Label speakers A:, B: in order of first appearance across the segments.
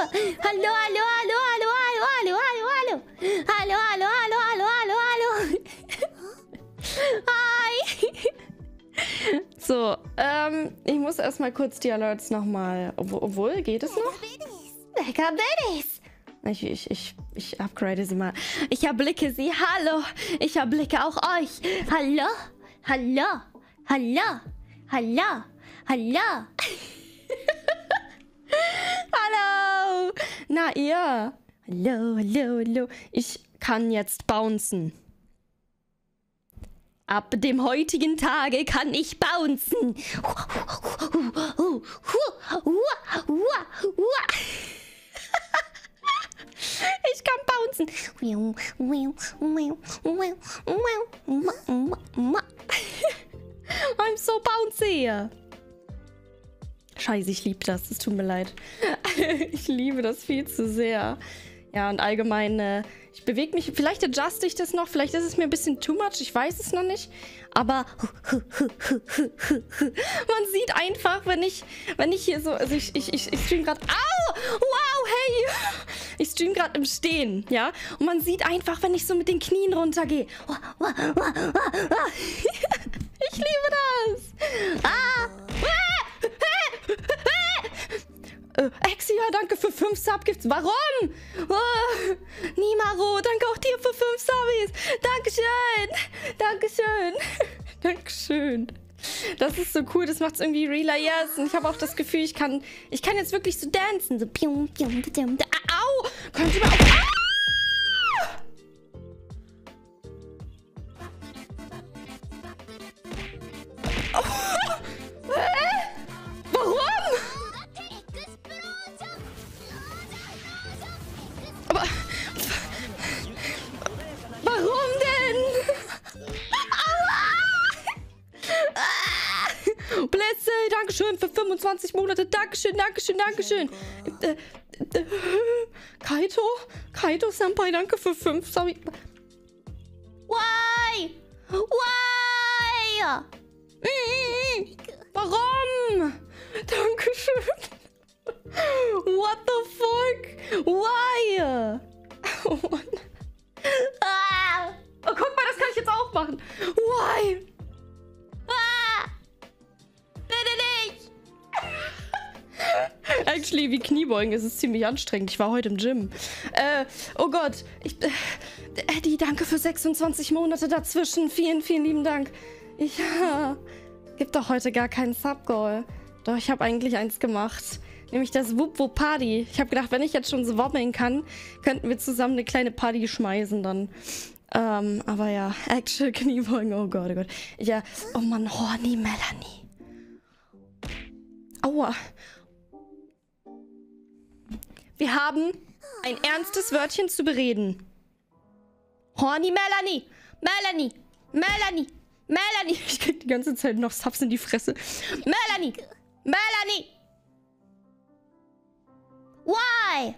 A: Hallo, hallo, hallo, hallo, hallo, hallo, hallo, hallo. Hallo, hallo, hallo, hallo, hallo, hallo. Hi. So, ich muss erstmal kurz die Alerts nochmal. Obwohl, geht es noch? Lecker Bitties. Ich upgrade sie mal. Ich erblicke sie. Hallo. Ich erblicke auch euch. Hallo. Hallo. Hallo. Hallo. Hallo. Hallo. Na ihr. Hallo, hallo, hallo. Ich kann jetzt bouncen. Ab dem heutigen Tage kann ich bouncen. Ich kann bouncen. I'm so bouncy. Scheiße, ich liebe das. Es tut mir leid. Ich liebe das viel zu sehr. Ja, und allgemein, ich bewege mich. Vielleicht adjuste ich das noch. Vielleicht ist es mir ein bisschen too much. Ich weiß es noch nicht. Aber man sieht einfach, wenn ich hier so. Also ich stream gerade. Au! Wow, hey! Ich stream gerade im Stehen, ja? Und man sieht einfach, wenn ich so mit den Knien runtergehe. Ich liebe das! Exia, danke für 5 Subgifts. Warum? Nimaro, danke auch dir für 5 Subbies. Dankeschön. Dankeschön. Dankeschön. Das ist so cool, das macht es irgendwie realer. Yes. Und ich habe auch das Gefühl, ich kann jetzt wirklich so dancen. So. Au! Könnt ihr mal auch... Blitze, Dankeschön für 25 Monate. Dankeschön, Dankeschön, Dankeschön. Kaito Senpai, danke für 5. Sorry. Why? Warum? Dankeschön. What the fuck? Why? Oh Mann. Oh, guck mal, das kann ich jetzt auch machen. Why? Actually, wie Kniebeugen ist es ziemlich anstrengend. Ich war heute im Gym. Oh Gott. Eddie, danke für 26 Monate dazwischen. Vielen, vielen lieben Dank. Gibt doch heute gar keinen Sub-Goal. Doch, ich habe eigentlich eins gemacht. Nämlich das Wup Wup Party. Ich habe gedacht, wenn ich jetzt schon so wobbeln kann, könnten wir zusammen eine kleine Party schmeißen dann. Aber ja, Actual Kniebeugen. Oh Gott, oh Gott. Ja, oh Mann, horny Melanie. Aua. Wir haben ein ernstes Wörtchen zu bereden. Horny Melanie. Melanie. Ich krieg die ganze Zeit noch Subs in die Fresse. Melanie. Why?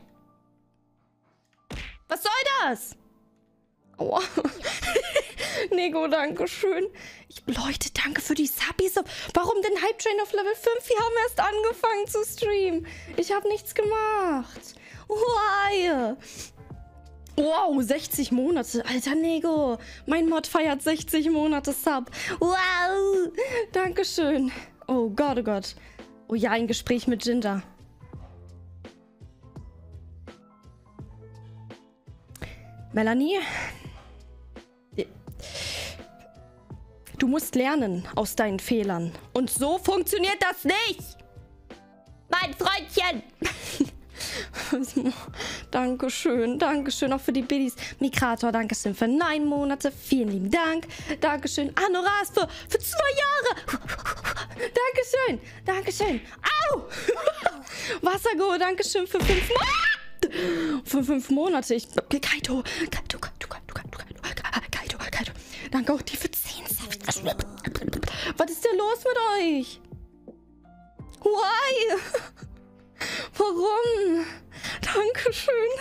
A: Was soll das? Aua. Nego, danke schön. Leute, danke für die Subbies. Warum denn Hype Train auf Level 5? Wir haben erst angefangen zu streamen. Ich habe nichts gemacht. Why? Wow, 60 Monate. Alter Nego. Mein Mod feiert 60 Monate Sub. Wow. Dankeschön. Oh Gott, oh Gott. Oh ja, ein Gespräch mit Ginger. Melanie? Du musst lernen aus deinen Fehlern. Und so funktioniert das nicht. Mein Freundchen. Dankeschön. Dankeschön auch für die Biddies. Mikrator, Dankeschön für 9 Monate. Vielen lieben Dank. Dankeschön. Anoras für 2 Jahre. Dankeschön. Au. Wassergo, Dankeschön für 5 Monate. Für 5 Monate. Kaito. Danke auch die für 10. Was ist denn los mit euch? Why? Warum? Dankeschön.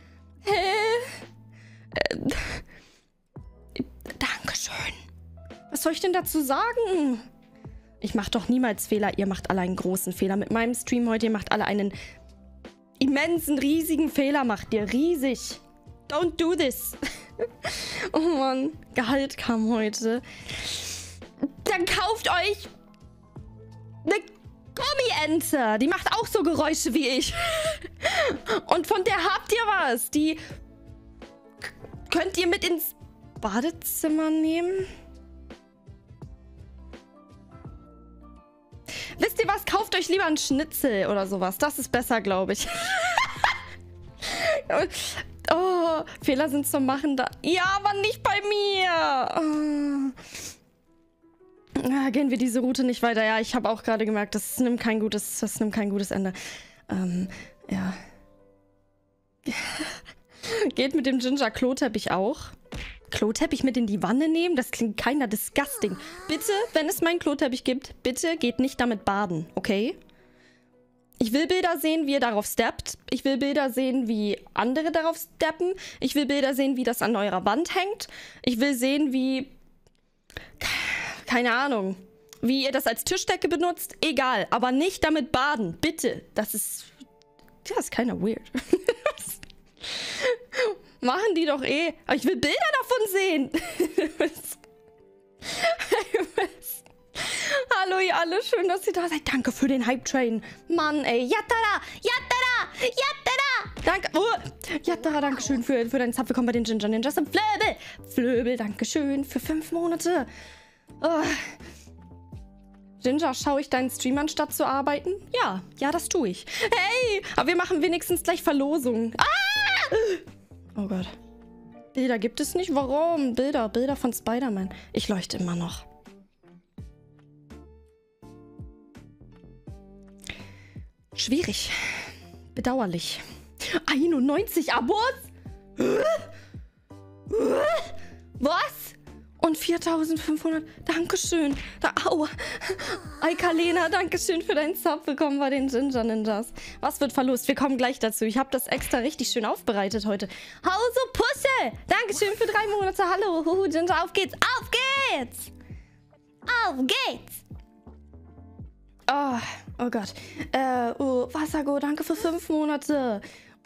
A: Dankeschön. Was soll ich denn dazu sagen? Ich mache doch niemals Fehler. Ihr macht alle einen großen Fehler mit meinem Stream heute. Ihr macht alle einen immensen, riesigen Fehler macht ihr. Riesig. Don't do this. Oh Mann, Gehalt kam heute. Dann kauft euch eine Gummiente. Die macht auch so Geräusche wie ich. Und von der habt ihr was. Die könnt ihr mit ins Badezimmer nehmen. Wisst ihr was? Kauft euch lieber einen Schnitzel oder sowas. Das ist besser, glaube ich. Oh, Fehler sind zum Machen da. Ja, aber nicht bei mir. Gehen wir diese Route nicht weiter. Ja, ich habe auch gerade gemerkt, das nimmt kein gutes Ende. Ja. Geht mit dem Ginger Kloteppich auch? Kloteppich mit in die Wanne nehmen? Das klingt keiner disgusting. Bitte, wenn es meinen Kloteppich gibt, bitte geht nicht damit baden, okay? Ich will Bilder sehen, wie ihr darauf steppt. Ich will Bilder sehen, wie andere darauf steppen. Ich will Bilder sehen, wie das an eurer Wand hängt. Ich will sehen, wie... Keine Ahnung. Wie ihr das als Tischdecke benutzt. Egal, aber nicht damit baden. Bitte. Das ist keiner weird. Machen die doch eh. Aber ich will Bilder davon sehen. Hallo ihr alle, schön, dass ihr da seid. Danke für den Hype-Train. Mann, ey. Yattara! Yattara! Yattara! Danke. Oh. Yattara, danke schön für deinen Sub. Willkommen bei den Ginger Ninjas und Flöbel. Flöbel, danke schön für 5 Monate. Oh. Ginger, schaue ich deinen Stream an, statt zu arbeiten? Ja, das tue ich. Hey, aber wir machen wenigstens gleich Verlosungen. Ah! Oh Gott. Bilder gibt es nicht? Warum? Bilder von Spider-Man. Ich leuchte immer noch. Schwierig. Bedauerlich. 91 Abos? Was? Und 4500. Dankeschön. Aua. Aikalena, dankeschön für deinen Sub. Willkommen bei den Ginger Ninjas. Was wird verlost? Wir kommen gleich dazu. Ich habe das extra richtig schön aufbereitet heute. Hause Pussel. Dankeschön für 3 Monate. Hallo. Huhu, Ginger, auf geht's. Auf geht's. Auf geht's. Oh Gott. Wassergo, danke für 5 Monate.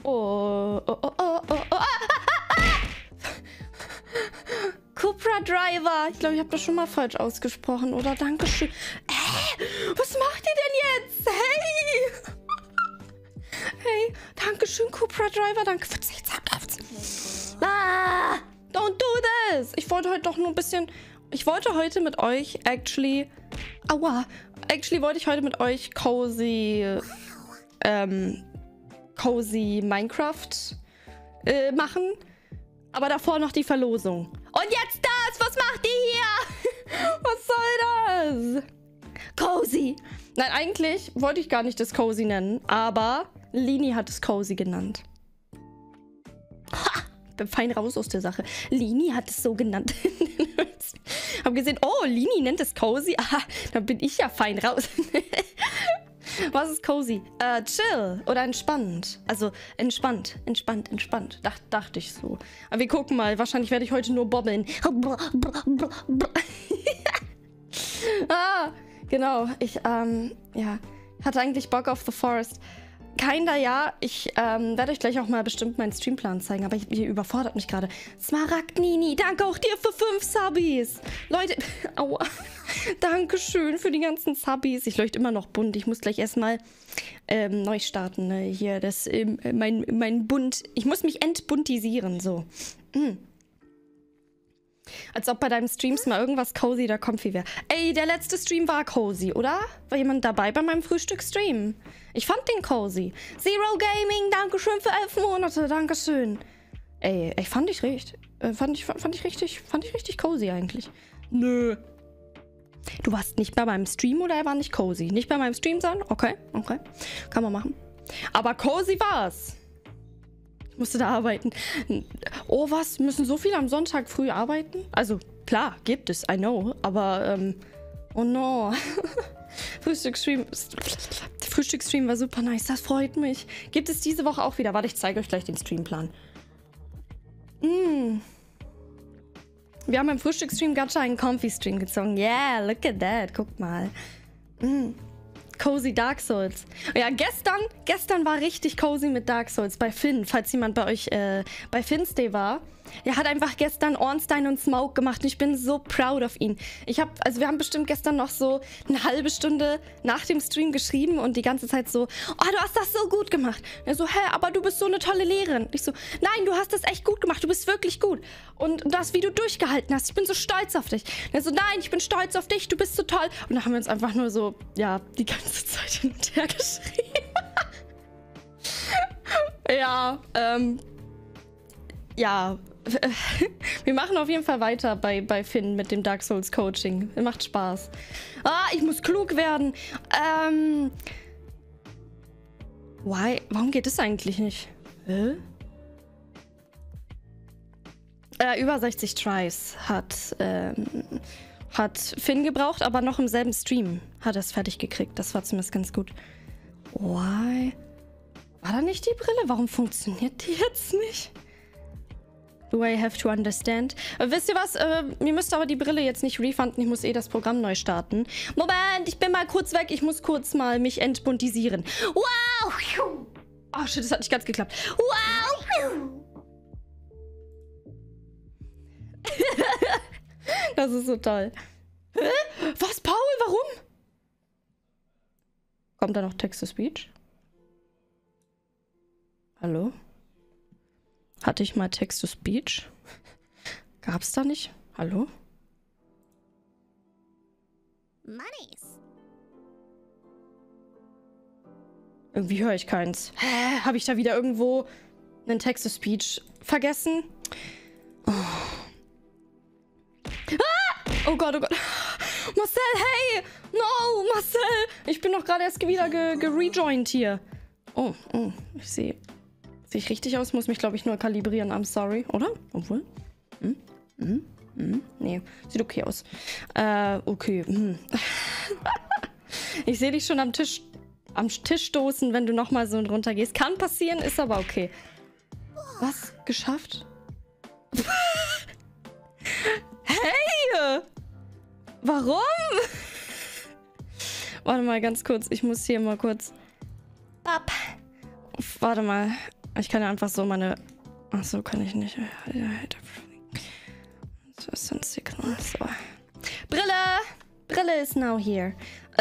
A: Cupra Driver. Ich glaube, ich habe das schon mal falsch ausgesprochen, oder? Dankeschön. Was macht ihr denn jetzt? Hey. Hey, dankeschön, Cupra Driver. Danke für 10 Subgifts. Don't do this. Ich wollte heute doch nur ein bisschen... Ich wollte heute mit euch actually... Aua. Actually wollte ich heute mit euch cozy Minecraft machen. Aber davor noch die Verlosung. Und jetzt das! Was macht ihr hier? Was soll das? Cozy. Nein, eigentlich wollte ich gar nicht das Cozy nennen. Aber Lini hat es Cozy genannt. Ha! Bin fein raus aus der Sache. Lini hat es so genannt. Hab gesehen, oh, Lini nennt es Cozy. Aha, dann bin ich ja fein raus. Was ist Cozy? Chill oder entspannt. Also entspannt. Dachte ich so. Aber wir gucken mal. Wahrscheinlich werde ich heute nur bobbeln. Genau. Ich, ja. Hatte eigentlich Bock auf The Forest. Keiner, ja. Ich werde euch gleich auch mal bestimmt meinen Streamplan zeigen, aber ihr überfordert mich gerade. Smaragdnini, danke auch dir für 5 Subbies. Leute, aua. Dankeschön für die ganzen Subbies. Ich leuchte immer noch bunt. Ich muss gleich erstmal neu starten. Ne? Hier, das, mein Bunt. Ich muss mich entbuntisieren, so. Als ob bei deinen Streams mal irgendwas cozy oder comfy wäre. Ey, der letzte Stream war cozy, oder? War jemand dabei bei meinem Frühstücksstream? Ich fand den cozy. Zero Gaming, dankeschön für 11 Monate, dankeschön. Ey, fand ich richtig cozy eigentlich. Nö. Du warst nicht bei meinem Stream oder er war nicht cozy? Nicht bei meinem Stream sein? Okay. Kann man machen. Aber cozy war's. Ich musste da arbeiten. Oh, was? Müssen so viele am Sonntag früh arbeiten? Also, klar, gibt es, I know. Aber, oh no. Frühstücksstream war super nice. Das freut mich. Gibt es diese Woche auch wieder? Warte, ich zeige euch gleich den Streamplan. Wir haben im Frühstücksstream Gacha einen Comfy-Stream gezogen. Yeah, look at that. Guckt mal. Cozy Dark Souls. Ja, gestern war richtig cozy mit Dark Souls bei Finn, falls jemand bei euch bei Finstay war. Er hat einfach gestern Ornstein und Smoke gemacht und ich bin so proud of ihn. Wir haben bestimmt gestern noch so eine halbe Stunde nach dem Stream geschrieben und die ganze Zeit so, oh, du hast das so gut gemacht. Und er so, hä, aber du bist so eine tolle Lehrerin. Und ich so, nein, du hast das echt gut gemacht, du bist wirklich gut. Und das, wie du durchgehalten hast, ich bin so stolz auf dich. Und er so, nein, ich bin stolz auf dich, du bist so toll. Und dann haben wir uns einfach nur so, ja, die ganze Zeit hin und her geschrieben. Ja, wir machen auf jeden Fall weiter bei Finn mit dem Dark Souls Coaching. Macht Spaß. Ah, ich muss klug werden. Warum geht das eigentlich nicht? Über 60 Tries hat Finn gebraucht, aber noch im selben Stream hat er es fertig gekriegt. Das war zumindest ganz gut. Why? War da nicht die Brille? Warum funktioniert die jetzt nicht? Do I have to understand? Wisst ihr was? Mir müsst aber die Brille jetzt nicht refunden. Ich muss das Programm neu starten. Moment, ich bin mal kurz weg. Ich muss kurz mal mich entbuntisieren. Wow! Oh shit, das hat nicht ganz geklappt. Wow! Das ist so toll. Hä? Was, Paul? Warum? Kommt da noch Text-to-Speech? Hallo? Hatte ich mal Text-to-Speech? Gab's da nicht? Hallo? Monies. Irgendwie höre ich keins. Hä? Habe ich da wieder irgendwo einen Text-to-Speech vergessen? Oh. Ah! Oh Gott, oh Gott. Marcel, hey! No, Marcel! Ich bin doch gerade erst wieder gerejoint hier. Oh, ich sehe... Sehe ich richtig aus? Muss mich, glaube ich, nur kalibrieren. I'm sorry, oder? Obwohl? Nee, sieht okay aus. Okay. Ich sehe dich schon am Tisch stoßen, wenn du nochmal so runter gehst. Kann passieren, ist aber okay. Was? Geschafft? Hey! Warum? Warte mal ganz kurz. Ich muss hier mal kurz... Warte mal. Ich kann ja einfach so meine... Ach so, kann ich nicht. So. Brille is now here.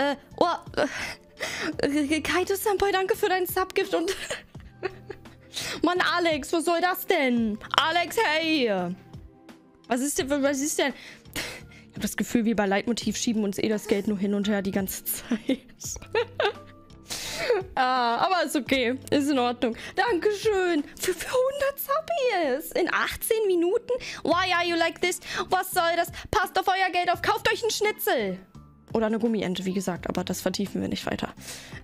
A: Kaito-Senpai, danke für deinen Subgift und... Mann, Alex, was soll das denn? Alex, hey! Was ist denn? Ich habe das Gefühl, wir bei Leitmotiv schieben uns das Geld nur hin und her die ganze Zeit. Aber ist okay. Ist in Ordnung. Dankeschön. Für 100 Subbies. In 18 Minuten? Why are you like this? Was soll das? Passt auf euer Geld auf. Kauft euch einen Schnitzel. Oder eine Gummiente, wie gesagt. Aber das vertiefen wir nicht weiter.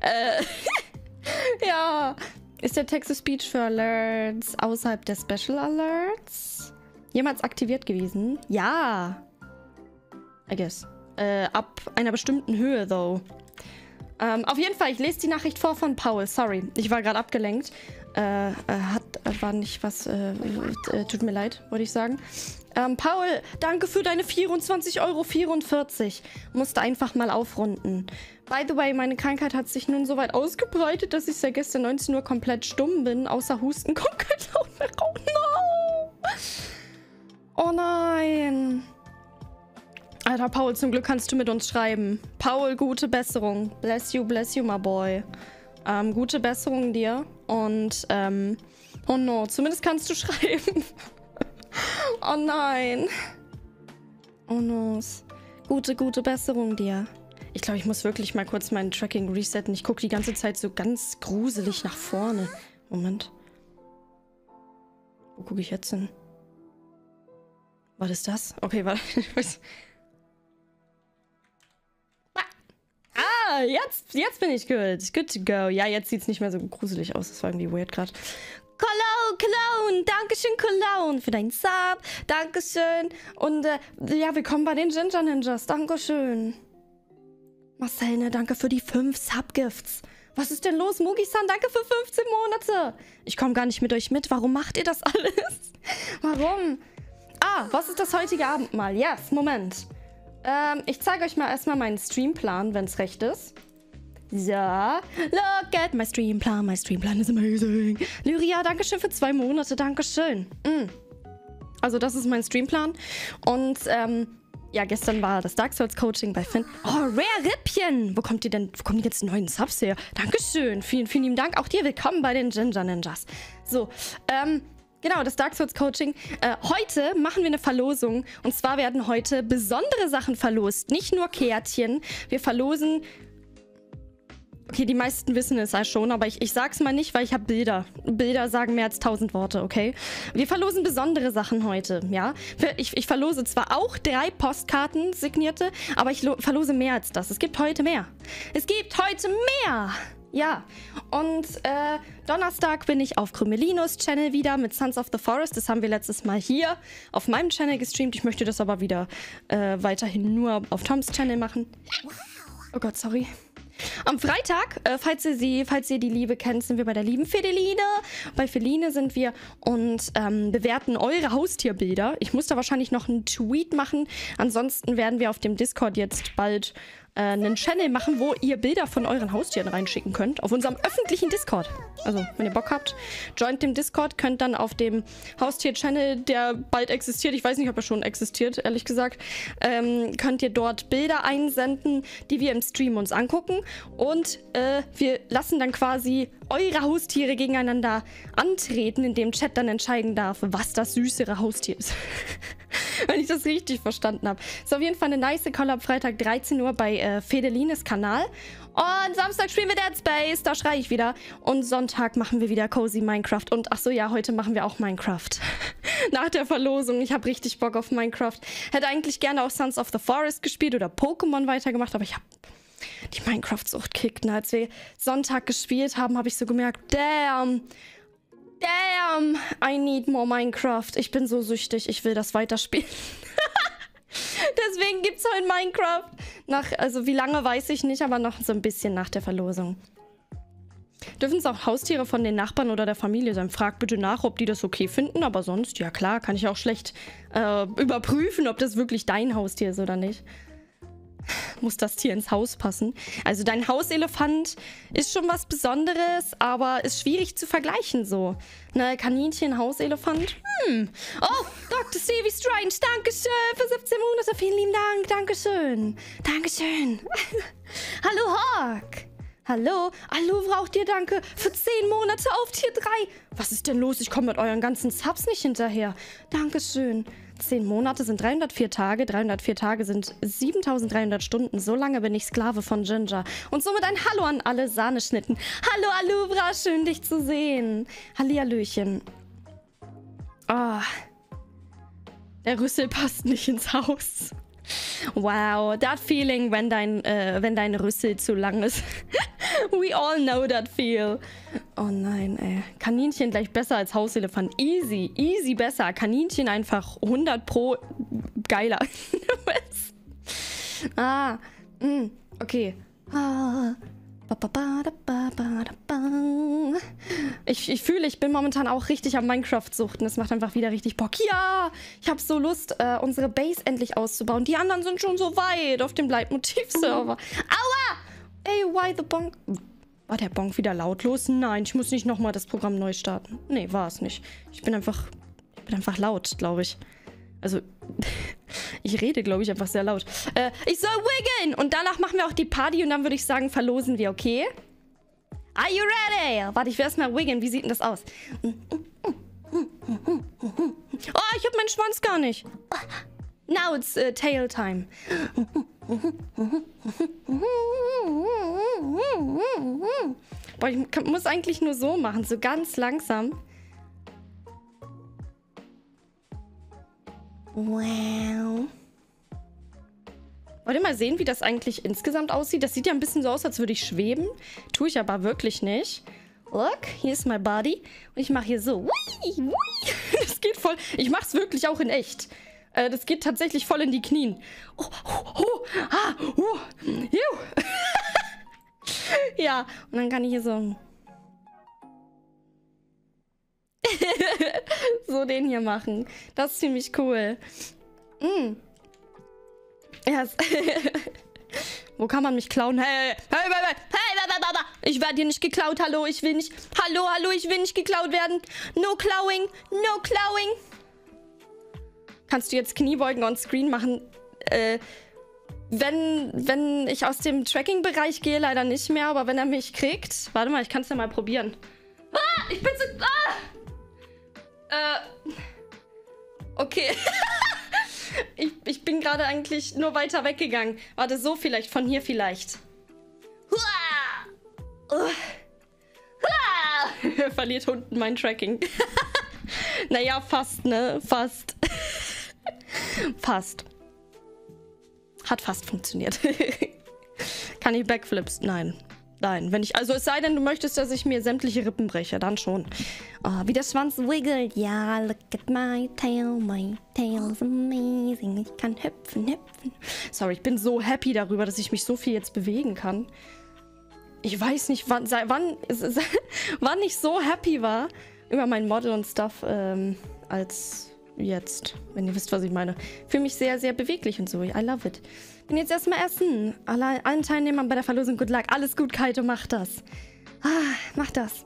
A: Ja. Ist der Text-to-Speech für Alerts außerhalb der Special Alerts jemals aktiviert gewesen? Ja. I guess. Ab einer bestimmten Höhe, though. Auf jeden Fall, ich lese die Nachricht vor von Paul. Sorry, ich war gerade abgelenkt. War nicht was... tut mir leid, wollte ich sagen. Paul, danke für deine 24,44 €. Musste einfach mal aufrunden. By the way, meine Krankheit hat sich nun so weit ausgebreitet, dass ich seit gestern 19 Uhr komplett stumm bin. Außer Husten kommt kein Laut mehr raus. No! Oh nein! Alter, Paul, zum Glück kannst du mit uns schreiben. Paul, gute Besserung. Bless you, my boy. Gute Besserung dir. Und, oh no, zumindest kannst du schreiben. Oh nein. Oh no. Gute Besserung dir. Ich glaube, ich muss wirklich mal kurz mein Tracking resetten. Ich gucke die ganze Zeit so ganz gruselig nach vorne. Moment. Wo gucke ich jetzt hin? Was ist das? Okay, warte. Jetzt bin ich good. Good to go. Ja, jetzt sieht es nicht mehr so gruselig aus. Das war irgendwie weird gerade. Cologne! Dankeschön, Cologne, für deinen Sub. Dankeschön. Und ja, willkommen bei den Ginger Ninjas. Dankeschön. Marcel, ne, danke für die 5 Subgifts. Was ist denn los? Mugi-san, danke für 15 Monate. Ich komme gar nicht mit euch mit. Warum macht ihr das alles? Warum? Ah, was ist das heutige Abendmahl? Yes, Moment. Ich zeige euch mal erstmal meinen Streamplan, wenn es recht ist. So, look at my Streamplan. My Streamplan is amazing. Lyria, dankeschön für 2 Monate. Dankeschön. Also das ist mein Streamplan. Und, ja, gestern war das Dark Souls Coaching bei Finn. Oh, Rare Rippchen! Wo kommen die jetzt neuen Subs her? Dankeschön. Vielen, vielen lieben Dank. Auch dir willkommen bei den Ginger Ninjas. So, genau, das Dark Souls Coaching. Heute machen wir eine Verlosung. Und zwar werden heute besondere Sachen verlost. Nicht nur Kärtchen. Wir verlosen... Okay, die meisten wissen es ja schon, aber ich sag's mal nicht, weil ich habe Bilder. Bilder sagen mehr als 1000 Worte, okay? Wir verlosen besondere Sachen heute, ja? Ich verlose zwar auch 3 Postkarten signierte, aber ich verlose mehr als das. Es gibt heute mehr. Es gibt heute mehr! Ja, und Donnerstag bin ich auf Krümelinos Channel wieder mit Sons of the Forest. Das haben wir letztes Mal hier auf meinem Channel gestreamt. Ich möchte das aber wieder weiterhin nur auf Toms Channel machen. Oh Gott, sorry. Am Freitag, falls ihr die Liebe kennt, sind wir bei der lieben Fedeline. Bei Feline sind wir und bewerten eure Haustierbilder. Ich muss da wahrscheinlich noch einen Tweet machen. Ansonsten werden wir auf dem Discord jetzt bald einen Channel machen, wo ihr Bilder von euren Haustieren reinschicken könnt. Auf unserem öffentlichen Discord. Also, wenn ihr Bock habt, joint dem Discord, könnt dann auf dem Haustier-Channel, der bald existiert, ich weiß nicht, ob er schon existiert, ehrlich gesagt, könnt ihr dort Bilder einsenden, die wir im Stream uns angucken. Und wir lassen dann quasi eure Haustiere gegeneinander antreten, indem Chat dann entscheiden darf, was das süßere Haustier ist. Wenn ich das richtig verstanden habe. Ist auf jeden Fall eine nice Collab, Freitag 13 Uhr bei Fedelines Kanal. Und Samstag spielen wir Dead Space, da schreie ich wieder. Und Sonntag machen wir wieder Cozy Minecraft. Und ach so, ja, heute machen wir auch Minecraft. Nach der Verlosung. Ich habe richtig Bock auf Minecraft. Hätte eigentlich gerne auch Sons of the Forest gespielt oder Pokémon weitergemacht, aber ich habe die Minecraft-Sucht kickt. Und als wir Sonntag gespielt haben, habe ich so gemerkt, damn, I need more Minecraft. Ich bin so süchtig, ich will das weiterspielen. Deswegen gibt's heute Minecraft. Also wie lange, weiß ich nicht, aber noch so ein bisschen nach der Verlosung. Dürfen es auch Haustiere von den Nachbarn oder der Familie sein? Frag bitte nach, ob die das okay finden, aber sonst, ja klar, kann ich auch schlecht überprüfen, ob das wirklich dein Haustier ist oder nicht. Muss das Tier ins Haus passen. Also dein Hauselefant ist schon was Besonderes, aber ist schwierig zu vergleichen so. Ne, Kaninchen, Hauselefant. Oh, Dr. Stevie Strange, Dankeschön für 17 Monate. Vielen lieben Dank, Dankeschön. Dankeschön. Hallo Hawk. Hallo, hallo, braucht ihr Danke für 10 Monate auf Tier 3. Was ist denn los? Ich komme mit euren ganzen Subs nicht hinterher. Dankeschön. 10 Monate sind 304 Tage. 304 Tage sind 7300 Stunden. So lange bin ich Sklave von Ginger. Und somit ein Hallo an alle Sahneschnitten. Hallo, Alubra, schön dich zu sehen. Hallihallöchen. Ah, der Rüssel passt nicht ins Haus. Wow, that feeling, wenn dein Rüssel zu lang ist. We all know that feel. Oh nein, ey. Kaninchen gleich besser als Hauselefant. Easy, easy besser. Kaninchen einfach 100 Pro geiler. Okay. Ich fühle, ich bin momentan auch richtig am Minecraft-Suchten. Es macht einfach wieder richtig Bock. Ja, ich habe so Lust, unsere Base endlich auszubauen. Die anderen sind schon so weit auf dem Leitmotiv-Server. Aua! Ey, why the bonk? War der Bonk wieder lautlos? Nein, ich muss nicht nochmal das Programm neu starten. Nee, war es nicht. Ich bin einfach laut, glaube ich. Also, ich rede, glaube ich, einfach sehr laut. Ich soll wiggeln! Und danach machen wir auch die Party und dann würde ich sagen, verlosen wir, okay? Are you ready? Warte, ich will erstmal wiggeln. Wie sieht denn das aus? Oh, ich habe meinen Schwanz gar nicht. Now it's tail time. Boah, ich muss eigentlich nur so machen, so ganz langsam. Wow. Wollt ihr mal sehen, wie das eigentlich insgesamt aussieht? Das sieht ja ein bisschen so aus, als würde ich schweben. Tue ich aber wirklich nicht. Look, hier ist my body. Und ich mache hier so. Das geht voll. Ich mache es wirklich auch in echt. Das geht tatsächlich voll in die Knien. Ja, und dann kann ich hier so... so den hier machen. Das ist ziemlich cool. Yes. Wo kann man mich klauen? Hey, ich werde hier nicht geklaut. Hallo, ich will nicht. Hallo, ich will nicht geklaut werden. No clawing, no clawing. Kannst du jetzt Kniebeugen on screen machen? Wenn ich aus dem Tracking-Bereich gehe, leider nicht mehr, aber wenn er mich kriegt. Warte mal, ich kann es ja mal probieren. Ah, ich bin so. Okay. Ich bin gerade eigentlich nur weiter weggegangen. Warte, so vielleicht, von hier vielleicht. Verliert Hunden mein Tracking. Naja, fast, ne? Fast. Fast. Hat fast funktioniert. Kann ich Backflips? Nein. Nein, wenn ich. Also es sei denn, du möchtest, dass ich mir sämtliche Rippen breche, dann schon. Oh, wie der Schwanz wiggelt. Ja, look at my tail's amazing. Ich kann hüpfen. Sorry, ich bin so happy darüber, dass ich mich so viel jetzt bewegen kann. Ich weiß nicht, wann ich so happy war über mein Model und Stuff, als jetzt. Wenn ihr wisst, was ich meine. Fühle mich sehr, sehr beweglich und so. I love it. Bin jetzt erstmal essen. Allen Teilnehmern bei der Verlosung good luck. Alles gut, Kaito, mach das. Mach das.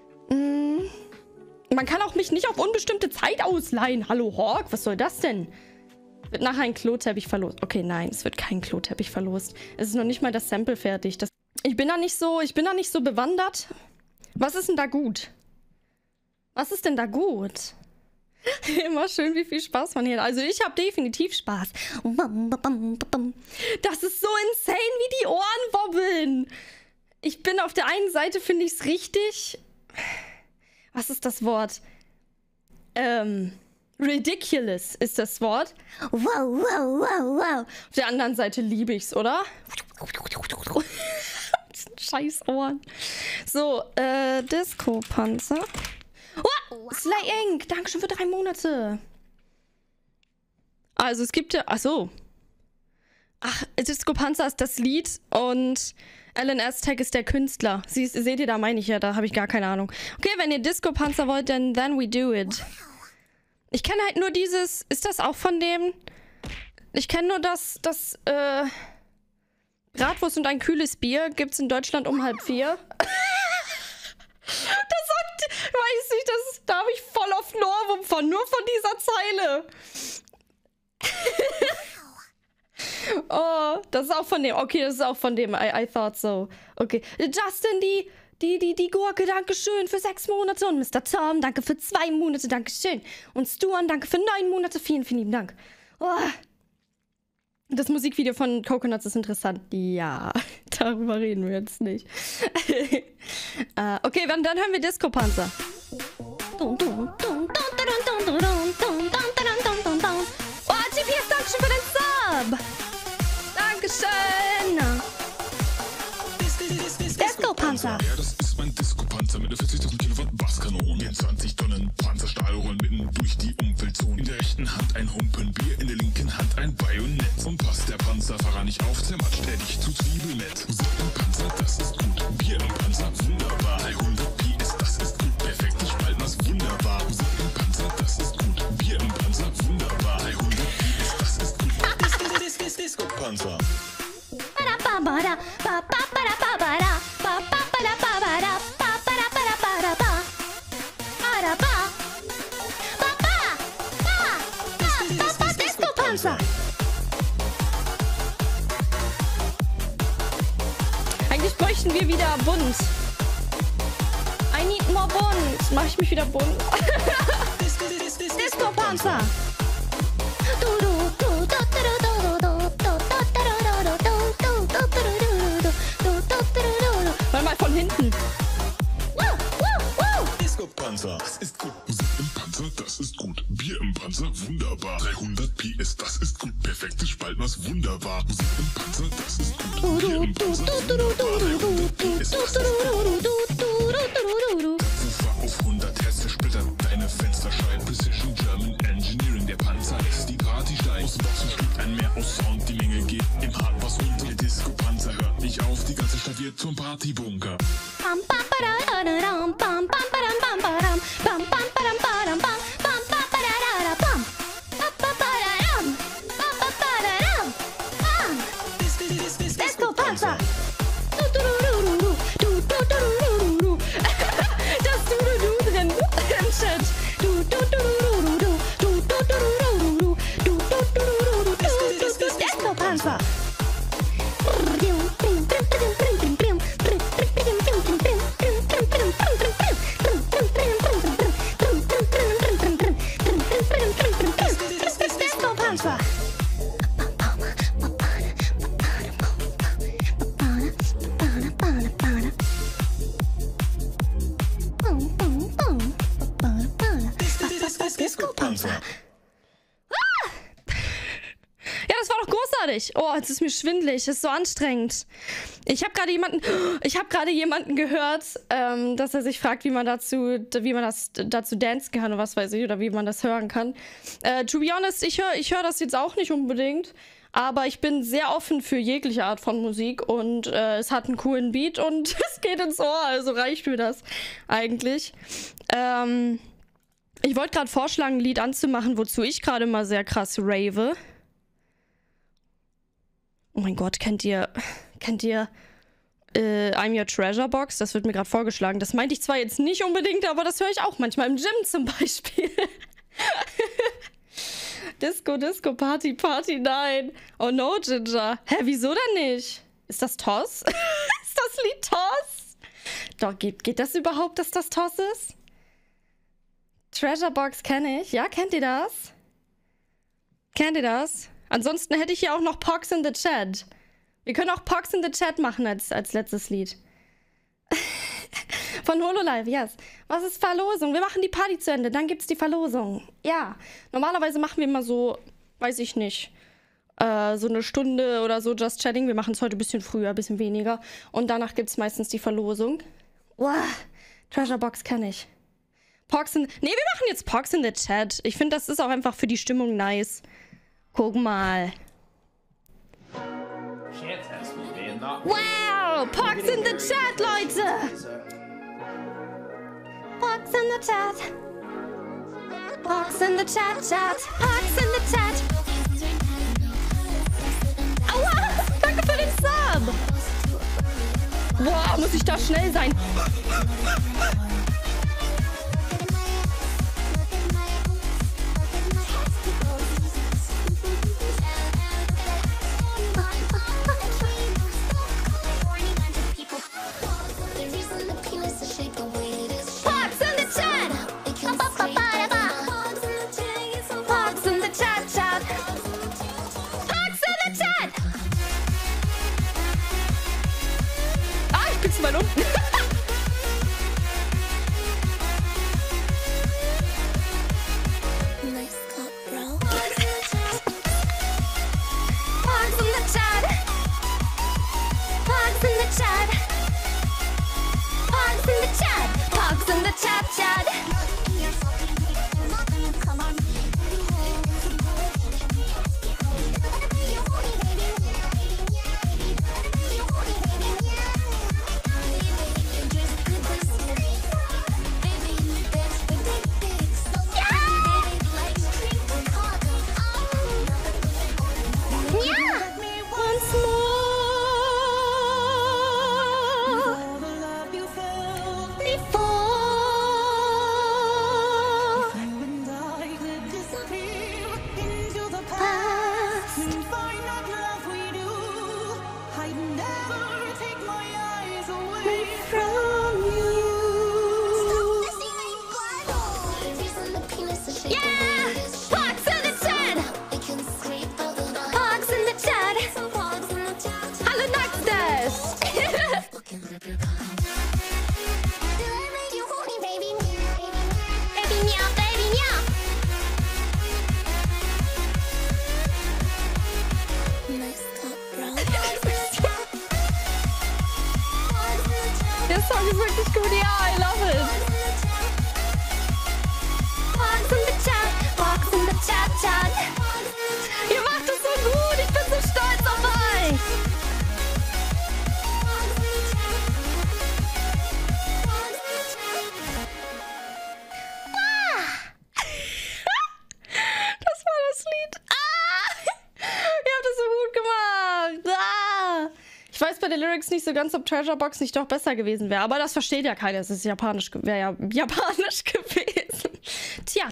A: Man kann auch mich nicht auf unbestimmte Zeit ausleihen. Hallo, Hawk, was soll das denn? Wird nachher ein Kloteppich verlost. Okay, nein, es wird kein Kloteppich verlost. Es ist noch nicht mal das Sample fertig. Ich bin da nicht so bewandert. Was ist denn da gut? Was ist denn da gut? Immer schön, wie viel Spaß man hier hat. Also ich habe definitiv Spaß. Das ist so insane, wie die Ohren wobbeln. Ich bin auf der einen Seite, finde ich es richtig. Was ist das Wort? Ridiculous ist das Wort. Wow. Auf der anderen Seite liebe ich's, oder? Scheiß Ohren. So, Disco-Panzer. Oh, Slay Inc. Dankeschön für 3 Monate. Also es gibt ja... Achso. Ach, Disco Panzer ist das Lied und Alan Aztec ist der Künstler. Seht ihr, da meine ich ja, da habe ich gar keine Ahnung. Okay, wenn ihr Disco Panzer wollt, dann then we do it. Ich kenne halt nur dieses... Ist das auch von dem... Ich kenne nur das Bratwurst und ein kühles Bier gibt's in Deutschland um 3:30. Weiß ich, da habe ich voll auf Ohrwurm von, nur von dieser Zeile. Oh, das ist auch von dem. Okay, das ist auch von dem. I thought so. Okay. Justin, die Gurke, dankeschön für 6 Monate. Und Mr. Tom, danke für 2 Monate, dankeschön. Und Stuan, danke für 9 Monate. Vielen, vielen lieben Dank. Oh. Das Musikvideo von Coconuts ist interessant. Ja, darüber reden wir jetzt nicht. Okay, dann hören wir Disco Panzer. Oh, TPS, dankeschön für den Sub. Dankeschön. Disco Panzer.
B: Ja, das ist mein Disco Panzer mit der 40.000 Kilowatt Basskanone. 20 Tonnen Panzerstahl rollen mitten durch die Umweltzone. In der rechten Hand ein Humpen Bier, in der linken Hand ein Bajonett. Und passt der Panzerfahrer nicht auf, zermatscht er dich zu Zwiebelnett. Musik im Panzer, das ist gut. Bier im Panzer, wunderbar. 100 PS, das ist gut. Perfektes Spaltmaß, wunderbar. Musik im Panzer, das ist gut. Bier im Panzer, wunderbar. 100 PS, das ist gut. Disco Panzer.
A: Disco Panzer. Eigentlich bräuchten wir wieder bunt. I need more bunt. Mach ich mich wieder bunt? Disco Panzer. Warte mal, von hinten.
B: Disco Panzer, das ist gut. Musik im Panzer, das ist gut. Bier im Panzer, wunderbar. 300 PS, das ist gut. Perfektes Spaltmaß, wunderbar. Musik im Panzer, das ist gut. Bier im Panzer, wunderbar. 300 PS, das ist gut. Subwoofer auf 100 Hertz zersplittert deine Fensterscheiben. Precision German Engineering, der Panzer ist die Partystein. Aus Boxen schlägt ein Meer aus Sound, die Menge geht im Hardbass runter. Der Disco-Panzer hört nicht auf, die ganze Stadt wird zum Partybunker.
A: Disco Chat. Du, du, du, du, du, du, du, du, du, du, du, du, du, Disco-Panzer. Disco-Panzer. Disco-Panzer. Ja, das war doch großartig. Oh, jetzt ist mir schwindelig. Das ist so anstrengend. Ich habe gerade jemanden gehört, dass er sich fragt, wie man dazu dancen kann oder was weiß ich, oder wie man das hören kann. To be honest, ich hör das jetzt auch nicht unbedingt, aber ich bin sehr offen für jegliche Art von Musik und es hat einen coolen Beat und es geht ins Ohr, also reicht mir das eigentlich. Ich wollte gerade vorschlagen, ein Lied anzumachen, wozu ich gerade mal sehr krass rave. Oh mein Gott, kennt ihr I'm Your Treasure Box? Das wird mir gerade vorgeschlagen. Das meinte ich zwar jetzt nicht unbedingt, aber das höre ich auch manchmal im Gym zum Beispiel. Disco, Disco, Party, Party, nein. Oh no, Ginger. Hä, wieso denn nicht? Ist das Toss? Ist das Lied Toss? Doch, geht das überhaupt, dass das Toss ist? Treasure Box kenne ich. Ja, kennt ihr das? Kennt ihr das? Ansonsten hätte ich hier auch noch Pox in the Chat. Wir können auch Pox in the Chat machen als letztes Lied. Von Hololive, yes. Was ist Verlosung? Wir machen die Party zu Ende, dann gibt's die Verlosung. Ja, normalerweise machen wir immer so, weiß ich nicht, so eine Stunde oder so Just Chatting. Wir machen es heute ein bisschen früher, ein bisschen weniger. Und danach gibt's meistens die Verlosung. Wow, Treasure Box kann ich. Wir machen jetzt Pox in the Chat. Ich finde, das ist auch einfach für die Stimmung nice. Guck mal. Wow, Pox in the Chat, Leute. Pox in the Chat. Pox in the Chat, Chat. Pox in the Chat. Aua, danke für den Sub. Boah, muss ich da schnell sein. Mal unten. Der Song ist wirklich gut, ja, I love it. Box in the Chat, Box in the Chat, Chat. Ihr macht es so gut, ich bin so stolz auf euch. Das war das Lied. Ihr habt es so gut gemacht. Ich weiß bei den Lyrics nicht so ganz, ob Treasure Box nicht doch besser gewesen wäre. Aber das versteht ja keiner. Es ist japanisch, wäre ja japanisch gewesen.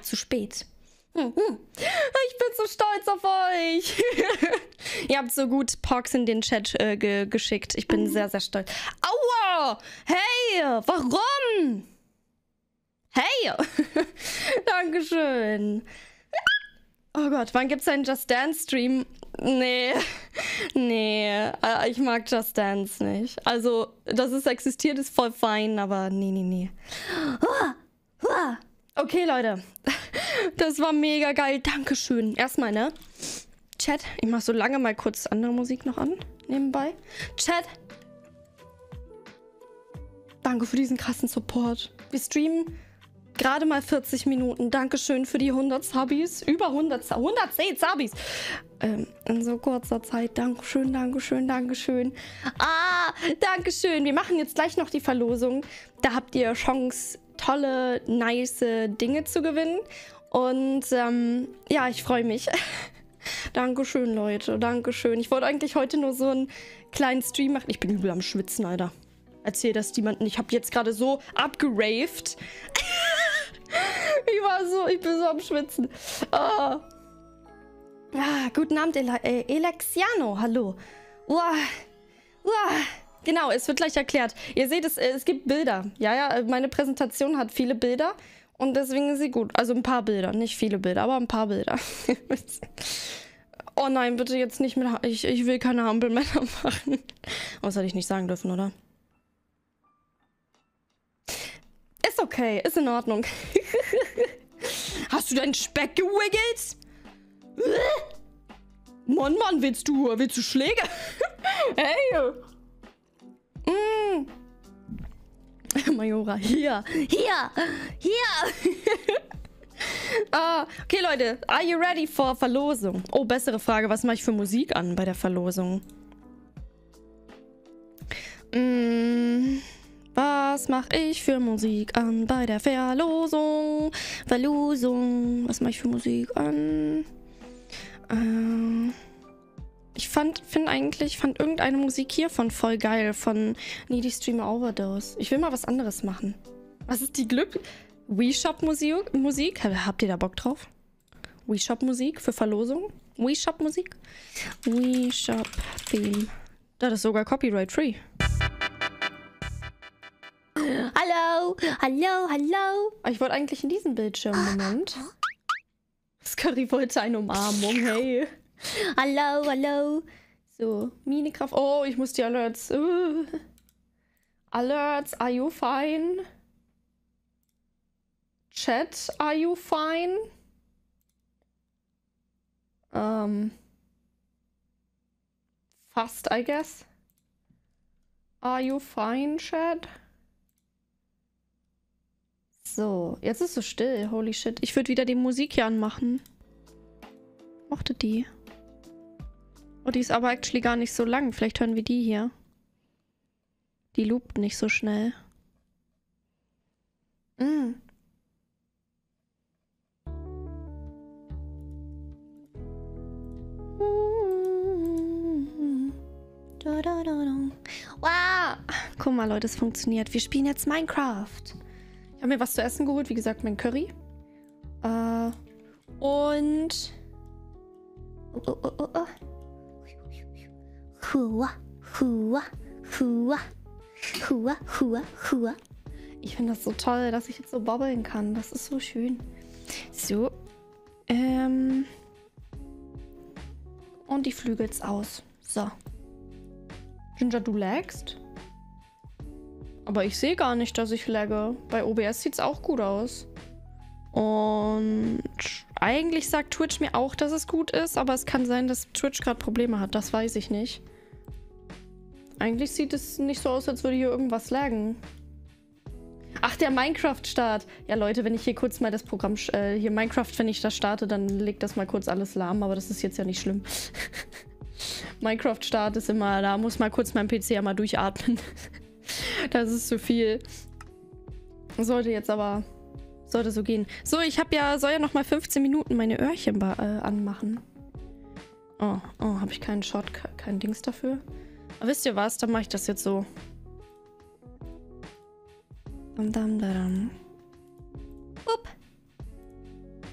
A: zu spät. Ich bin so stolz auf euch. Ihr habt so gut Pogs in den Chat geschickt. Ich bin sehr, sehr stolz. Aua! Hey, warum? Hey! Dankeschön. Oh Gott, wann gibt's einen Just Dance Stream? Nee, ich mag Just Dance nicht. Also, dass es existiert, ist voll fein, aber nee. Okay, Leute. Das war mega geil. Dankeschön. Erstmal, ne? Chat, ich mach so lange mal kurz andere Musik noch an, nebenbei. Chat. Danke für diesen krassen Support. Wir streamen gerade mal 40 Minuten. Dankeschön für die 100 Subbies. Über 110 Subbies. In so kurzer Zeit. Dankeschön. Dankeschön. Wir machen jetzt gleich noch die Verlosung. Da habt ihr Chance, tolle, nice Dinge zu gewinnen. Und ja, ich freue mich. Dankeschön, Leute. Dankeschön. Ich wollte eigentlich heute nur so einen kleinen Stream machen. Ich bin übel am Schwitzen, Alter. Erzähl das jemandem. Ich habe jetzt gerade so abgeraved. Ich bin so am Schwitzen. Oh. Guten Abend, Elexiano. Hallo. Genau, es wird gleich erklärt. Ihr seht, es gibt Bilder. Ja, meine Präsentation hat viele Bilder. Und deswegen ist sie gut. Also ein paar Bilder. Nicht viele Bilder, aber ein paar Bilder. Oh nein, bitte jetzt nicht mit... Ich will keine Hampelmänner machen. Was hätte ich nicht sagen dürfen, oder? Ist okay, ist in Ordnung. Hast du deinen Speck gewiggelt? Mann, willst du Schläge? Hey! Majora, hier! Okay, Leute, are you ready for Verlosung? Oh, bessere Frage, was mache ich für Musik an bei der Verlosung? Was mache ich für Musik an bei der Verlosung? Was mache ich für Musik an? Ich fand irgendeine Musik hiervon voll geil, von Needy Streamer Overdose. Ich will mal was anderes machen. Was ist die Wii Shop Musik? Habt ihr da Bock drauf? Wii Shop Musik für Verlosung? Wii Shop Musik? Wii Shop Theme. Das ist sogar copyright free. Hallo. Ich wollte eigentlich in diesen Bildschirm. Moment. Scurry wollte eine Umarmung, hey. Hallo. So, Minikraft. Oh, ich muss die Alerts. Alerts, are you fine? Chat, are you fine? Fast, I guess. Are you fine, Chat? So, jetzt ist so still. Holy shit. Ich würde wieder die Musik hier anmachen. Mochte die. Oh, die ist aber actually gar nicht so lang. Vielleicht hören wir die hier. Die loopt nicht so schnell. Wow! Guck mal, Leute, es funktioniert. Wir spielen jetzt Minecraft. Ich habe mir was zu essen geholt. Wie gesagt, mein Curry. Und... Ich finde das so toll, dass ich jetzt so bobbeln kann. Das ist so schön. So. Und die Flügel's aus. So. Ginger, du lagst? Aber ich sehe gar nicht, dass ich lagge. Bei OBS sieht's auch gut aus. Und eigentlich sagt Twitch mir auch, dass es gut ist, aber es kann sein, dass Twitch gerade Probleme hat. Das weiß ich nicht. Eigentlich sieht es nicht so aus, als würde hier irgendwas laggen. Ach, der Minecraft-Start. Ja, Leute, wenn ich hier kurz mal das Programm... hier Minecraft, wenn ich das starte, dann legt das mal kurz alles lahm. Aber das ist jetzt ja nicht schlimm. Minecraft-Start ist immer... Da muss mal kurz mein PC ja mal durchatmen. Das ist zu viel. Sollte jetzt aber... Sollte so gehen. So, soll ja noch mal 15 Minuten meine Öhrchen anmachen. Oh, habe ich keinen Shot, kein Dings dafür. Aber wisst ihr was? Dann mache ich das jetzt so. Up.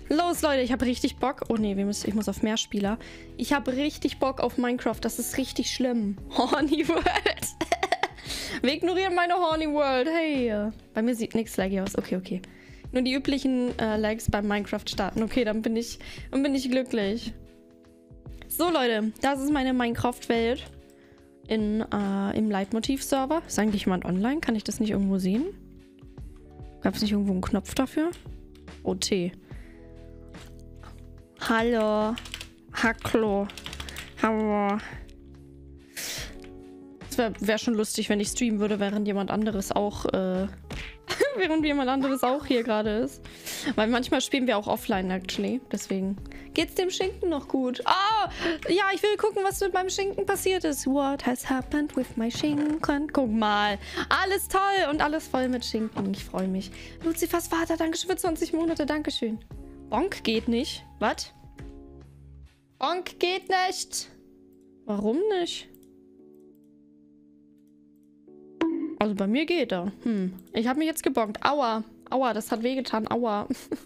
A: Los, Leute, ich habe richtig Bock. Oh nee, ich muss auf Mehrspieler. Ich habe richtig Bock auf Minecraft. Das ist richtig schlimm. Horny World. Wir ignorieren meine Horny World. Hey. Bei mir sieht nichts laggy aus. Okay, okay. Nur die üblichen Lags beim Minecraft starten. Okay, dann bin ich glücklich. So, Leute. Das ist meine Minecraft-Welt. Im Leitmotiv-Server. Ist eigentlich jemand online? Kann ich das nicht irgendwo sehen? Gab es nicht irgendwo einen Knopf dafür? OT. Hallo. Hallo. Hallo. Es wär schon lustig, wenn ich streamen würde, während jemand anderes auch hier gerade ist. Weil manchmal spielen wir auch offline, actually. Deswegen geht's dem Schinken noch gut. Ah! Ja, ich will gucken, was mit meinem Schinken passiert ist. What has happened with my Schinken? Guck mal. Alles toll und alles voll mit Schinken. Ich freue mich. Luzifers Vater, dankeschön für 20 Monate. Dankeschön. Bonk geht nicht. Was? Bonk geht nicht. Warum nicht? Also bei mir geht er. Ich habe mich jetzt gebonkt. Aua. Aua, das hat wehgetan. Aua.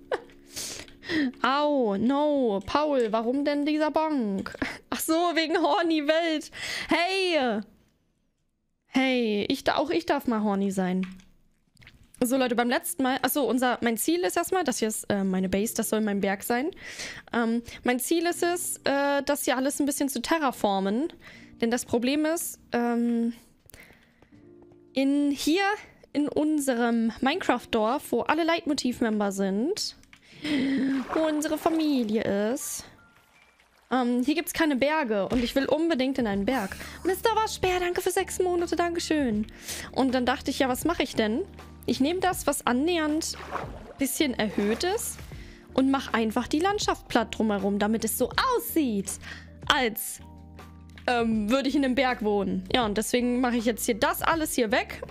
A: Au, no. Paul, warum denn dieser Bonk? Ach so, wegen Horny Welt. Hey. Hey, auch ich darf mal horny sein. So, Leute, beim letzten Mal... Achso, mein Ziel ist erstmal... Das hier ist meine Base, das soll mein Berg sein. Mein Ziel ist es, das hier alles ein bisschen zu terraformen. Denn das Problem ist... Hier in unserem Minecraft-Dorf, wo alle Leitmotiv-Member sind, wo unsere Familie ist, hier gibt es keine Berge und ich will unbedingt in einen Berg. Mr. Waschbär, danke für 6 Monate, dankeschön. Und dann dachte ich, ja, was mache ich denn? Ich nehme das, was annähernd ein bisschen erhöht ist und mache einfach die Landschaft platt drumherum, damit es so aussieht, als... würde ich in einem Berg wohnen. Ja, und deswegen mache ich jetzt hier das alles hier weg.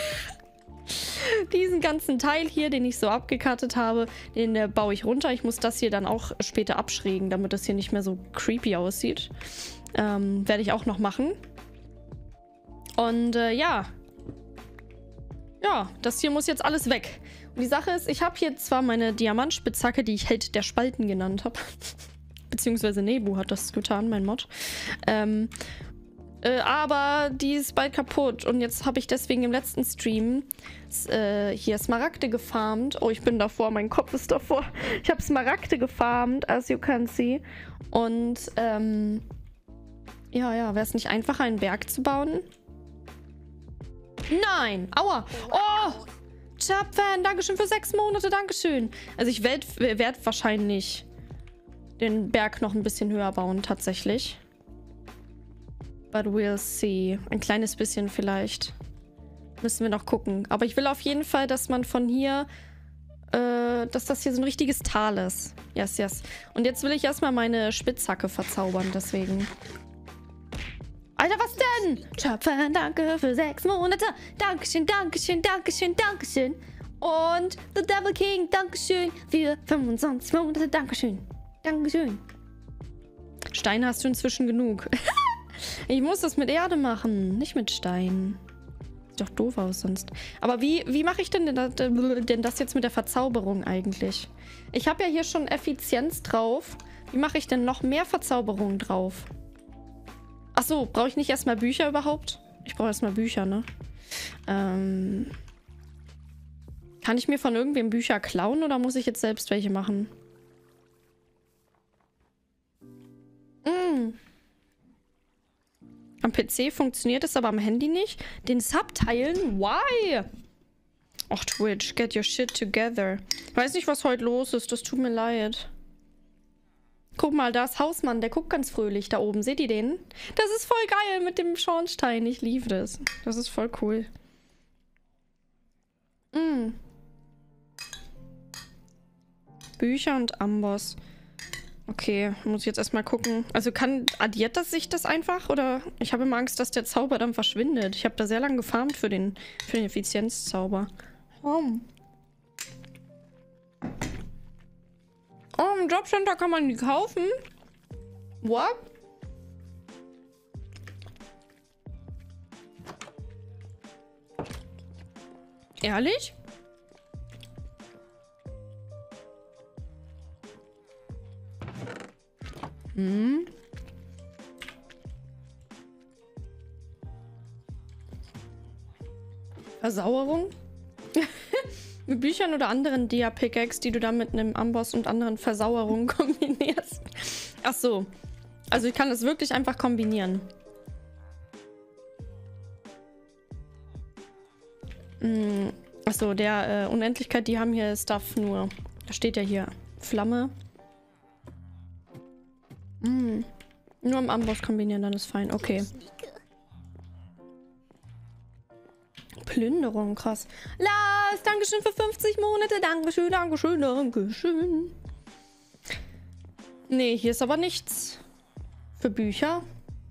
A: Diesen ganzen Teil hier, den ich so abgekattet habe, den baue ich runter. Ich muss das hier dann auch später abschrägen, damit das hier nicht mehr so creepy aussieht. Werde ich auch noch machen. Und ja. Ja, das hier muss jetzt alles weg. Und die Sache ist, ich habe hier zwar meine Diamantspitzhacke, die ich Held der Spalten genannt habe. Beziehungsweise Nebu hat das getan, mein Mod. Aber die ist bald kaputt. Und jetzt habe ich deswegen im letzten Stream hier Smaragde gefarmt. Oh, ich bin davor, mein Kopf ist davor. Ich habe Smaragde gefarmt, as you can see. Und ja, wäre es nicht einfacher, einen Berg zu bauen? Nein! Aua! Oh! Chapfan, dankeschön für 6 Monate, dankeschön. Also ich werd wahrscheinlich... den Berg noch ein bisschen höher bauen, tatsächlich. But we'll see. Ein kleines bisschen vielleicht. Müssen wir noch gucken. Aber ich will auf jeden Fall, dass man von hier... dass das hier so ein richtiges Tal ist. Yes, yes. Und jetzt will ich erstmal meine Spitzhacke verzaubern, deswegen. Alter, was denn? Schöpfen, danke für 6 Monate. Dankeschön, dankeschön, dankeschön, dankeschön. Und The Devil King, dankeschön für 25 Monate. Dankeschön. Dankeschön. Stein hast du inzwischen genug. Ich muss das mit Erde machen, nicht mit Stein. Sieht doch doof aus sonst. Aber wie mache ich denn das jetzt mit der Verzauberung eigentlich? Ich habe ja hier schon Effizienz drauf. Wie mache ich denn noch mehr Verzauberung drauf? Achso, brauche ich nicht erstmal Bücher überhaupt? Ich brauche erstmal Bücher, ne? Kann ich mir von irgendwem Bücher klauen oder muss ich jetzt selbst welche machen? Am PC funktioniert es, aber am Handy nicht. Den Subteilen? Why? Ach, Twitch, get your shit together. Ich weiß nicht, was heute los ist. Das tut mir leid. Guck mal, da ist Hausmann. Der guckt ganz fröhlich da oben. Seht ihr den? Das ist voll geil mit dem Schornstein. Ich liebe das. Das ist voll cool. Bücher und Amboss. Okay, muss ich jetzt erstmal gucken. Also addiert das sich das einfach? Oder ich habe immer Angst, dass der Zauber dann verschwindet. Ich habe da sehr lange gefarmt für den Effizienzzauber. Oh, im Jobcenter kann man die kaufen? What? Ehrlich? Hm. Versauerung? Mit Büchern oder anderen Dia-Pickaxe, die du dann mit einem Amboss und anderen Versauerungen kombinierst. Ach so. Also ich kann das wirklich einfach kombinieren. Achso, der Unendlichkeit, die haben hier Stuff nur. Da steht ja hier Flamme. Nur im Amboss kombinieren, dann ist fein. Okay. Plünderung, krass. Lars, Dankeschön für 50 Monate. Dankeschön, Dankeschön, Dankeschön. Nee, hier ist aber nichts. Für Bücher.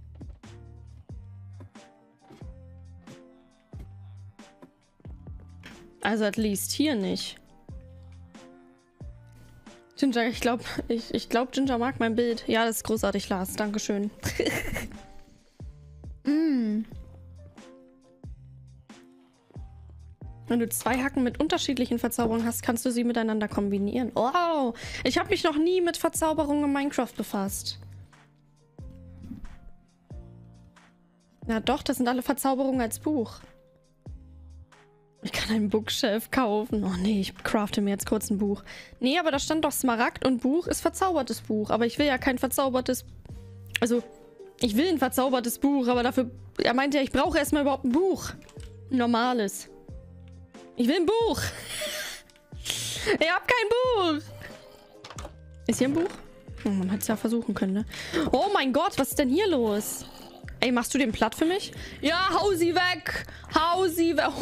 A: Also at least hier nicht. Ginger, ich glaube, Ginger mag mein Bild. Ja, das ist großartig, Lars. Dankeschön. Wenn du 2 Hacken mit unterschiedlichen Verzauberungen hast, kannst du sie miteinander kombinieren. Wow! Ich habe mich noch nie mit Verzauberungen in Minecraft befasst. Na doch, das sind alle Verzauberungen als Buch. Ich kann ein Bookshelf kaufen. Oh nee, ich crafte mir jetzt kurz ein Buch. Nee, aber da stand doch Smaragd und Buch ist verzaubertes Buch. Aber ich will ja kein verzaubertes... Also, ich will ein verzaubertes Buch, aber dafür... Er meinte ja, ich brauche erstmal überhaupt ein Buch. Ein normales. Ich will ein Buch. Ich hab kein Buch. Ist hier ein Buch? Oh, man hätte es ja versuchen können, ne? Oh mein Gott, was ist denn hier los? Ey, machst du den platt für mich? Ja, hau sie weg. Hau sie weg.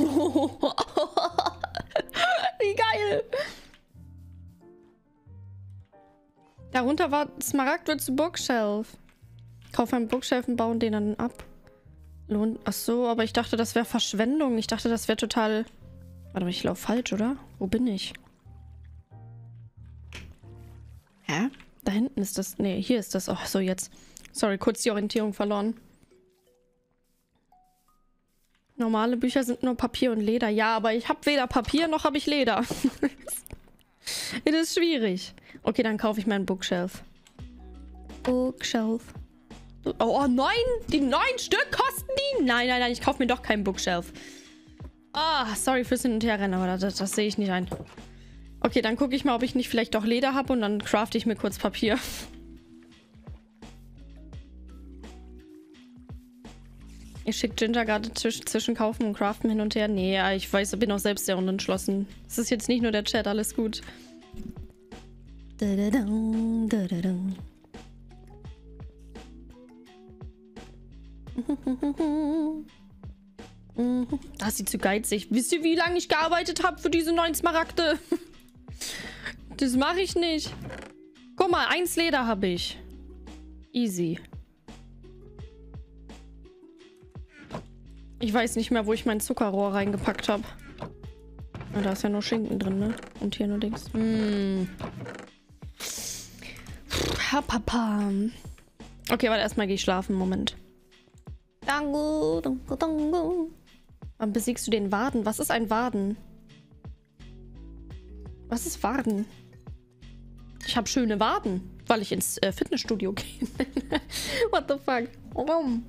A: Wie geil. Darunter war Smaragd wird zu Bookshelf. Kauf einen Bookshelf und bauen den dann ab. Ach so, aber ich dachte, das wäre Verschwendung. Ich dachte, das wäre total... Warte mal, ich laufe falsch, oder? Wo bin ich? Hä? Da hinten ist das... Nee, hier ist das. Oh, so jetzt. Sorry, kurz die Orientierung verloren. Normale Bücher sind nur Papier und Leder. Ja, aber ich habe weder Papier noch habe ich Leder. Das ist schwierig. Okay, dann kaufe ich mir einen Bookshelf. Bookshelf. Oh, 9? Die 9 Stück kosten die? Nein, nein, nein, ich kaufe mir doch keinen Bookshelf. Ah, sorry fürs Hin- und Herrennen, aber das sehe ich nicht ein. Okay, dann gucke ich mal, ob ich nicht vielleicht doch Leder habe und dann crafte ich mir kurz Papier. Ich schicke Ginger gerade zwischen Kaufen und Craften hin und her. Nee, ja, ich weiß, ich bin auch selbst sehr unentschlossen. Es ist jetzt nicht nur der Chat, alles gut. Das ist sie zu geizig. Wisst ihr, wie lange ich gearbeitet habe für diese 9 Smaragde? Das mache ich nicht. Guck mal, 1 Leder habe ich. Easy. Ich weiß nicht mehr, wo ich mein Zuckerrohr reingepackt habe. Da ist ja nur Schinken drin, ne? Und hier nur Dings. Papa. Okay, warte, erstmal gehe ich schlafen. Moment. Dango, dango, dango. Wann besiegst du den Waden? Was ist ein Waden? Was ist Waden? Ich habe schöne Waden, weil ich ins Fitnessstudio gehe. What the fuck? Warum?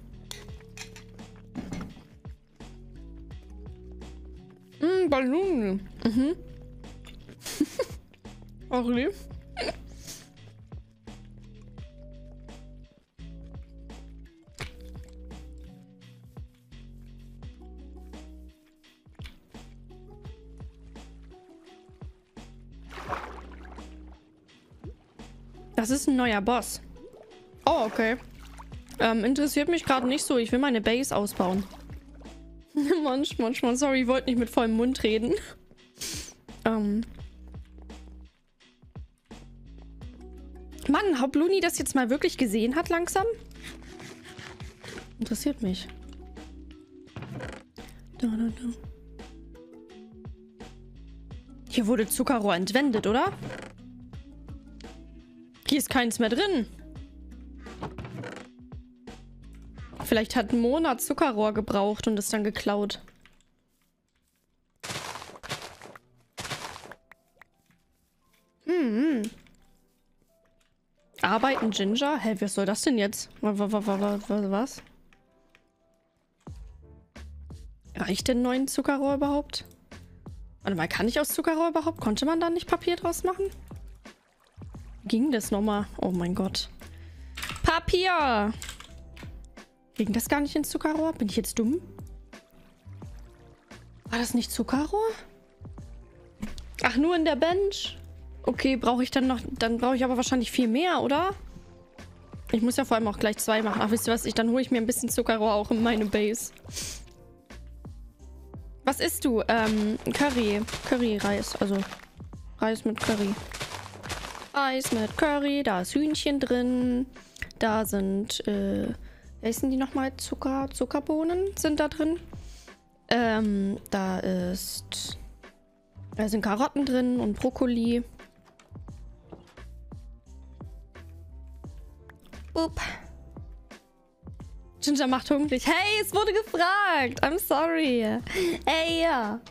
A: Ballon. Auch lieb. Das ist ein neuer Boss. Oh, okay. Interessiert mich gerade nicht so. Ich will meine Base ausbauen. Manchmal, sorry, ich wollte nicht mit vollem Mund reden. Mann, ob Luni das jetzt mal wirklich gesehen hat langsam? Interessiert mich. Hier wurde Zuckerrohr entwendet, oder? Hier ist keins mehr drin. Vielleicht hat Mona Zuckerrohr gebraucht und es dann geklaut. Arbeiten Ginger? Hä, was soll das denn jetzt? Was? Reicht denn 9 Zuckerrohr überhaupt? Warte mal, kann ich aus Zuckerrohr überhaupt? Konnte man da nicht Papier draus machen? Ging das nochmal? Oh mein Gott. Papier! Ging das gar nicht in Zuckerrohr? Bin ich jetzt dumm? War das nicht Zuckerrohr? Ach, nur in der Bench? Okay, brauche ich dann noch... Dann brauche ich aber wahrscheinlich viel mehr, oder? Ich muss ja vor allem auch gleich 2 machen. Ach, wisst ihr was? Dann hole ich mir ein bisschen Zuckerrohr auch in meine Base. Was isst du? Curry. Curry-Reis. Also, Reis mit Curry. Reis mit Curry. Da ist Hühnchen drin. Da sind, wie heißen die nochmal? Zuckerbohnen sind da drin. Da sind Karotten drin und Brokkoli. Upp. Ginger macht hungrig. Hey, es wurde gefragt. I'm sorry. Hey, ja.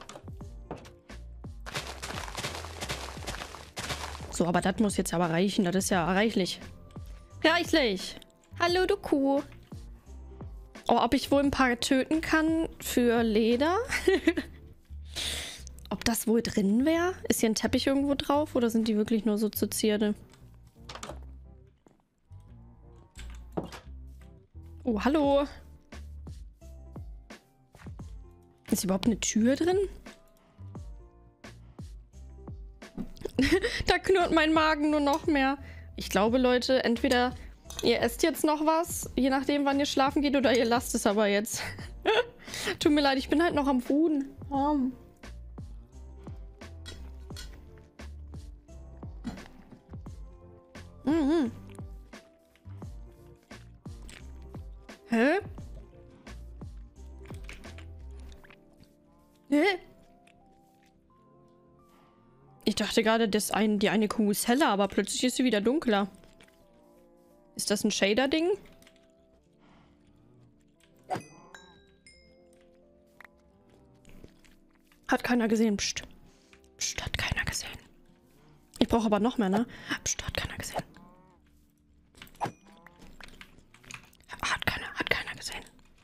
A: So, aber das muss jetzt aber reichen. Das ist ja reichlich. Reichlich. Hallo, du Kuh. Oh, ob ich wohl ein paar töten kann für Leder? Ob das wohl drin wäre? Ist hier ein Teppich irgendwo drauf oder sind die wirklich nur so zur Zierde? Oh, hallo. Ist überhaupt eine Tür drin? Da knurrt mein Magen nur noch mehr. Ich glaube, Leute, entweder ihr esst jetzt noch was, je nachdem, wann ihr schlafen geht, oder ihr lasst es aber jetzt. Tut mir leid, ich bin halt noch am Fuhen. Mhm. Hä? Hä? Ich dachte gerade, die eine Kuh ist heller, aber plötzlich ist sie wieder dunkler. Ist das ein Shader-Ding? Hat keiner gesehen. Psst. Psst, hat keiner gesehen. Ich brauche aber noch mehr, ne? Psst, hat keiner gesehen. Hat keiner gesehen.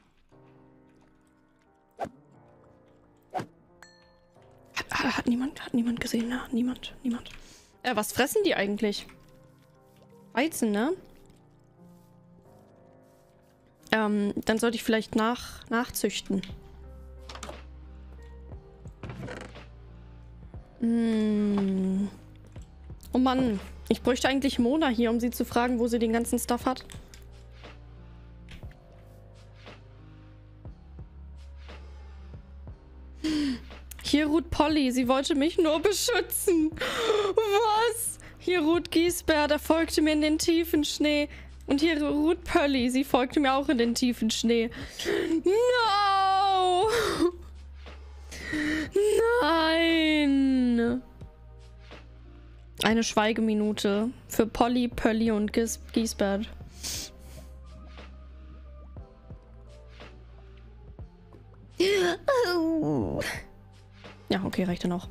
A: Hat niemand gesehen, ne? Niemand. Was fressen die eigentlich? Weizen, ne? Dann sollte ich vielleicht nachzüchten. Oh Mann, ich bräuchte eigentlich Mona hier, um sie zu fragen, wo sie den ganzen Stuff hat. Hier ruht Polly, sie wollte mich nur beschützen. Was? Hier ruht Giesbert, er folgte mir in den tiefen Schnee. Und hier ruht Polly, sie folgte mir auch in den tiefen Schnee. No! Nein! Eine Schweigeminute für Polly, Pölli und Giesbert. Ja, okay, reicht dann auch.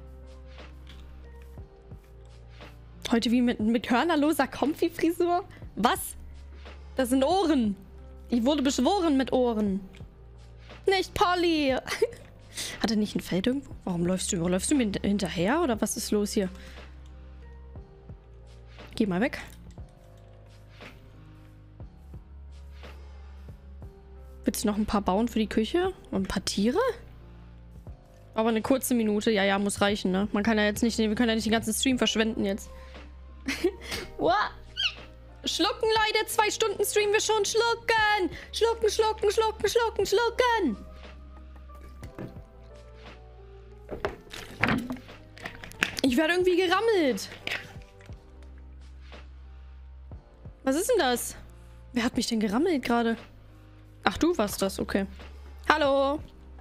A: Heute wie mit hörnerloser Comfy-Frisur? Was? Das sind Ohren. Ich wurde beschworen mit Ohren. Nicht Polly. Hat er nicht ein Feld irgendwo? Warum läufst du mir hinterher? Oder was ist los hier? Geh mal weg. Willst du noch ein paar bauen für die Küche? Und ein paar Tiere? Aber eine kurze Minute. Ja, muss reichen, ne? Man kann ja jetzt nicht... Wir können ja nicht den ganzen Stream verschwenden jetzt. Schlucken, Leute. 2 Stunden streamen wir schon. Schlucken. Schlucken. Ich werde irgendwie gerammelt. Was ist denn das? Wer hat mich denn gerammelt gerade? Ach, du warst das. Okay. Hallo.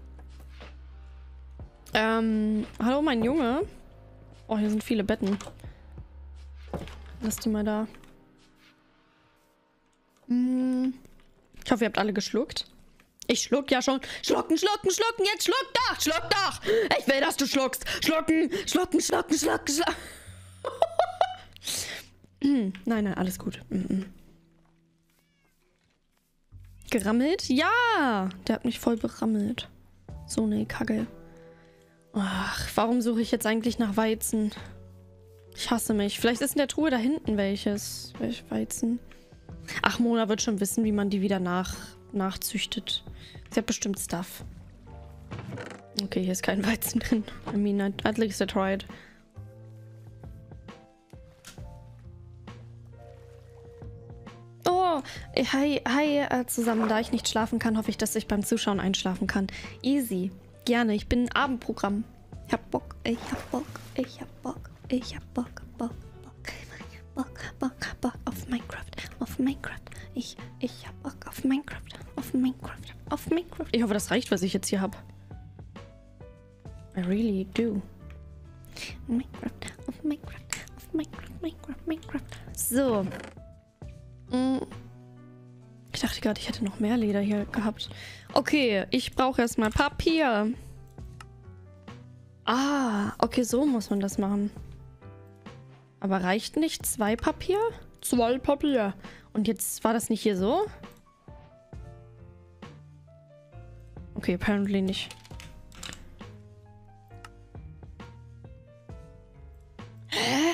A: Hallo, mein Junge. Oh, hier sind viele Betten. Lass die mal da. Ich hoffe, ihr habt alle geschluckt. Ich schluck ja schon. Schlucken. Jetzt schluck doch. Ich will, dass du schluckst. Schlucken. Nein, alles gut. Gerammelt? Ja! Der hat mich voll berammelt. So eine Kacke. Ach, warum suche ich jetzt eigentlich nach Weizen? Ich hasse mich. Vielleicht ist in der Truhe da hinten welches. Welch Weizen? Ach, Mona wird schon wissen, wie man die wieder nachzüchtet. Sie hat bestimmt Stuff. Okay, hier ist kein Weizen drin. I mean, at least I tried. Oh, hi zusammen. Da ich nicht schlafen kann, hoffe ich, dass ich beim Zuschauen einschlafen kann. Easy. Gerne. Ich bin ein Abendprogramm. Ich hab Bock. Ich hab Bock. Ich hab Bock. Ich hab Bock. Bock auf Minecraft. Auf Minecraft. Ich hab Bock auf Minecraft. Auf Minecraft. Auf Minecraft. Ich hoffe, das reicht, was ich jetzt hier hab. I really do. Minecraft. Auf Minecraft. Auf Minecraft. So. Ich dachte gerade, ich hätte noch mehr Leder hier gehabt. Okay, ich brauche erstmal Papier. Ah, okay, so muss man das machen. Aber reicht nicht 2 Papier? 2 Papier. Und jetzt war das nicht hier so? Okay, apparently nicht. Hä?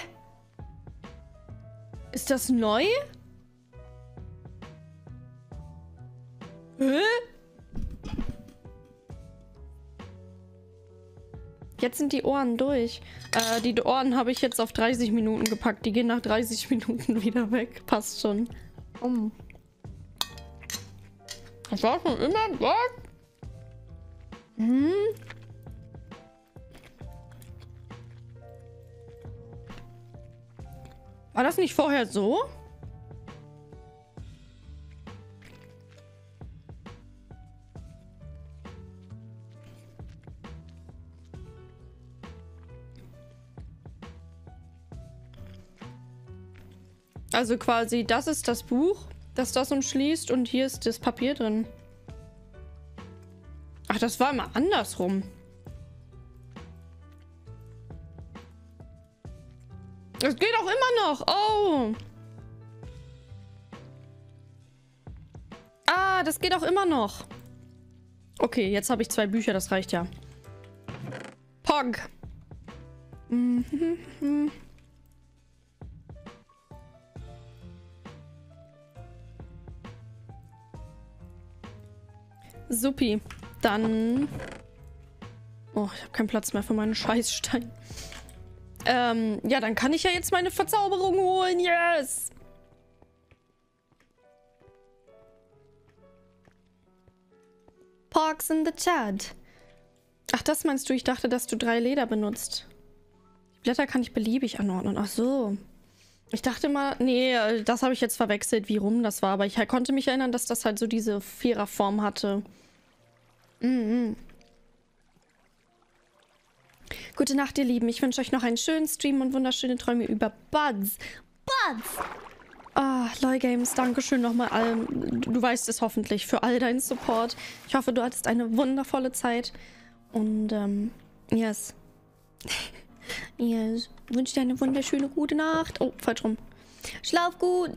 A: Ist das neu? Hä? Jetzt sind die Ohren durch. Die Ohren habe ich jetzt auf 30 Minuten gepackt. Die gehen nach 30 Minuten wieder weg. Passt schon. Das war schon immer gut. War das nicht vorher so? Also quasi, das ist das Buch, das umschließt und hier ist das Papier drin. Ach, das war immer andersrum. Es geht auch immer noch. Oh. Ah, das geht auch immer noch. Okay, jetzt habe ich 2 Bücher, das reicht ja. Pog. Supi. Dann... Oh, ich habe keinen Platz mehr für meinen Scheißstein. Ja, dann kann ich ja jetzt meine Verzauberung holen. Yes! Pogs in the chat. Ach, das meinst du? Ich dachte, dass du 3 Leder benutzt. Die Blätter kann ich beliebig anordnen. Ach so. Ich dachte mal... Nee, das habe ich jetzt verwechselt, wie rum das war. Aber ich konnte mich erinnern, dass das halt so diese Viererform hatte. Gute Nacht, ihr Lieben. Ich wünsche euch noch einen schönen Stream und wunderschöne Träume über Buds. Ah, LOL Games, dankeschön nochmal allem. Du weißt es hoffentlich, für all deinen Support. Ich hoffe, du hattest eine wundervolle Zeit. Und, yes. Yes. Wünsche dir eine wunderschöne gute Nacht. Oh, falsch rum. Schlaf gut.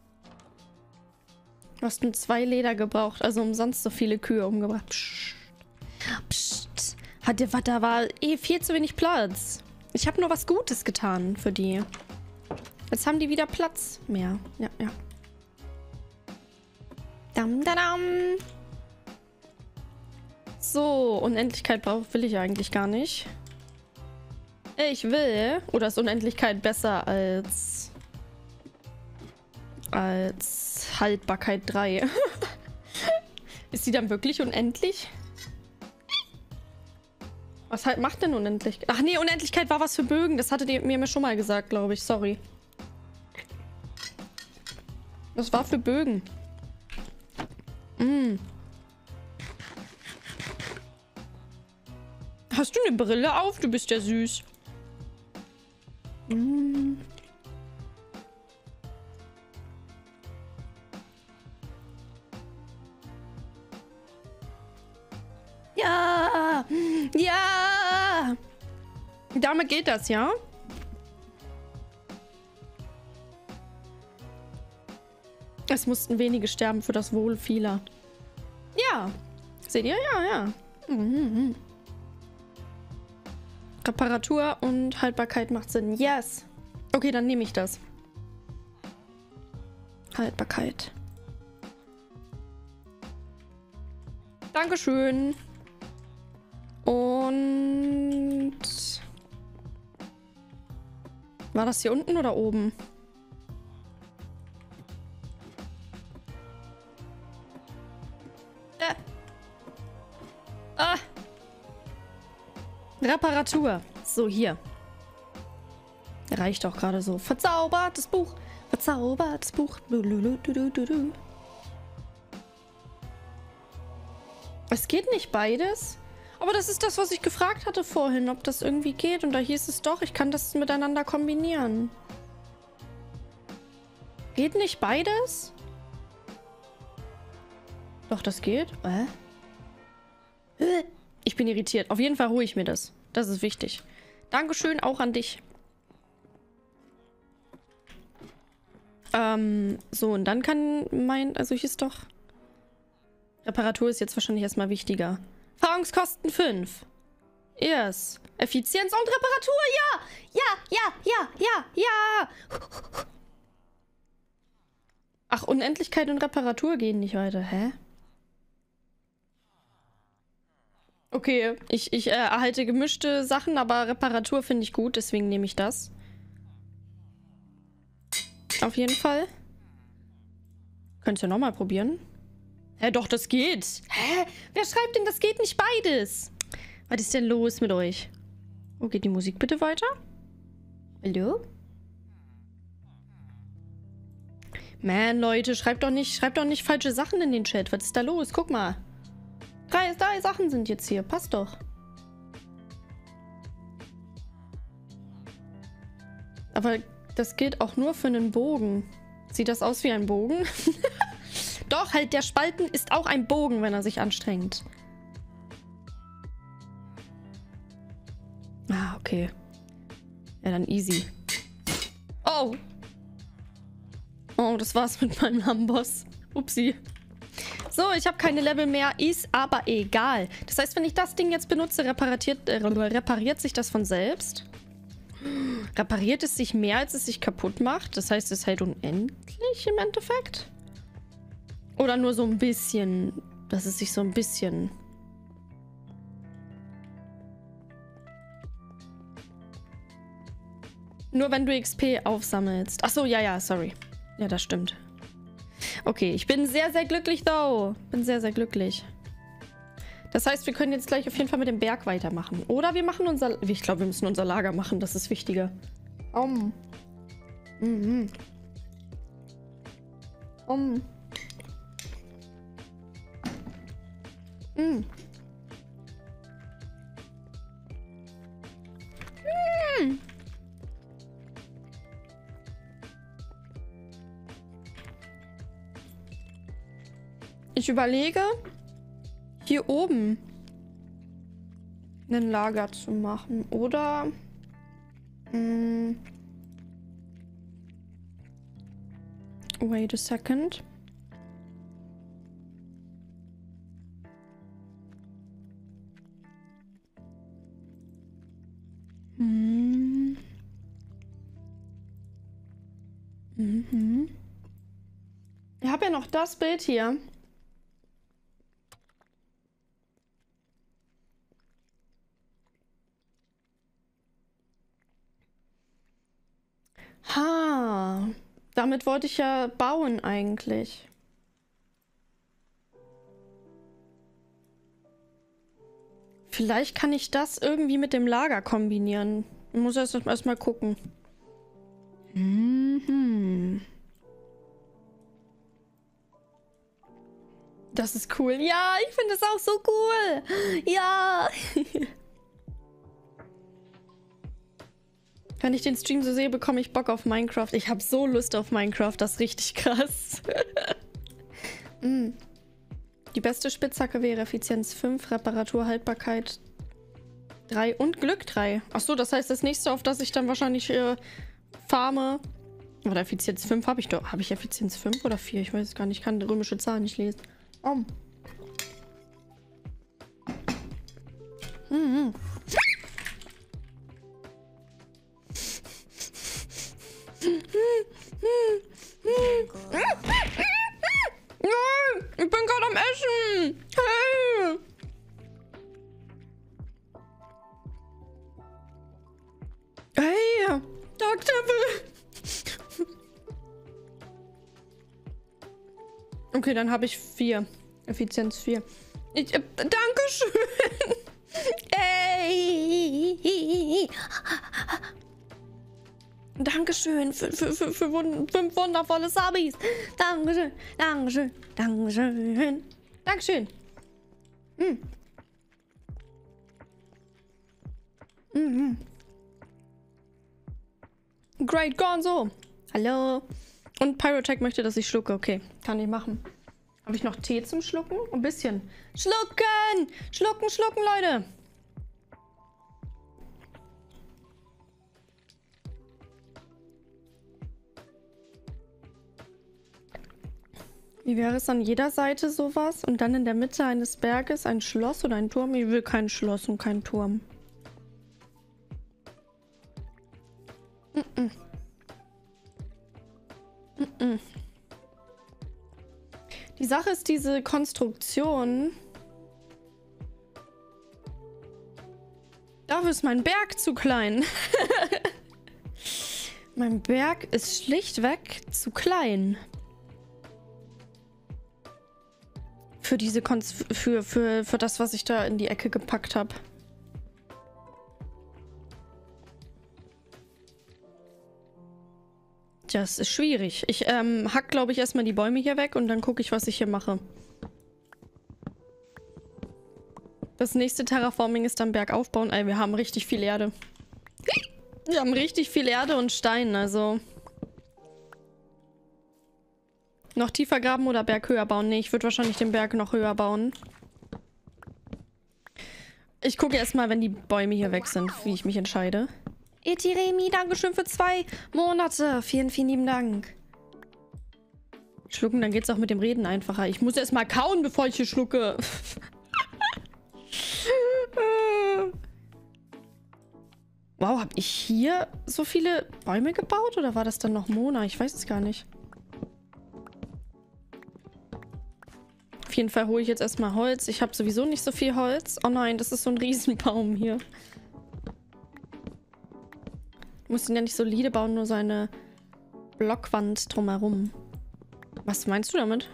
A: Du hast nur 2 Leder gebraucht, also umsonst so viele Kühe umgebracht. Psst. Psst. Da war viel zu wenig Platz. Ich habe nur was Gutes getan für die. Jetzt haben die wieder Platz mehr. Ja. Dam. So, Unendlichkeit will ich eigentlich gar nicht. Ich will... Oder ist Unendlichkeit besser als Haltbarkeit 3? Ist sie dann wirklich unendlich? Was halt macht denn Unendlichkeit? Ach nee, Unendlichkeit war was für Bögen. Das hattet ihr mir schon mal gesagt, glaube ich. Sorry. Das war für Bögen. Hast du eine Brille auf? Du bist ja süß. Ja! Ja! Damit geht das, ja? Es mussten wenige sterben für das Wohl vieler. Ja. Seht ihr? Ja, ja. Mhm. Reparatur und Haltbarkeit macht Sinn. Yes. Okay, dann nehme ich das. Haltbarkeit. Dankeschön. Und... War das hier unten oder oben? Reparatur. So, hier. Reicht auch gerade so. Verzaubertes Buch. Verzaubertes Buch. Es geht nicht beides. Aber das ist das, was ich gefragt hatte vorhin, ob das irgendwie geht. Und da hieß es doch, ich kann das miteinander kombinieren. Geht nicht beides? Doch, das geht. Ich bin irritiert. Auf jeden Fall hole ich mir das. Das ist wichtig. Dankeschön auch an dich. So, und dann kann mein... Also hier ist doch... Reparatur ist jetzt wahrscheinlich erstmal wichtiger. Erfahrungskosten 5. Yes. Effizienz und Reparatur, ja! Ja, ja, ja, ja, ja! Ach, Unendlichkeit und Reparatur gehen nicht weiter. Hä? Okay, ich erhalte gemischte Sachen, aber Reparatur finde ich gut, deswegen nehme ich das. Auf jeden Fall. Könntest ja nochmal probieren. Hä, doch, das geht. Hä? Wer schreibt denn, das geht nicht beides? Was ist denn los mit euch? Oh, geht die Musik bitte weiter? Hallo? Man, Leute, schreibt doch nicht falsche Sachen in den Chat. Was ist da los? Guck mal. Drei Sachen sind jetzt hier. Passt doch. Aber das gilt auch nur für einen Bogen. Sieht das aus wie ein Bogen? Doch, halt, der Spalten ist auch ein Bogen, wenn er sich anstrengt. Ah, okay. Ja, dann easy. Oh. Oh, das war's mit meinem Amboss. Upsi. So, ich habe keine Level mehr, ist aber egal. Das heißt, wenn ich das Ding jetzt benutze, repariert sich das von selbst. Repariert es sich mehr, als es sich kaputt macht? Das heißt, es hält unendlich im Endeffekt? Oder nur so ein bisschen, dass es sich so ein bisschen... Nur wenn du XP aufsammelst. Achso, ja, ja, sorry. Ja, das stimmt. Okay, ich bin sehr, sehr glücklich, though. Bin sehr, sehr glücklich. Das heißt, wir können jetzt gleich auf jeden Fall mit dem Berg weitermachen. Oder wir machen unser... Ich glaube, wir müssen unser Lager machen. Das ist wichtiger. Ich überlege, hier oben ein Lager zu machen. Oder... Wait a second. Ich habe ja noch das Bild hier. Ha, damit wollte ich ja bauen eigentlich. Vielleicht kann ich das irgendwie mit dem Lager kombinieren. Ich muss erst mal gucken. Das ist cool. Ja, ich finde es auch so cool. Ja. Wenn ich den Stream so sehe, bekomme ich Bock auf Minecraft. Ich habe so Lust auf Minecraft. Das ist richtig krass. Die beste Spitzhacke wäre Effizienz 5, Reparatur, Haltbarkeit 3 und Glück 3. Achso, das heißt, das nächste, auf das ich dann wahrscheinlich farme, Oder Effizienz 5 habe ich doch. Habe ich Effizienz 5 oder 4? Ich weiß es gar nicht. Ich kann römische Zahlen nicht lesen. Oh. Mhm. Ich bin gerade am Essen. Hey. Hey, Dogtapfel. Okay, dann habe ich 4. Effizienz 4. Dankeschön. Ey. Dankeschön für 5 wundervolle Subbies. Dankeschön, Dankeschön, Dankeschön. Dankeschön. Mm. Mhm. Great Gonzo. Hallo. Und Pyrotech möchte, dass ich schlucke. Okay, kann ich machen. Habe ich noch Tee zum Schlucken? Ein bisschen. Schlucken! Schlucken, schlucken, Leute. Wie wäre es an jeder Seite sowas? Und dann in der Mitte eines Berges ein Schloss oder ein Turm? Ich will kein Schloss und kein Turm. Mm-mm. Mm-mm. Die Sache ist, diese Konstruktion... Dafür ist mein Berg zu klein. Mein Berg ist schlichtweg zu klein. Für diese für das, was ich da in die Ecke gepackt habe. Das ist schwierig. Ich hack, glaube ich, erstmal die Bäume hier weg und dann gucke ich, was ich hier mache. Das nächste Terraforming ist dann Berg aufbauen. Ey, wir haben richtig viel Erde. Wir haben richtig viel Erde und Stein, also... Noch tiefer graben oder Berg höher bauen? Nee, ich würde wahrscheinlich den Berg noch höher bauen. Ich gucke erstmal, wenn die Bäume hier weg sind, wie ich mich entscheide. Etiremi, Dankeschön für 2 Monate. Vielen, vielen lieben Dank. Schlucken, dann geht's auch mit dem Reden einfacher. Ich muss erstmal kauen, bevor ich hier schlucke. Wow, habe ich hier so viele Bäume gebaut? Oder war das dann noch Mona? Ich weiß es gar nicht. Auf jeden Fall hole ich jetzt erstmal Holz. Ich habe sowieso nicht so viel Holz. Oh nein, das ist so ein Riesenbaum hier. Du musst ihn ja nicht solide bauen, nur so eine Blockwand drumherum. Was meinst du damit?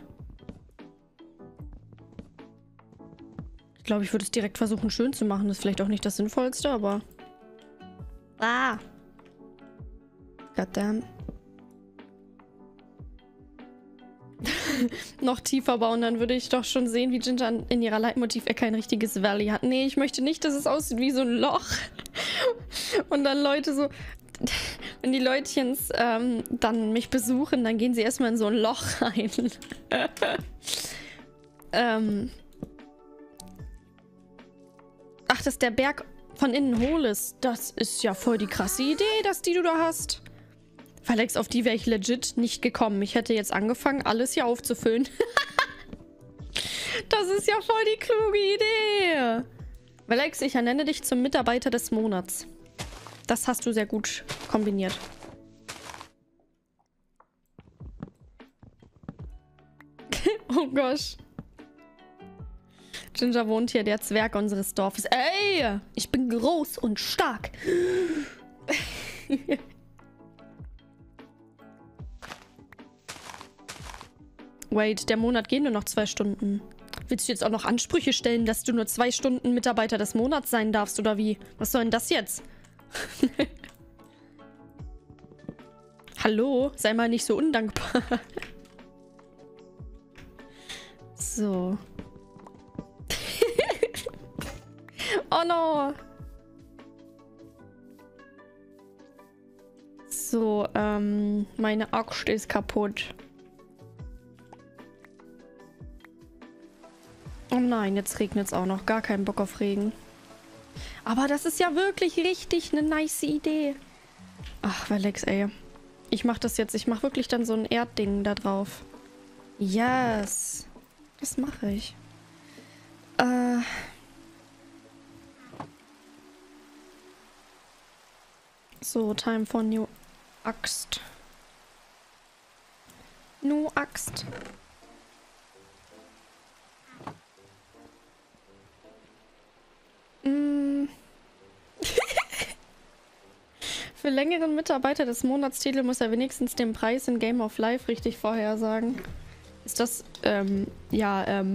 A: Ich glaube, ich würde es direkt versuchen, schön zu machen. Das ist vielleicht auch nicht das Sinnvollste, aber... Ah! Goddamn. Noch tiefer bauen, dann würde ich doch schon sehen, wie Ginger in ihrer Leitmotiv-Ecke ein richtiges Valley hat. Nee, ich möchte nicht, dass es aussieht wie so ein Loch. Und dann Leute so... Wenn die Leutchens dann mich besuchen, dann gehen sie erstmal in so ein Loch rein. Ach, dass der Berg von innen hohl ist. Das ist ja voll die krasse Idee, die du da hast. Alex, auf die wäre ich legit nicht gekommen. Ich hätte jetzt angefangen, alles hier aufzufüllen. Das ist ja voll die kluge Idee. Alex, ich ernenne dich zum Mitarbeiter des Monats. Das hast du sehr gut kombiniert. Oh Gott. Ginger wohnt hier, der Zwerg unseres Dorfes. Ey, ich bin groß und stark. Wait, der Monat geht nur noch 2 Stunden. Willst du jetzt auch noch Ansprüche stellen, dass du nur 2 Stunden Mitarbeiter des Monats sein darfst, oder wie? Was soll denn das jetzt? Hallo? Sei mal nicht so undankbar. So. Oh no. So, meine Axt ist kaputt. Oh nein, jetzt regnet es auch noch. Gar keinen Bock auf Regen. Aber das ist ja wirklich richtig eine nice Idee. Ach, Alex, ey. Ich mache das jetzt. Ich mache wirklich dann so ein Erdding da drauf. Yes. Das mache ich. So, time for new Axt. New Axt. Für längeren Mitarbeiter des Monatstitel muss er wenigstens den Preis in Game of Life richtig vorhersagen. Ist das, ja,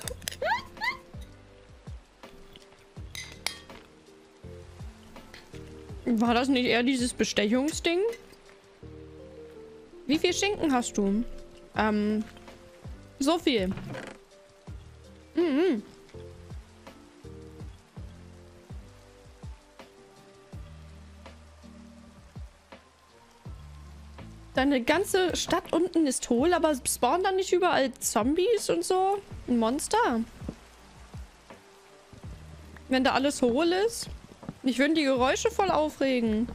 A: War das nicht eher dieses Bestechungsding? Wie viel Schinken hast du? So viel. Mhm. Deine ganze Stadt unten ist hohl, aber spawnen dann nicht überall Zombies und so? Ein Monster? Wenn da alles hohl ist? Mich würden die Geräusche voll aufregen.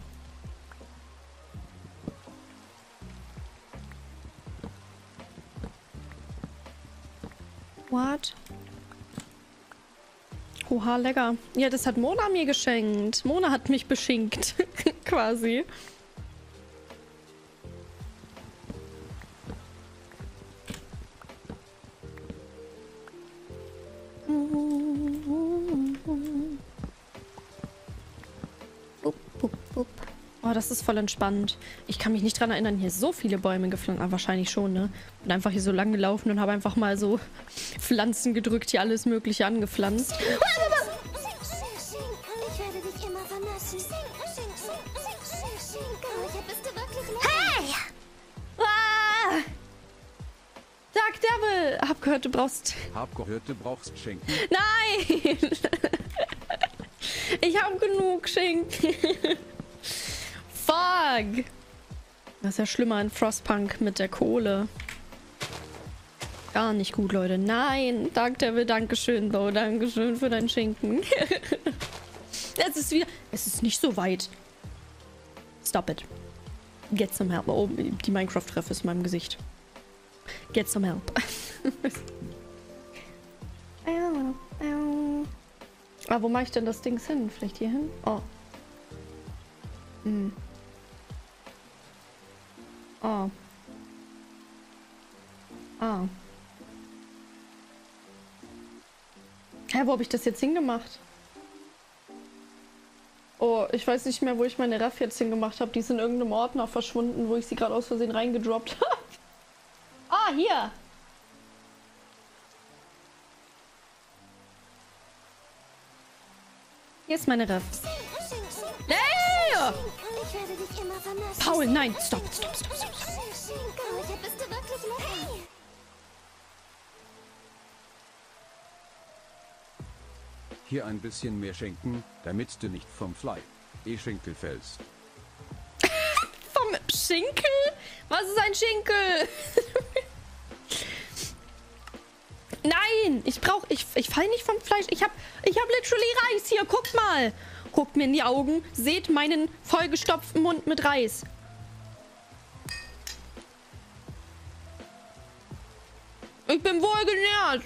A: What? Oha, lecker. Ja, das hat Mona mir geschenkt. Mona hat mich beschinkt. Quasi. Oh, das ist voll entspannt. Ich kann mich nicht dran erinnern, hier so viele Bäume gepflanzt. Ah, wahrscheinlich schon, ne? Bin einfach hier so lang gelaufen und habe einfach mal so Pflanzen gedrückt, hier alles Mögliche angepflanzt.
C: Ich werde dich immer vermissen. Bist du wirklich lecker?
A: Hey! Ah! Dark Devil! Hab gehört, du brauchst
D: Schinken.
A: Nein! Ich habe genug Schinken. Fuck! Das ist ja schlimmer in Frostpunk mit der Kohle. Gar nicht gut, Leute. Nein! Dark Devil, dankeschön, though. Dankeschön für deinen Schinken. Es ist wieder... Es ist nicht so weit. Stop it. Get some help. Oh, die Minecraft-Treffe ist in meinem Gesicht. Get some help. Ah, wo mache ich denn das Ding hin? Vielleicht hier hin? Oh. Hm. Oh. Ah. Hä, wo habe ich das jetzt hingemacht? Oh, ich weiß nicht mehr, wo ich meine Raff jetzt hingemacht habe. Die ist in irgendeinem Ordner verschwunden, wo ich sie gerade aus Versehen reingedroppt habe. Ah, hier! Hier ist meine Raff. Hey!
C: Ich werde dich immer vermissen.
A: Paul, nein! Stopp.
C: Bist du wirklich lecker?
D: Hier ein bisschen mehr Schinken, damit du nicht vom Schinkel fällst.
A: Vom Schinkel? Was ist ein Schinkel? Nein! Ich fall nicht vom Fleisch. Ich hab literally Reis hier. Guckt mal. Guckt mir in die Augen. Seht meinen vollgestopften Mund mit Reis. Ich bin wohl genährt.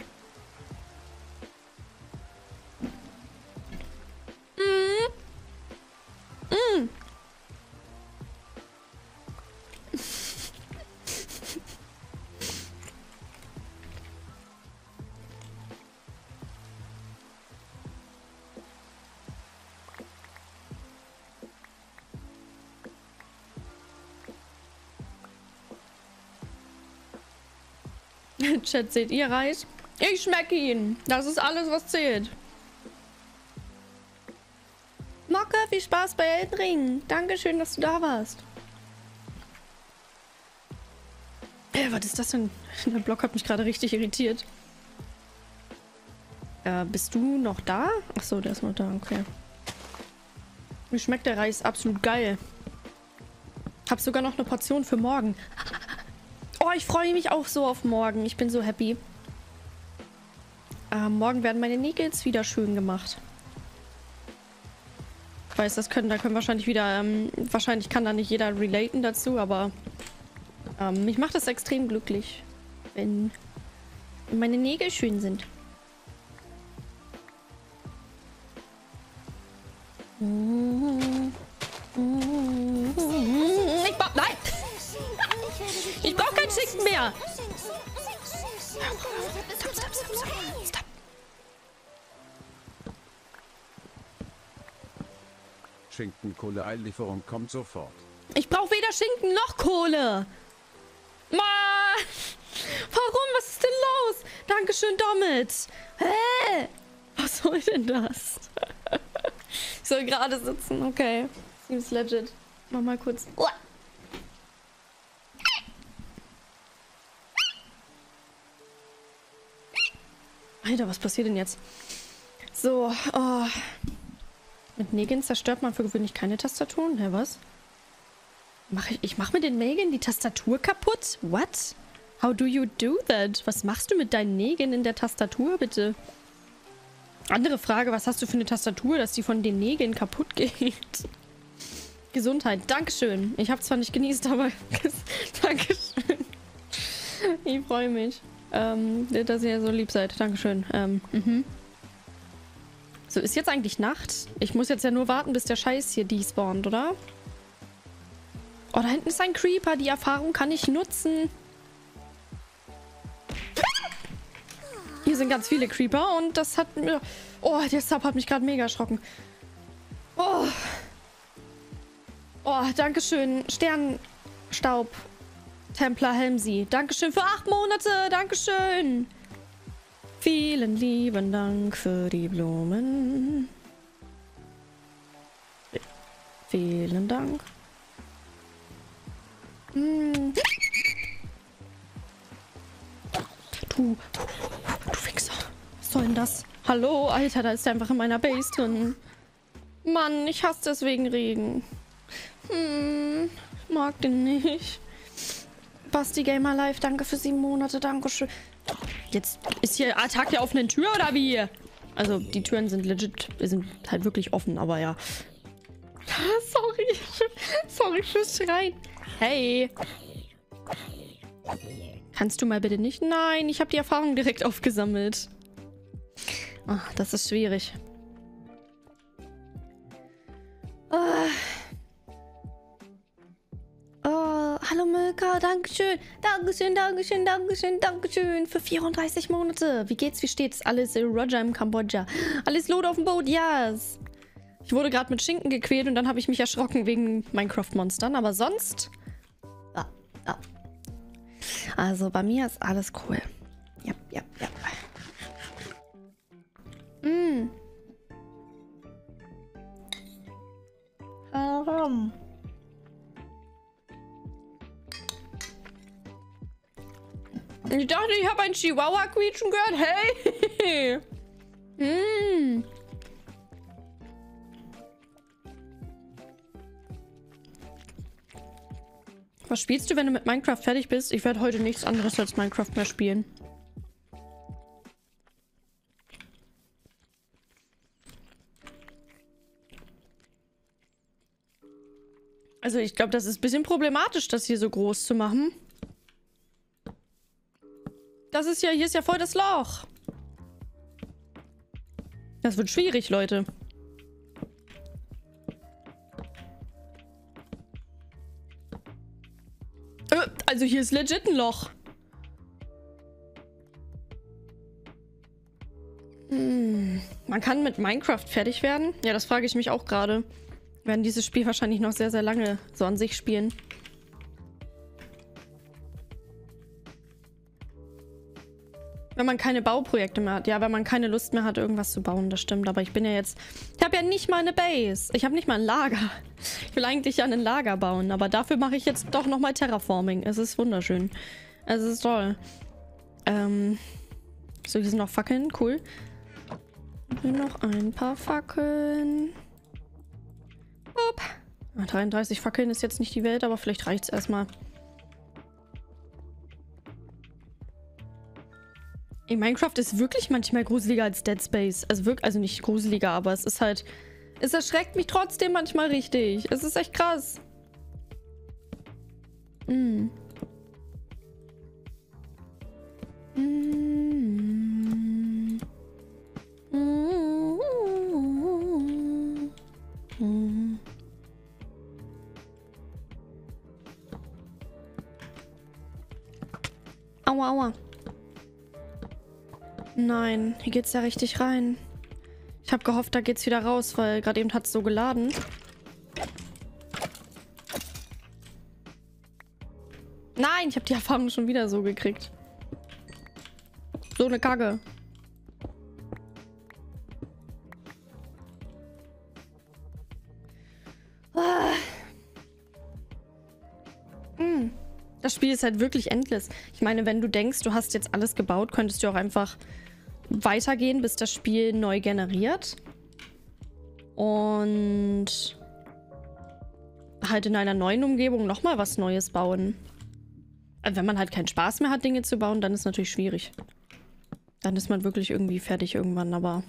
A: Chat, seht ihr Reis? Ich schmecke ihn. Das ist alles, was zählt. Mocke, viel Spaß bei Elden Ring. Dankeschön, dass du da warst. Was ist das denn? Der Block hat mich gerade richtig irritiert. Bist du noch da? Achso, der ist noch da, okay. Mir schmeckt der Reis absolut geil. Hab sogar noch eine Portion für morgen. Oh, ich freue mich auch so auf morgen. Ich bin so happy. Morgen werden meine Nägels wieder schön gemacht. Ich weiß, da können wahrscheinlich wieder, wahrscheinlich kann da nicht jeder relaten dazu, aber mich macht das extrem glücklich, wenn meine Nägel schön sind. Nein! Ich brauche kein Schinken mehr! Stop.
D: Schinkenkohle-Eillieferung kommt sofort.
A: Ich brauche weder Schinken noch Kohle! Mann! Warum? Was ist denn los? Dankeschön, Domit! Hä? Was soll denn das? Ich soll gerade sitzen, okay. Seems legit. Mach mal kurz. Alter, was passiert denn jetzt? So, oh. Mit Nägeln zerstört man für gewöhnlich keine Tastaturen. Hä, was? Ich mach mit den Nägeln die Tastatur kaputt? What? How do you do that? Was machst du mit deinen Nägeln in der Tastatur, bitte? Andere Frage, was hast du für eine Tastatur, dass die von den Nägeln kaputt geht? Gesundheit. Dankeschön. Ich habe zwar nicht genießt, aber Dankeschön. Ich freue mich, dass ihr so lieb seid. Dankeschön. So, ist jetzt eigentlich Nacht? Ich muss jetzt ja nur warten, bis der Scheiß hier despawnt, oder? Oh, da hinten ist ein Creeper. Die Erfahrung kann ich nutzen. Hier sind ganz viele Creeper und das hat mir... Oh, der Sub hat mich gerade mega erschrocken. Oh. Oh, dankeschön. Sternstaub. Templar Helmsy. Dankeschön für 8 Monate. Dankeschön. Vielen lieben Dank für die Blumen. Vielen Dank. Du Wichser. Was soll denn das? Hallo, Alter, da ist er einfach in meiner Base drin. Mann, ich hasse deswegen Regen. Mag den nicht. Basti Gamer Live, danke für 7 Monate, dankeschön. Jetzt ist hier Attacke der offenen Tür oder wie? Also, die Türen sind legit, sind halt wirklich offen, aber ja. Sorry fürs Schreien. Hey. Kannst du mal bitte nicht? Nein, ich habe die Erfahrung direkt aufgesammelt. Ach, das ist schwierig. Hallo Milka, dankeschön. Dankeschön für 34 Monate. Wie geht's, wie steht's? Alles Roger im Kambodscha. Alles Lot auf dem Boot, yes. Ich wurde gerade mit Schinken gequält und dann habe ich mich erschrocken wegen Minecraft-Monstern. Aber sonst... Also bei mir ist alles cool. Ja. Warum? Ich dachte, ich habe ein Chihuahua quietschen gehört. Hey! Was spielst du, wenn du mit Minecraft fertig bist? Ich werde heute nichts anderes als Minecraft mehr spielen. Also ich glaube, das ist ein bisschen problematisch, das hier so groß zu machen. Das ist ja, hier ist ja voll das Loch. Das wird schwierig, Leute. Also hier ist legit ein Loch. Man kann mit Minecraft fertig werden? Ja, das frage ich mich auch gerade. Wir werden dieses Spiel wahrscheinlich noch sehr, sehr lange so an sich spielen. Wenn man keine Bauprojekte mehr hat. Ja, wenn man keine Lust mehr hat, irgendwas zu bauen, das stimmt. Aber ich bin ja jetzt... Ich habe ja nicht mal eine Base. Ich habe nicht mal ein Lager. Ich will eigentlich ja ein Lager bauen. Aber dafür mache ich jetzt doch nochmal Terraforming. Es ist wunderschön. Es ist toll. So, hier sind noch Fackeln. Cool. Hier noch ein paar Fackeln. Upp. 33 Fackeln ist jetzt nicht die Welt, aber vielleicht reicht es erstmal. Minecraft ist wirklich manchmal gruseliger als Dead Space. Also wirklich, also nicht gruseliger, aber es ist halt... Es erschreckt mich trotzdem manchmal richtig. Es ist echt krass. Mm. Mm. Mm. Mm. Aua, aua. Nein, hier geht's ja richtig rein. Ich habe gehofft, da geht's wieder raus, weil gerade eben hat's so geladen. Nein, ich habe die Erfahrung schon wieder so gekriegt. So eine Kacke. Ah. Das Spiel ist halt wirklich endless. Ich meine, wenn du denkst, du hast jetzt alles gebaut, könntest du auch einfach weitergehen, bis das Spiel neu generiert. Und halt in einer neuen Umgebung nochmal was Neues bauen. Also wenn man halt keinen Spaß mehr hat, Dinge zu bauen, dann ist natürlich schwierig. Dann ist man wirklich irgendwie fertig irgendwann, aber...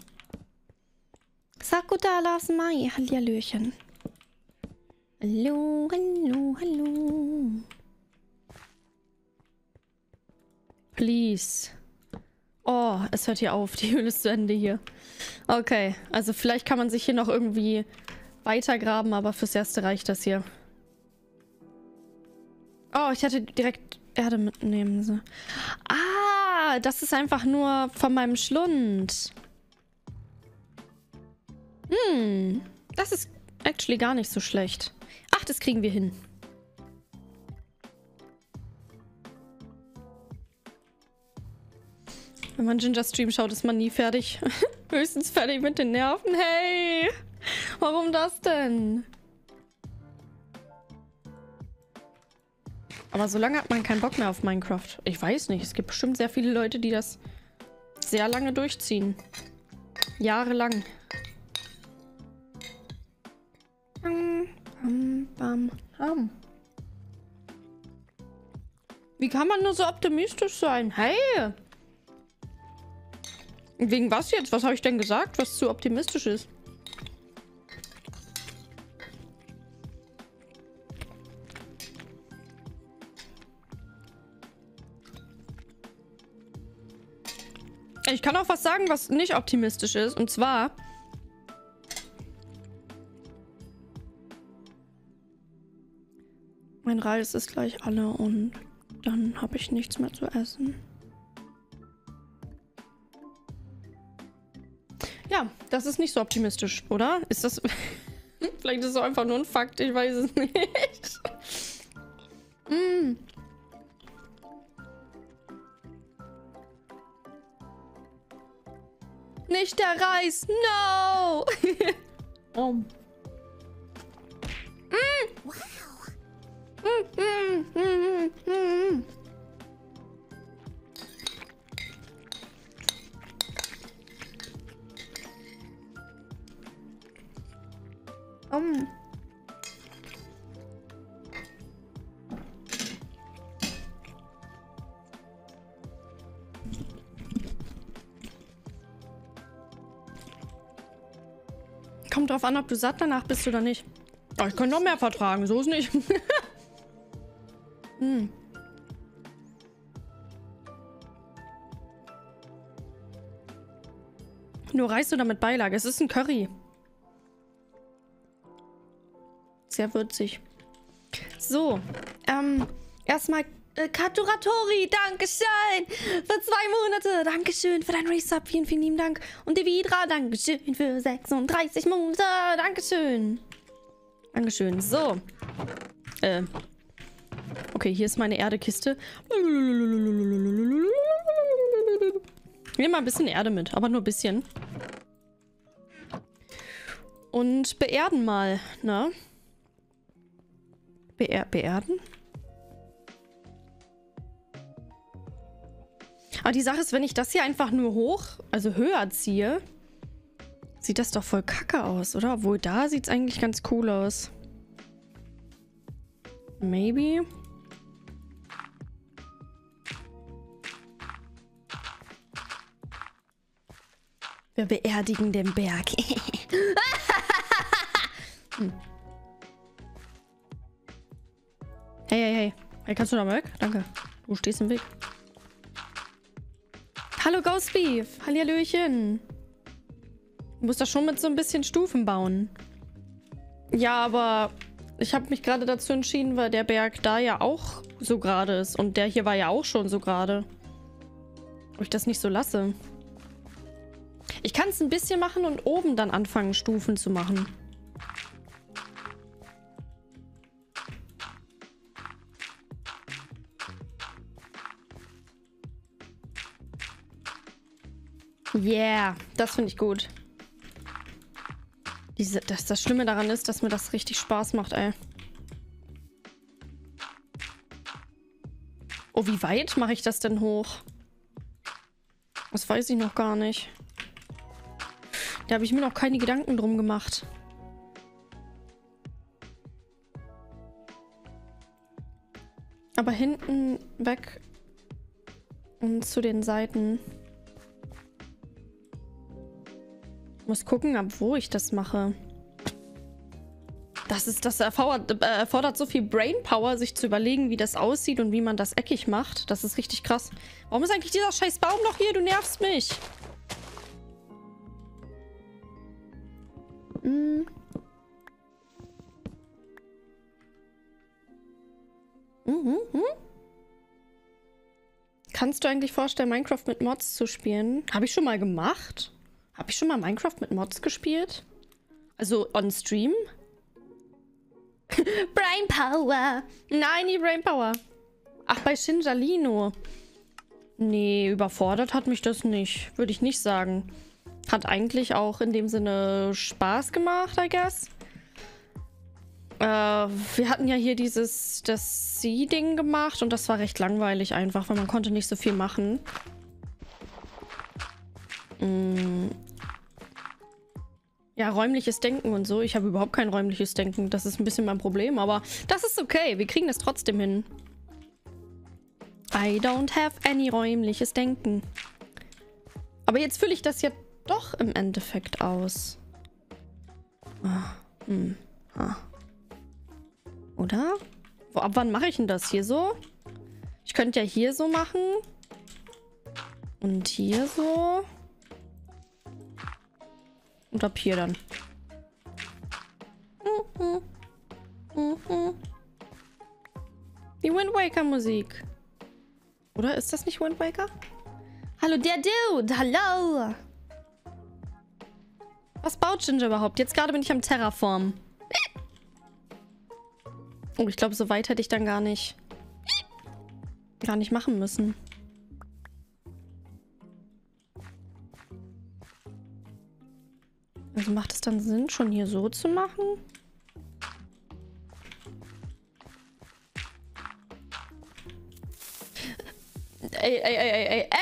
A: Sakuta Lars Mai, Hallihallöchen. Hallo, hallo, hallo. Please. Oh, es hört hier auf. Die Höhle ist zu Ende hier. Okay, also vielleicht kann man sich hier noch irgendwie weitergraben, aber fürs Erste reicht das hier. Oh, ich hätte direkt Erde mitnehmen sollen. Ah, das ist einfach nur von meinem Schlund. Das ist actually gar nicht so schlecht. Ach, das kriegen wir hin. Wenn man Ginger-Stream schaut, ist man nie fertig. Höchstens fertig mit den Nerven. Hey! Warum das denn? Aber so lange hat man keinen Bock mehr auf Minecraft. Ich weiß nicht. Es gibt bestimmt sehr viele Leute, die das sehr lange durchziehen. Jahrelang. Wie kann man nur so optimistisch sein? Hey! Wegen was jetzt? Was habe ich denn gesagt, was zu optimistisch ist? Ich kann auch was sagen, was nicht optimistisch ist. Und zwar... Mein Reis ist gleich alle und dann habe ich nichts mehr zu essen. Ja, das ist nicht so optimistisch, oder? Ist das... Vielleicht ist es auch einfach nur ein Fakt, ich weiß es nicht. Nicht der Reis, no! Oh. Kommt drauf an, ob du satt danach bist oder nicht. Oh, ich kann noch mehr vertragen, so ist nicht. Nur Reis oder mit Beilage? Es ist ein Curry. Sehr würzig. So, erstmal Katuratori, Dankeschön für 2 Monate, Dankeschön für dein Resub, vielen, vielen lieben Dank. Und Devidra, Dankeschön für 36 Monate, Dankeschön. Dankeschön, so. Okay, hier ist meine Erdekiste. Ich nehme mal ein bisschen Erde mit, aber nur ein bisschen. Und beerden mal, ne? Beerden? Aber die Sache ist, wenn ich das hier einfach nur hoch, also höher ziehe, sieht das doch voll kacke aus, oder? Obwohl, da sieht es eigentlich ganz cool aus. Maybe. Wir beerdigen den Berg. Hey, hey, hey. Hey, kannst du da mal weg? Danke. Du stehst im Weg. Hallo, Ghost Beef. Hallihallöchen. Du musst das schon mit so ein bisschen Stufen bauen. Ja, aber ich habe mich gerade dazu entschieden, weil der Berg da ja auch so gerade ist. Und der hier war ja auch schon so gerade. Ob ich das nicht so lasse. Ich kann es ein bisschen machen und oben dann anfangen, Stufen zu machen. Yeah, das finde ich gut. Das Schlimme daran ist, dass mir das richtig Spaß macht, ey. Oh, wie weit mache ich das denn hoch? Das weiß ich noch gar nicht. Da habe ich mir noch keine Gedanken drum gemacht. Aber hinten weg und zu den Seiten. Muss gucken, ab wo ich das mache. Das erfordert so viel Brainpower, sich zu überlegen, wie das aussieht und wie man das eckig macht. Das ist richtig krass. Warum ist eigentlich dieser scheiß Baum noch hier? Du nervst mich. Kannst du eigentlich vorstellen, Minecraft mit Mods zu spielen? Habe ich schon mal gemacht. Habe ich schon mal Minecraft mit Mods gespielt? Also on Stream? Brainpower. Nein, die Brainpower. Ach, bei Shinjalino. Nee, überfordert hat mich das nicht. Würde ich nicht sagen. Hat eigentlich auch in dem Sinne Spaß gemacht, I guess. Wir hatten ja hier das Sea-Ding gemacht und das war recht langweilig einfach, weil man konnte nicht so viel machen. Ja, räumliches Denken und so. Ich habe überhaupt kein räumliches Denken. Das ist ein bisschen mein Problem, aber das ist okay. Wir kriegen das trotzdem hin. I don't have any räumliches Denken. Aber jetzt fülle ich das ja doch im Endeffekt aus. Oder? Ab wann mache ich denn das? Hier so? Ich könnte ja hier so machen. Und hier so. Und ab hier dann. Die Wind Waker Musik. Oder ist das nicht Wind Waker? Hallo, der Dude. Hallo. Was baut Ginger überhaupt? Jetzt gerade bin ich am Terraform. Oh, ich glaube, so weit hätte ich dann gar nicht machen müssen. Also macht es dann Sinn, schon hier so zu machen? Ey.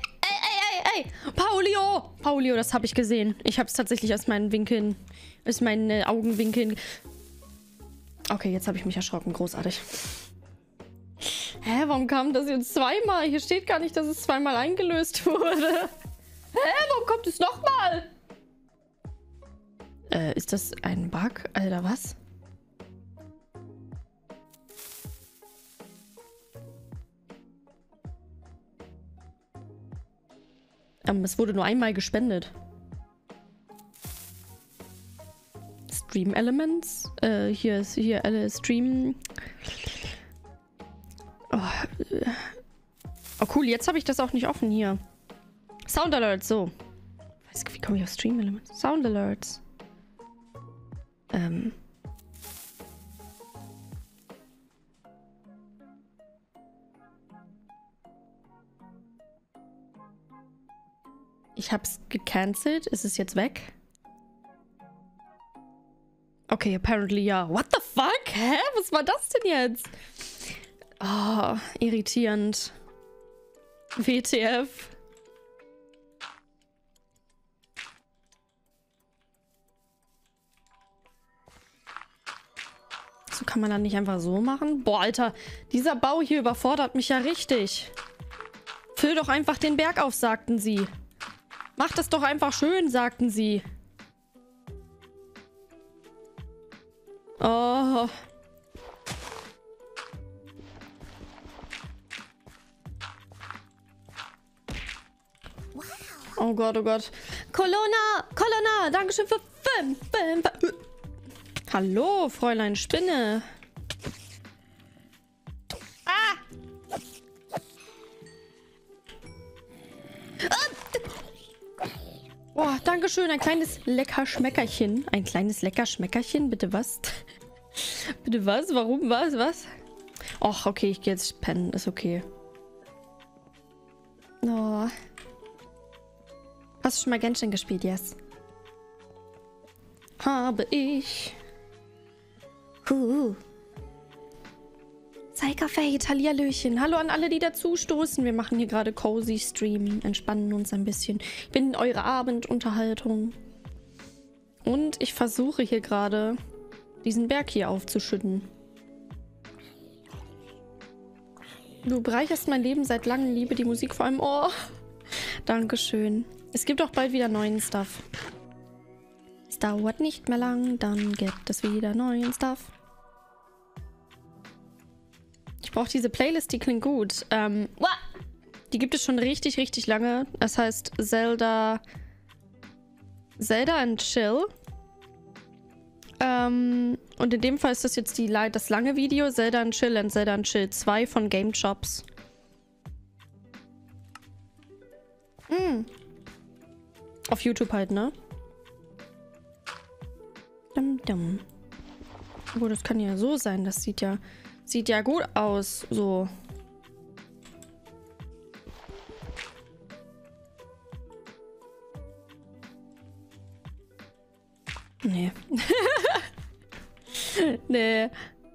A: Paulio, das habe ich gesehen. Ich habe es tatsächlich aus meinen Winkeln, aus meinen Augenwinkeln. Okay, jetzt habe ich mich erschrocken. Großartig. Hä, warum kam das jetzt zweimal? Hier steht gar nicht, dass es zweimal eingelöst wurde. Hä, warum kommt es nochmal? Ist das ein Bug? Alter, was? Es wurde nur einmal gespendet. Stream Elements. Hier ist alle Stream. Oh, cool. Jetzt habe ich das auch nicht offen hier. Sound Alerts, so. Wie komme ich auf Stream Elements? Sound Alerts. Ich hab's gecancelt. Ist es jetzt weg? Okay, apparently ja. What the fuck? Hä? Was war das denn jetzt? Oh, irritierend. WTF. So kann man dann nicht einfach so machen? Boah, Alter, dieser Bau hier überfordert mich ja richtig. Füll doch einfach den Berg auf, sagten sie. Mach das doch einfach schön, sagten sie. Oh. Oh Gott, oh Gott. Colonna, Dankeschön für 5. Hallo, Fräulein Spinne. Oh, Dankeschön, ein kleines Leckerschmeckerchen. Ein kleines Leckerschmeckerchen, bitte was? Bitte was? Warum? Was? Och, okay, ich gehe jetzt pennen. Ist okay. Oh. Hast du schon mal Genshin gespielt? Yes. Habe ich. Psycho-Fate, Hallihallöchen. Hallo an alle, die dazustoßen. Wir machen hier gerade Cozy Stream. Entspannen uns ein bisschen. Ich bin eure Abendunterhaltung. Und ich versuche hier gerade, diesen Berg hier aufzuschütten. Du bereicherst mein Leben seit langem. Liebe die Musik vor allem. Oh, Dankeschön. Es gibt auch bald wieder neuen Stuff. Es dauert nicht mehr lang, dann gibt es wieder neuen Stuff. Ich brauche diese Playlist, die klingt gut. Die gibt es schon richtig, richtig lange. Das heißt Zelda and Chill. Und in dem Fall ist das jetzt das lange Video. Zelda and Chill und Zelda and Chill 2 von Game Chops. Auf YouTube halt, ne? Obwohl, das kann ja so sein. Das sieht ja gut aus. So. Nee. Nee.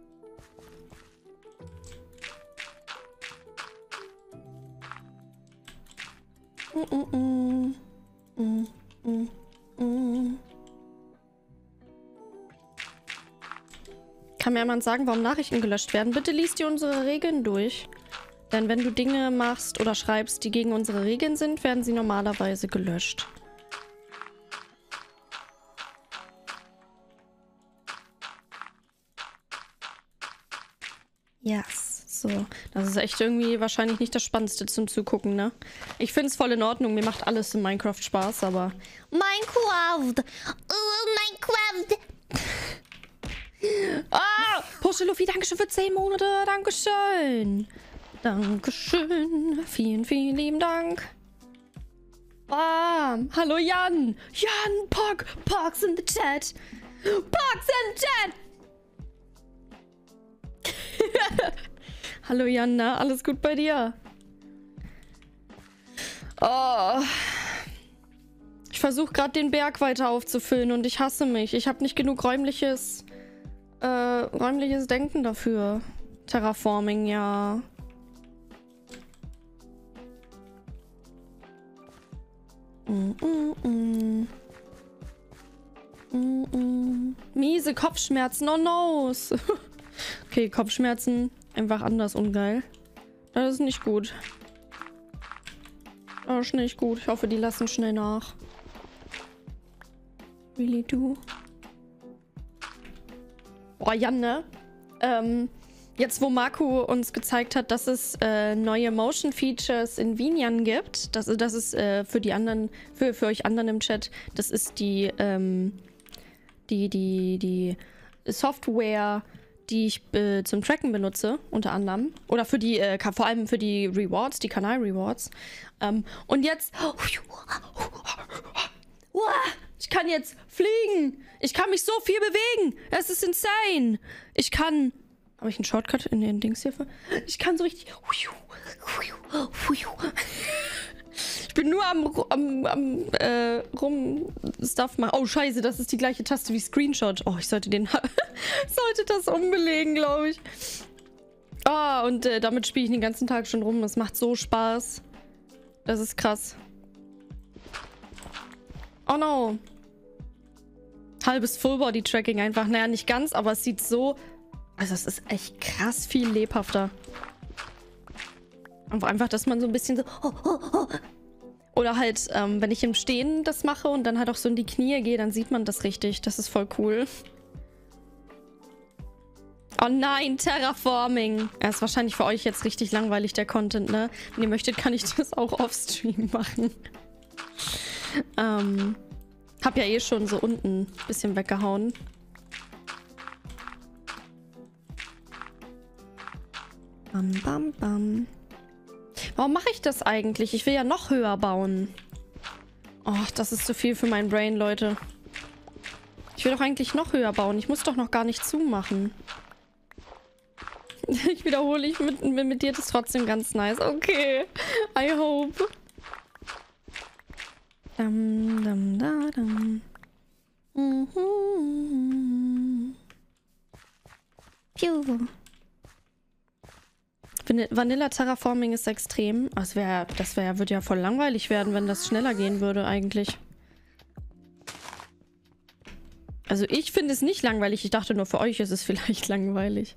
A: Kann mir jemand sagen, warum Nachrichten gelöscht werden? Bitte liest dir unsere Regeln durch. Denn wenn du Dinge machst oder schreibst, die gegen unsere Regeln sind, werden sie normalerweise gelöscht. Yes. So. Das ist echt irgendwie wahrscheinlich nicht das Spannendste zum Zugucken, ne? Ich finde es voll in Ordnung. Mir macht alles in Minecraft Spaß, aber... Minecraft! Minecraft! Ah! Porsche Luffy, Dankeschön für 10 Monate. Dankeschön. Dankeschön. Vielen, vielen lieben Dank. Ah, hallo Jan. Jan, Pog's in the chat. Pog's in the chat. Hallo Jan, na? Alles gut bei dir? Oh. Ich versuche gerade den Berg weiter aufzufüllen und ich hasse mich. Ich habe nicht genug räumliches Denken dafür. Terraforming, ja. Miese Kopfschmerzen, oh no. Okay, Kopfschmerzen einfach anders ungeil. Das ist nicht gut. Das ist nicht gut. Ich hoffe, die lassen schnell nach. Really do. Boah, Jan, ne? Jetzt, wo Marco uns gezeigt hat, dass es neue Motion Features in Vinian gibt, das ist für die anderen, für euch anderen im Chat, das ist die Software, die ich zum Tracken benutze, unter anderem. Oder für die, vor allem für die Rewards, die Kanal-Rewards. Und jetzt... Ich kann jetzt fliegen. Ich kann mich so viel bewegen. Es ist insane. Ich kann... Habe ich einen Shortcut in den Dings hier? Ich kann so richtig... Ich bin nur am Stuff machen. Oh, scheiße, das ist die gleiche Taste wie Screenshot. Oh, ich sollte sollte das umbelegen, glaube ich. Ah, und damit spiele ich den ganzen Tag schon rum. Es macht so Spaß. Das ist krass. Oh no. Halbes Full-Body-Tracking einfach. Naja, nicht ganz, aber es sieht so... Also es ist echt krass viel lebhafter. Einfach, dass man so ein bisschen so... Oder halt, wenn ich im Stehen das mache und dann halt auch so in die Knie gehe, dann sieht man das richtig. Das ist voll cool. Oh nein, Terraforming. Ja, ist wahrscheinlich für euch jetzt richtig langweilig, der Content, ne? Wenn ihr möchtet, kann ich das auch off-stream machen. Hab ja eh schon so unten ein bisschen weggehauen. Bam, bam, bam. Warum mache ich das eigentlich? Ich will ja noch höher bauen. Oh, das ist zu viel für mein Brain, Leute. Ich will doch eigentlich noch höher bauen. Ich muss doch noch gar nicht zumachen. Ich wiederhole, ich mit dir, das ist trotzdem ganz nice. Okay. I hope. Dam, dam, da, dam. Piu. Vanilla Terraforming ist extrem. Würde ja voll langweilig werden, wenn das schneller gehen würde eigentlich. Also ich finde es nicht langweilig. Ich dachte nur, für euch ist es vielleicht langweilig.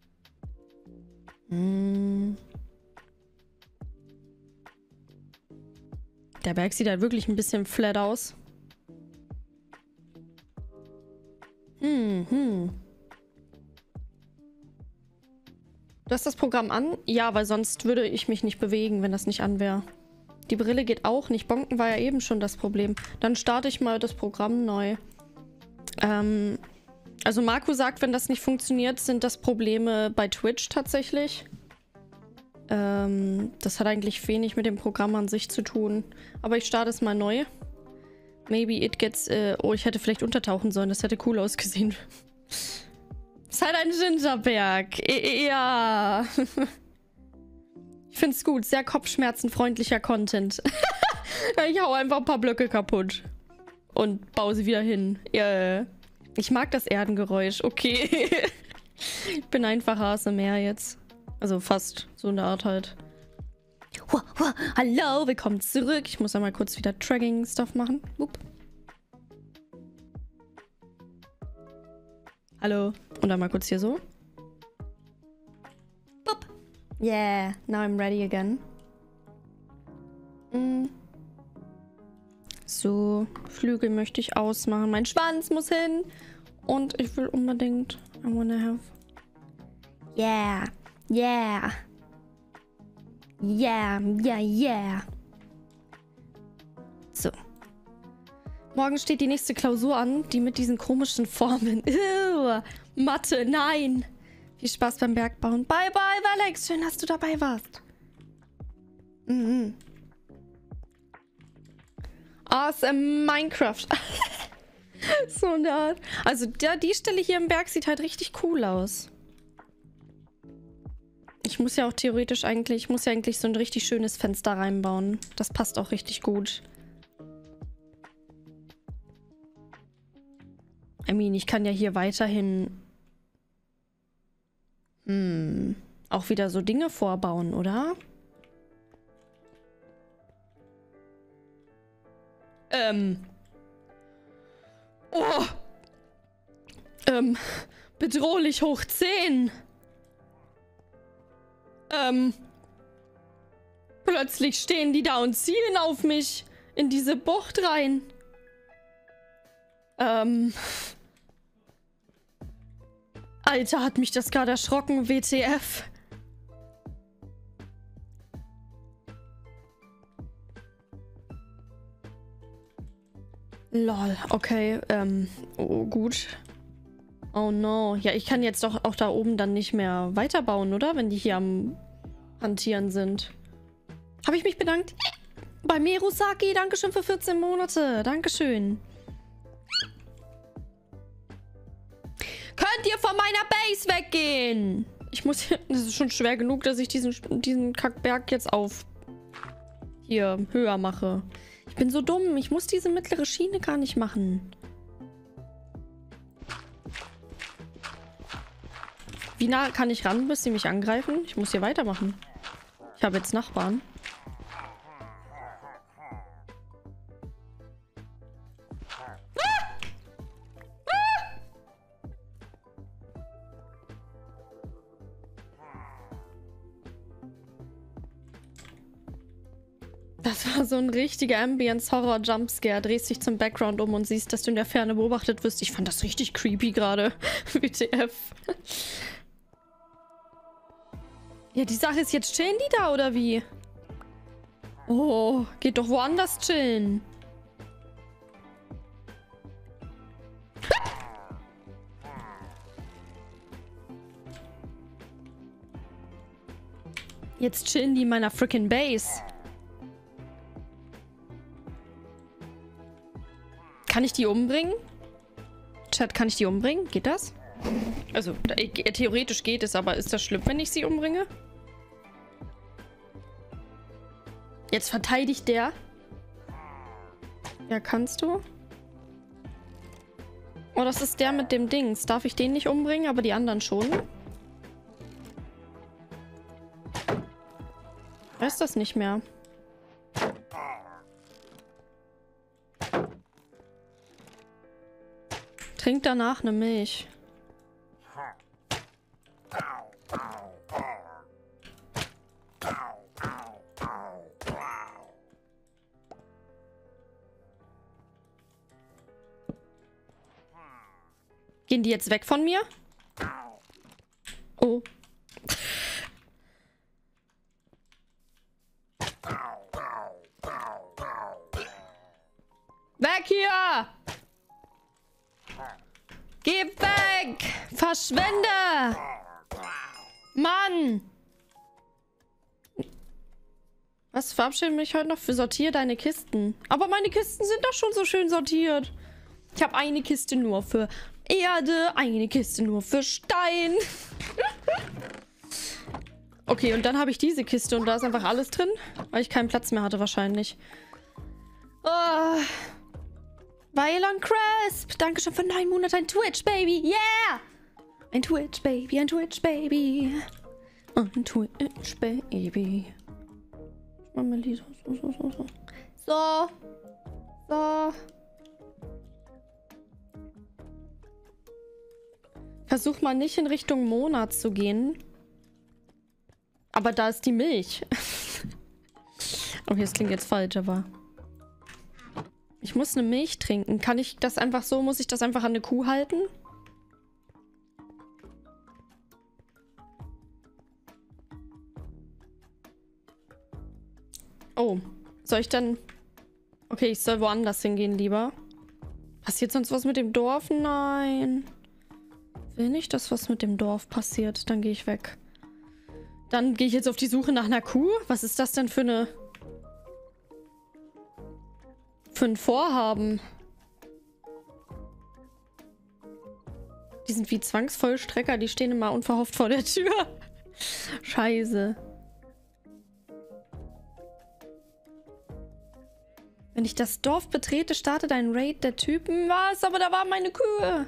A: Der Berg sieht halt wirklich ein bisschen flat aus. Du hast das Programm an? Ja, weil sonst würde ich mich nicht bewegen, wenn das nicht an wäre. Die Brille geht auch nicht. Bonken war ja eben schon das Problem. Dann starte ich mal das Programm neu. Also Marco sagt, wenn das nicht funktioniert, sind das Probleme bei Twitch tatsächlich. Das hat eigentlich wenig mit dem Programm an sich zu tun. Aber ich starte es mal neu. Maybe it gets... oh, ich hätte vielleicht untertauchen sollen. Das hätte cool ausgesehen. Ist halt ein Gingerberg. Ja. Ich find's gut. Sehr kopfschmerzenfreundlicher Content. Ich hau einfach ein paar Blöcke kaputt. Und baue sie wieder hin. Ja. Ich mag das Erdengeräusch. Okay. Ich bin einfach ASMR jetzt. Also fast so eine Art halt. Hallo, willkommen zurück. Ich muss einmal kurz wieder Tracking-Stuff machen. Upp. Hallo. Und einmal kurz hier so. Upp. Yeah, now I'm ready again. So, Flügel möchte ich ausmachen. Mein Schwanz muss hin. Und ich will unbedingt... I wanna have... Yeah. Yeah. Yeah. Yeah, yeah. So. Morgen steht die nächste Klausur an, die mit diesen komischen Formeln. Ew. Mathe, nein. Viel Spaß beim Bergbauen. Bye, bye, Alex. Schön, dass du dabei warst. Awesome Minecraft. So eine Art. Also die Stelle hier im Berg sieht halt richtig cool aus. Ich muss ja auch theoretisch eigentlich so ein richtig schönes Fenster reinbauen. Das passt auch richtig gut. I mean, ich kann ja hier weiterhin auch wieder so Dinge vorbauen, oder? Oh. Bedrohlich hoch 10. Plötzlich stehen die da und zielen auf mich in diese Bucht rein. Alter, hat mich das gerade erschrocken, WTF. Lol, okay, oh, gut. Oh no. Ja, ich kann jetzt doch auch da oben dann nicht mehr weiterbauen, oder? Wenn die hier am Hantieren sind. Habe ich mich bedankt? Bei Merusaki, dankeschön für 14 Monate. Dankeschön. Könnt ihr von meiner Base weggehen? Ich muss hier... Das ist schon schwer genug, dass ich diesen Kackberg jetzt auf... hier höher mache. Ich bin so dumm. Ich muss diese mittlere Schiene gar nicht machen. Wie nah kann ich ran, bis sie mich angreifen? Ich muss hier weitermachen. Ich habe jetzt Nachbarn. Das war so ein richtiger Ambience-Horror-Jumpscare. Drehst dich zum Background um und siehst, dass du in der Ferne beobachtet wirst. Ich fand das richtig creepy gerade. WTF. Ja, die Sache ist, jetzt chillen die da, oder wie? Oh, geht doch woanders chillen. Jetzt chillen die in meiner freaking Base. Kann ich die umbringen? Chat, kann ich die umbringen? Geht das? Also, theoretisch geht es, aber ist das schlimm, wenn ich sie umbringe? Jetzt verteidigt der. Ja, kannst du? Oh, das ist der mit dem Dings. Darf ich den nicht umbringen, aber die anderen schon? Weiß das nicht mehr. Trink danach eine Milch. Gehen die jetzt weg von mir? Oh. Weg hier! Geh weg! Verschwinde! Mann! Was, verabschiede mich heute noch für sortier deine Kisten? Aber meine Kisten sind doch schon so schön sortiert. Ich habe eine Kiste nur für Erde, eine Kiste nur für Stein. Okay, und dann habe ich diese Kiste und da ist einfach alles drin, weil ich keinen Platz mehr hatte wahrscheinlich. Oh. Vylon Crisp, danke schon für 9 Monate, ein Twitch-Baby, yeah! Ein Twitch-Baby, ein Twitch-Baby. Ein Twitch-Baby. So. So. Versuch mal nicht in Richtung Monat zu gehen. Aber da ist die Milch. Okay, das klingt jetzt falsch, aber... Ich muss eine Milch trinken. Kann ich das einfach so? Muss ich das einfach an eine Kuh halten? Oh. Soll ich dann... Okay, ich soll woanders hingehen lieber. Passiert sonst was mit dem Dorf? Nein. Will nicht, dass was mit dem Dorf passiert. Dann gehe ich weg. Dann gehe ich jetzt auf die Suche nach einer Kuh. Was ist das denn für eine... für ein Vorhaben? Die sind wie Zwangsvollstrecker. Die stehen immer unverhofft vor der Tür. Scheiße. Wenn ich das Dorf betrete, startet ein Raid der Typen. Was? Aber da waren meine Kühe.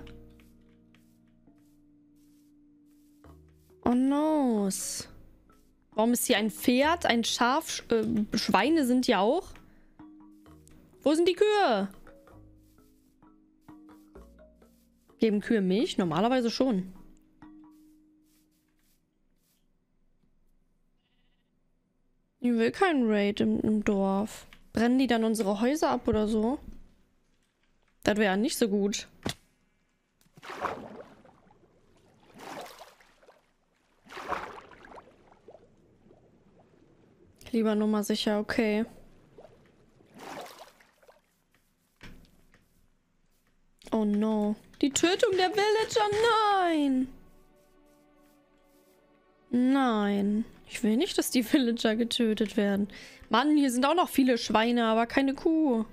A: Oh no. Warum ist hier ein Pferd, ein Schaf? Schweine sind ja auch. Wo sind die Kühe? Geben Kühe Milch? Normalerweise schon. Ich will keinen Raid im Dorf. Brennen die dann unsere Häuser ab oder so? Das wäre ja nicht so gut. Lieber Nummer sicher, okay. Oh no. Die Tötung der Villager, nein! Nein. Ich will nicht, dass die Villager getötet werden. Mann, hier sind auch noch viele Schweine, aber keine Kuh.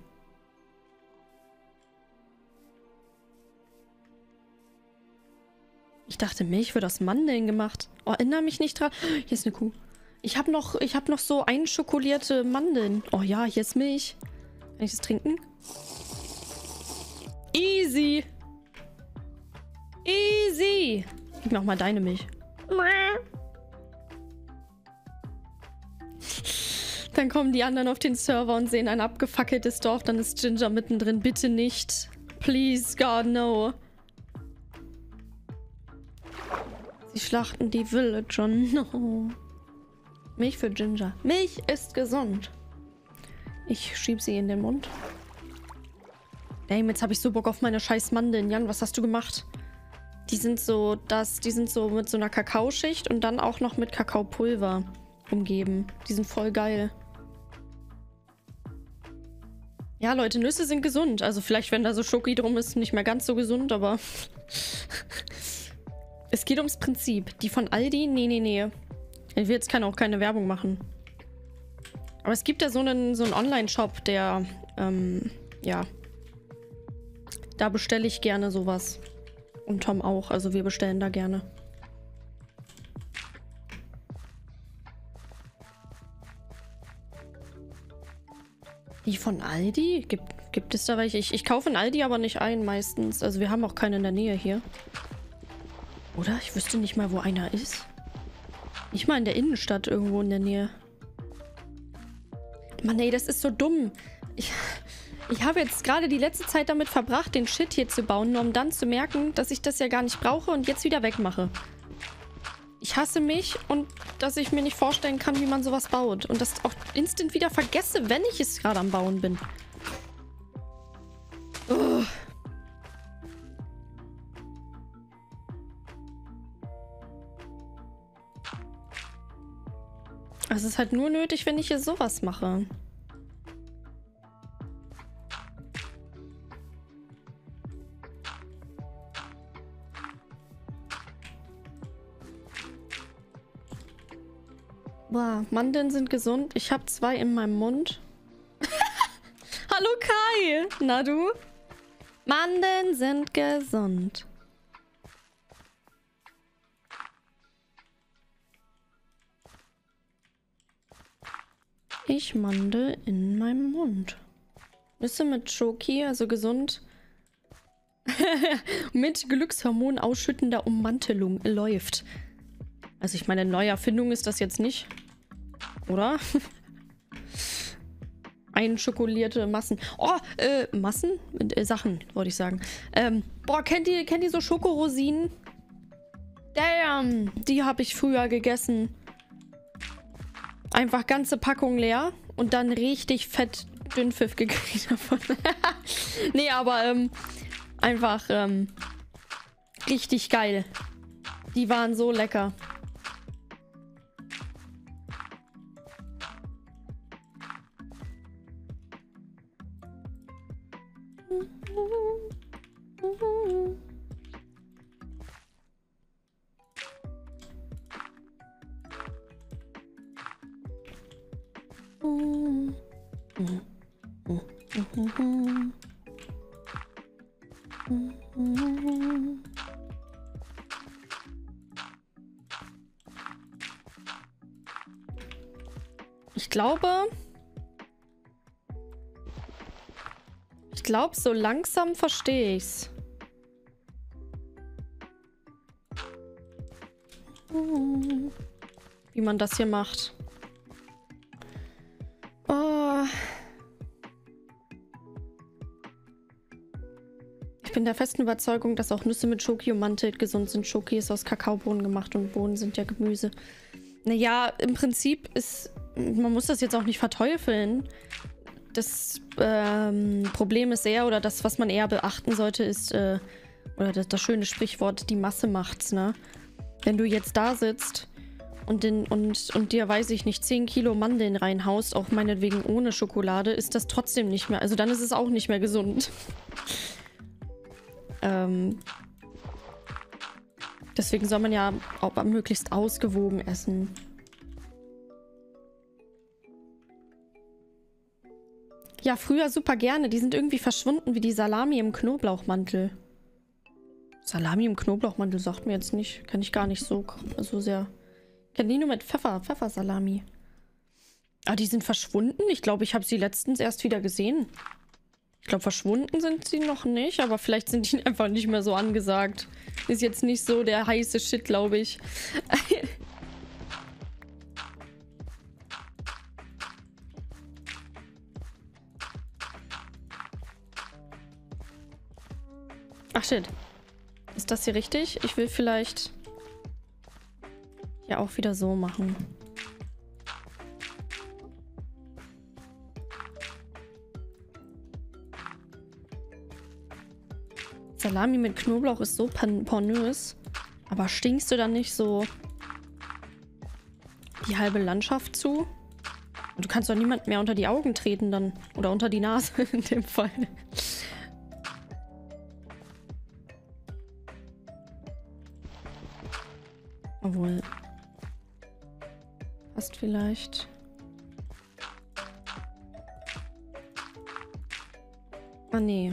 A: Ich dachte, Milch wird aus Mandeln gemacht. Oh, erinnere mich nicht dran. Hier ist eine Kuh. Ich hab noch so einschokolierte Mandeln. Oh ja, hier ist Milch. Kann ich das trinken? Easy. Easy. Gib mir auch mal deine Milch. Dann kommen die anderen auf den Server und sehen ein abgefackeltes Dorf. Dann ist Ginger mittendrin. Bitte nicht. Please, God, no. Sie schlachten die Villager. No. Milch für Ginger. Milch ist gesund. Ich schieb sie in den Mund. Damn, jetzt habe ich so Bock auf meine scheiß Mandeln. Jan, was hast du gemacht? Die sind so mit so einer Kakaoschicht und dann auch noch mit Kakaopulver umgeben. Die sind voll geil. Ja, Leute, Nüsse sind gesund. Also vielleicht, wenn da so Schoki drum ist, nicht mehr ganz so gesund, aber es geht ums Prinzip. Die von Aldi? Nee. Ich will jetzt auch keine Werbung machen. Aber es gibt ja so einen Online-Shop, der, ja. Da bestelle ich gerne sowas. Und Tom auch. Also wir bestellen da gerne. Die von Aldi? Gibt es da welche? Ich kaufe in Aldi aber nicht ein meistens. Also wir haben auch keine in der Nähe hier. Oder? Ich wüsste nicht mal, wo einer ist. Nicht mal in der Innenstadt irgendwo in der Nähe. Mann, ey, das ist so dumm. Ich habe jetzt gerade die letzte Zeit damit verbracht, den Shit hier zu bauen, nur um dann zu merken, dass ich das ja gar nicht brauche und jetzt wieder wegmache. Ich hasse mich und dass ich mir nicht vorstellen kann, wie man sowas baut. Und das auch instant wieder vergesse, wenn ich es gerade am Bauen bin. Ugh. Es ist halt nur nötig, wenn ich hier sowas mache. Boah, Mandeln sind gesund. Ich habe 2 in meinem Mund. Hallo Kai! Na du? Mandeln sind gesund. Ich Mandel in meinem Mund. Nüsse mit Schoki, also gesund. Mit Glückshormon ausschüttender Ummantelung läuft. Also ich meine, neue Erfindung ist das jetzt nicht. Oder? Einschokolierte Massen. Oh, Massen? Sachen, wollte ich sagen. Boah, kennt ihr so Schokorosinen? Damn, die habe ich früher gegessen. Einfach ganze Packung leer und dann richtig fett Dünnpfiff gekriegt davon. Nee, aber einfach richtig geil. Die waren so lecker. Ich glaube, so langsam verstehe ich's. Wie man das hier macht. Oh. Ich bin der festen Überzeugung, dass auch Nüsse mit Schoki ummantelt gesund sind. Schoki ist aus Kakaobohnen gemacht und Bohnen sind ja Gemüse. Naja, im Prinzip ist... Man muss das jetzt auch nicht verteufeln. Das Problem ist eher, oder das, was man eher beachten sollte, ist, oder das schöne Sprichwort, die Masse macht's, ne? Wenn du jetzt da sitzt und dir, weiß ich nicht, 10 Kilo Mandeln reinhaust, auch meinetwegen ohne Schokolade, ist das trotzdem nicht mehr, also dann ist es auch nicht mehr gesund. Deswegen soll man ja auch möglichst ausgewogen essen. Ja, früher super gerne. Die sind irgendwie verschwunden wie die Salami im Knoblauchmantel. Salami im Knoblauchmantel sagt mir jetzt nicht. Kenne ich gar nicht so sehr. Kenne die nur mit Pfeffersalami. Ah, die sind verschwunden? Ich glaube, ich habe sie letztens erst wieder gesehen. Ich glaube, verschwunden sind sie noch nicht, aber vielleicht sind die einfach nicht mehr so angesagt. Ist jetzt nicht so der heiße Shit, glaube ich. Ach shit. Ist das hier richtig? Ich will vielleicht ja auch wieder so machen. Salami mit Knoblauch ist so pornös. Aber stinkst du dann nicht so die halbe Landschaft zu? Und du kannst doch niemand mehr unter die Augen treten dann. Oder unter die Nase in dem Fall. Obwohl. Passt vielleicht. Ah, nee.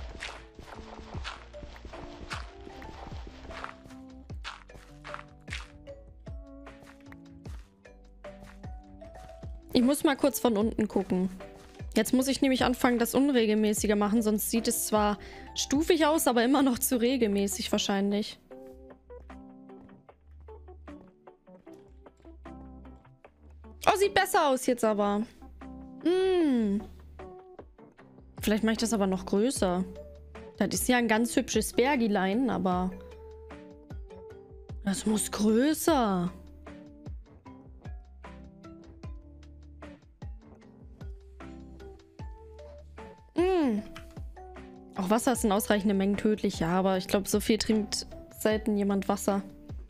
A: Ich muss mal kurz von unten gucken. Jetzt muss ich nämlich anfangen, das unregelmäßiger machen, sonst sieht es zwar stufig aus, aber immer noch zu regelmäßig wahrscheinlich. Oh, sieht besser aus jetzt aber. Vielleicht mache ich das aber noch größer. Das ist ja ein ganz hübsches Bergilein, aber das muss größer. Auch Wasser ist in ausreichenden Mengen tödlich, ja, aber ich glaube, so viel trinkt selten jemand Wasser.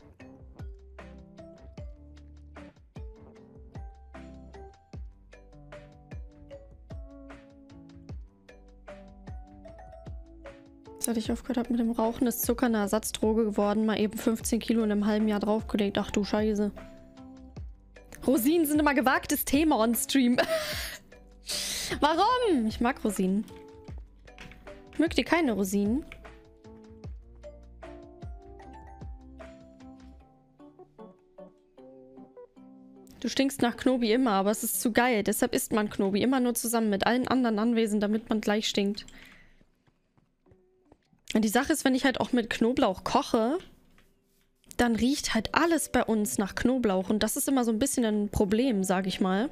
A: Seit ich aufgehört habe mit dem Rauchen, ist Zucker eine Ersatzdroge geworden. Mal eben 15 Kilo in einem halben Jahr draufgelegt. Ach du Scheiße. Rosinen sind immer gewagtes Thema on Stream. Warum? Ich mag Rosinen. Mögt ihr keine Rosinen? Du stinkst nach Knobi immer, aber es ist zu geil. Deshalb isst man Knobi immer nur zusammen mit allen anderen Anwesenden, damit man gleich stinkt. Und die Sache ist, wenn ich halt auch mit Knoblauch koche, dann riecht halt alles bei uns nach Knoblauch. Und das ist immer so ein bisschen ein Problem, sag ich mal.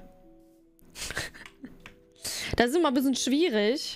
A: Das ist immer ein bisschen schwierig.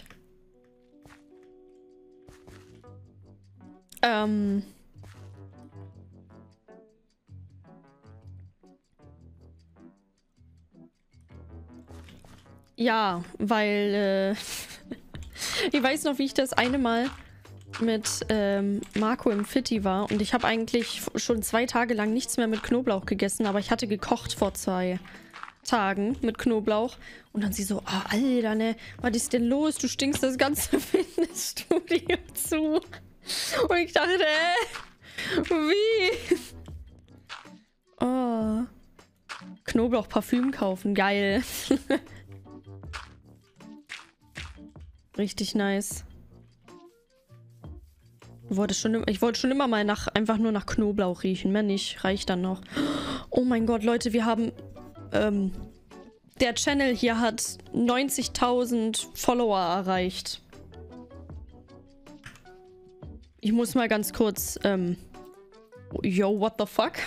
A: Ja, weil ich weiß noch, wie ich das eine Mal mit Marco im Fitti war und ich habe eigentlich schon 2 Tage lang nichts mehr mit Knoblauch gegessen, aber ich hatte gekocht vor 2 Tagen mit Knoblauch und dann sie so, oh, Alter, ne, was ist denn los? Du stinkst das ganze Fitnessstudio zu. Und ich dachte, wie? Oh. Knoblauch-Parfüm kaufen, geil. Richtig nice. Ich wollte schon immer mal einfach nur nach Knoblauch riechen. Mehr nicht, reicht dann noch. Oh mein Gott, Leute, wir haben... der Channel hier hat 90.000 Follower erreicht. Ich muss mal ganz kurz... yo, what the fuck?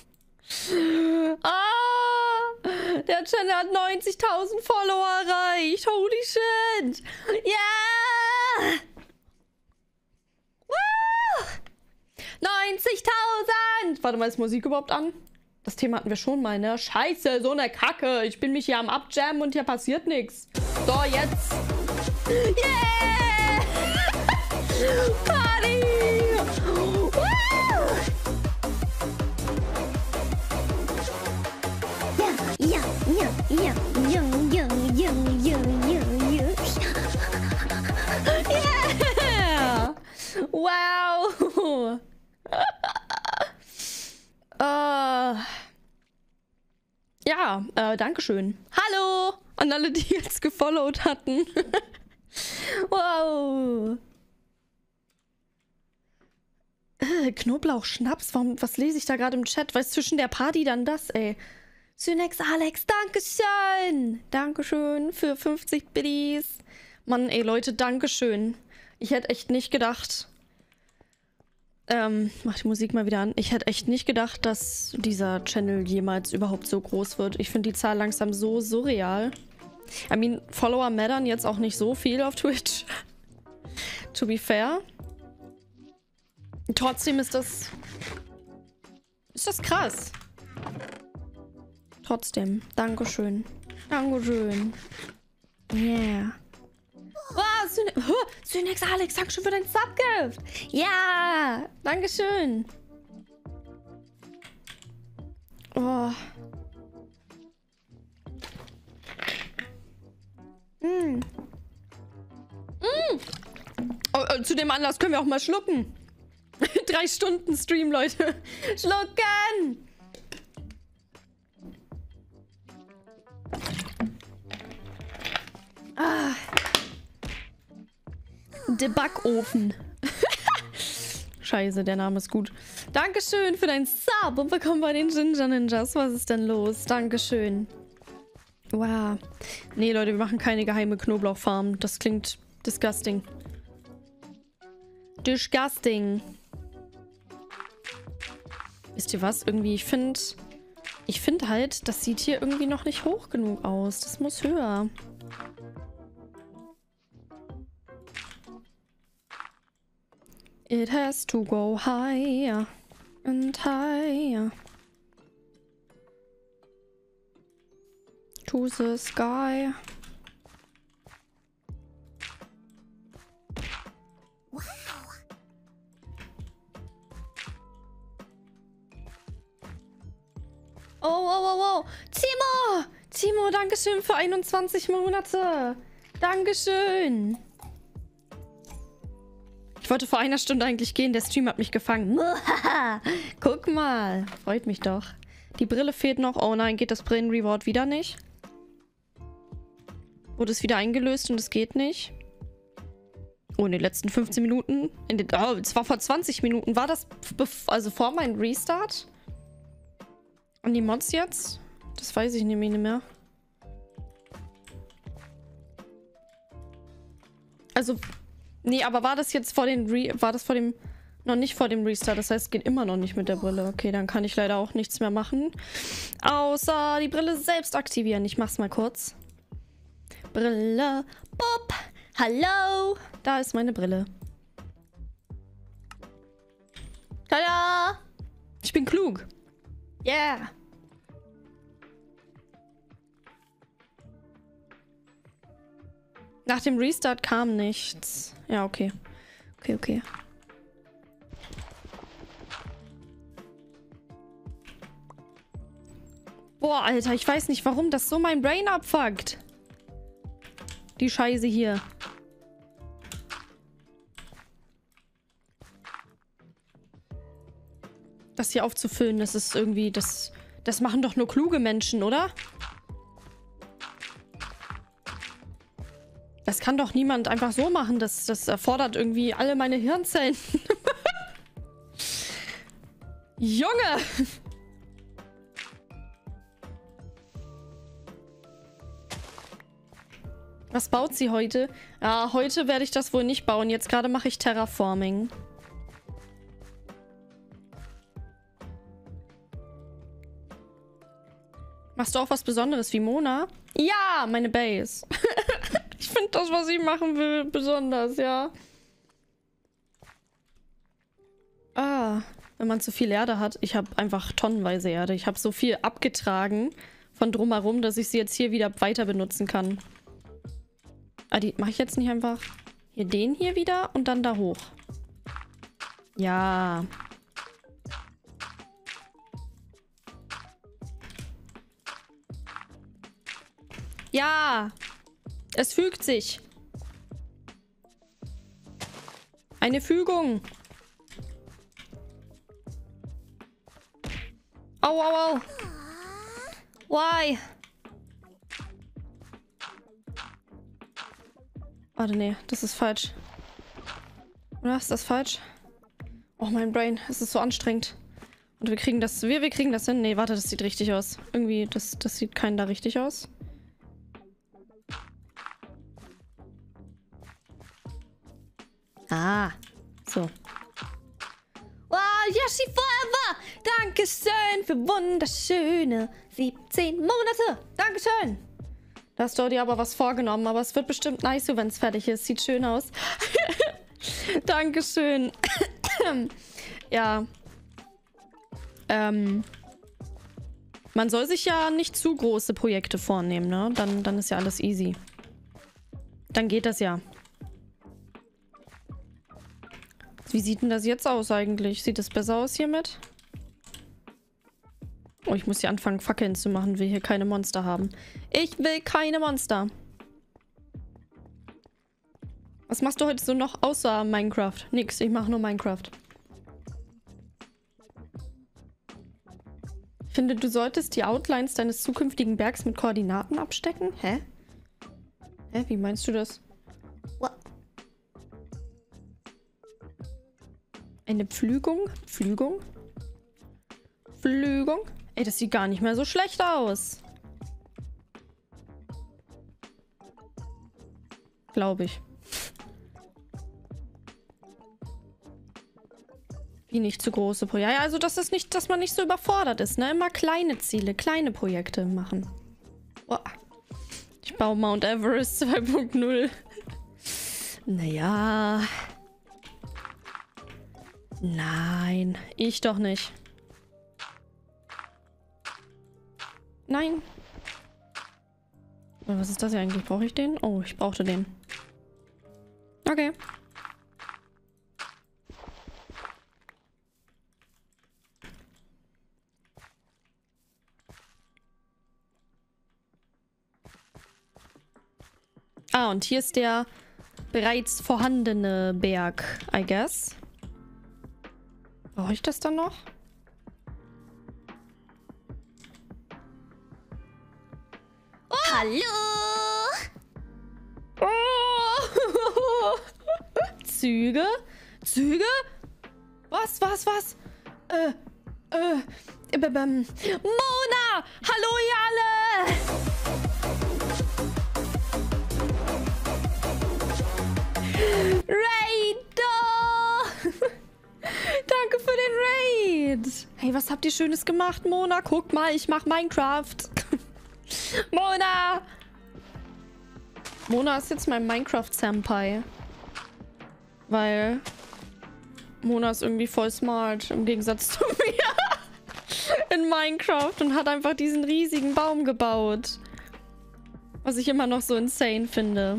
A: Der Channel hat 90.000 Follower erreicht. Holy shit. Yeah! Woo! 90.000! Warte mal, ist Musik überhaupt an? Das Thema hatten wir schon mal, ne? Scheiße, so eine Kacke. Ich bin mich hier am Abjammen und hier passiert nichts. So, jetzt. Yeah! Party! Woo!
C: Ja, ja, ja, ja, ja, ja, ja, ja,
A: Yeah! Wow! Ja, Dankeschön. Hallo an alle, die jetzt gefollowt hatten. Wow. Knoblauchschnaps, was lese ich da gerade im Chat? Was ist zwischen der Party dann das, ey? Synex Alex, Dankeschön. Dankeschön für 50 Biddies. Mann, ey, Leute, Dankeschön. Ich hätte echt nicht gedacht... mach die Musik mal wieder an. Ich hätte echt nicht gedacht, dass dieser Channel jemals überhaupt so groß wird. Ich finde die Zahl langsam so surreal. I mean, Follower mattern jetzt auch nicht so viel auf Twitch. To be fair. Trotzdem ist das... Ist das krass. Trotzdem. Dankeschön. Dankeschön. Yeah. Ah, Synex Alex, Dankeschön für dein Subgift. Ja, Dankeschön. Oh. Oh, zu dem Anlass können wir auch mal schlucken. 3 Stunden Stream, Leute. Schlucken! Ah. Der Backofen. Scheiße, der Name ist gut. Dankeschön für dein Sub und willkommen bei den Ginger Ninjas. Was ist denn los? Dankeschön. Wow. Nee, Leute, wir machen keine geheime Knoblauchfarm. Das klingt disgusting. Disgusting. Wisst ihr was? Irgendwie, ich finde halt, das sieht hier irgendwie noch nicht hoch genug aus. Das muss höher. It has to go higher and higher. To the sky. Wow. Oh. Timo, dankeschön für 21 Monate. Dankeschön. Ich wollte vor einer Stunde eigentlich gehen, der Stream hat mich gefangen. Guck mal. Freut mich doch. Die Brille fehlt noch. Oh nein, geht das Brillen-Reward wieder nicht? Wurde es wieder eingelöst und es geht nicht? Oh, in den letzten 15 Minuten? Es war vor 20 Minuten. War das also vor meinem Restart? Und die Mods jetzt? Das weiß ich nämlich nicht mehr. Also... Nee, aber war das jetzt vor dem noch nicht vor dem Restart? Das heißt, es geht immer noch nicht mit der Brille. Okay, dann kann ich leider auch nichts mehr machen. Außer die Brille selbst aktivieren. Ich mach's mal kurz. Brille. Bob. Hallo. Da ist meine Brille. Tada. Ich bin klug. Yeah. Nach dem Restart kam nichts. Ja, okay. Okay. Boah, Alter, ich weiß nicht, warum das so mein Brain abfuckt. Die Scheiße hier. Das hier aufzufüllen, das ist irgendwie... Das machen doch nur kluge Menschen, oder? Das kann doch niemand einfach so machen. Das erfordert irgendwie alle meine Hirnzellen. Junge! Was baut sie heute? Ja, heute werde ich das wohl nicht bauen. Jetzt gerade mache ich Terraforming. Machst du auch was Besonderes wie Mona? Ja, meine Base. Ich finde das, was ich machen will, besonders, ja. Ah, wenn man zu viel Erde hat. Ich habe einfach tonnenweise Erde. Ich habe so viel abgetragen von drumherum, dass ich sie jetzt hier wieder weiter benutzen kann. Ah, die mache ich jetzt nicht einfach hier den hier wieder und dann da hoch. Ja. Ja. Es fügt sich. Eine Fügung. Au. Why? Warte, nee, das ist falsch. Oder ist das falsch? Oh, mein Brain, es ist so anstrengend. Und wir kriegen das... Wir kriegen das hin. Nee, warte, das sieht richtig aus. Irgendwie, das sieht keinen da richtig aus. Ah, so. Wow, Yoshi Forever! Dankeschön für wunderschöne 17 Monate. Dankeschön. Da hast du dir aber was vorgenommen, aber es wird bestimmt nice, wenn es fertig ist. Sieht schön aus. Dankeschön. Ja. Man soll sich ja nicht zu große Projekte vornehmen, ne? Dann ist ja alles easy. Dann geht das ja. Wie sieht denn das jetzt aus eigentlich? Sieht das besser aus hiermit? Oh, ich muss hier anfangen, Fackeln zu machen. Will hier keine Monster haben. Ich will keine Monster. Was machst du heute so noch außer Minecraft? Nix, ich mache nur Minecraft. Ich finde, du solltest die Outlines deines zukünftigen Bergs mit Koordinaten abstecken. Hä? Hä, wie meinst du das?
C: What?
A: Eine Pflügung? Pflügung? Pflügung? Ey, das sieht gar nicht mehr so schlecht aus. Glaube ich. Wie nicht zu große Projekte. Ja, also das ist nicht, dass man nicht so überfordert ist, ne? Immer kleine Ziele, kleine Projekte machen. Oh. Ich baue Mount Everest 2.0. Naja. Nein, ich doch nicht. Nein. Was ist das hier eigentlich? Brauche ich den? Oh, ich brauchte den. Okay. Ah, und hier ist der bereits vorhandene Berg, I guess. Brauche ich das dann noch?
C: Oh. Hallo!
A: Oh. Züge? Züge? Was? Mona! Hallo, ihr alle! Raid! Danke für den Raid! Hey, was habt ihr Schönes gemacht, Mona? Guckt mal, ich mach Minecraft. Mona! Mona ist jetzt mein Minecraft-Senpai. Weil Mona ist irgendwie voll smart, im Gegensatz zu mir in Minecraft und hat einfach diesen riesigen Baum gebaut. Was ich immer noch so insane finde.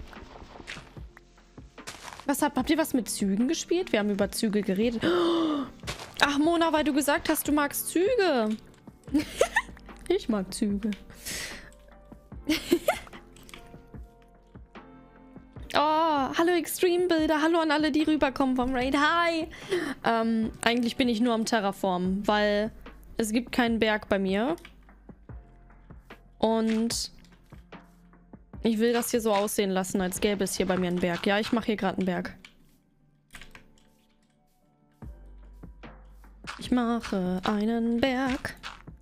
A: Habt ihr was mit Zügen gespielt? Wir haben über Züge geredet. Ach, Mona, weil du gesagt hast, du magst Züge. Ich mag Züge. Oh, hallo Extreme-Bilder. Hallo an alle, die rüberkommen vom Raid. Hi. Eigentlich bin ich nur am Terraform, weil es gibt keinen Berg bei mir. Und ich will das hier so aussehen lassen, als gäbe es hier bei mir einen Berg. Ja, ich mache hier gerade einen Berg. Ich mache einen Berg.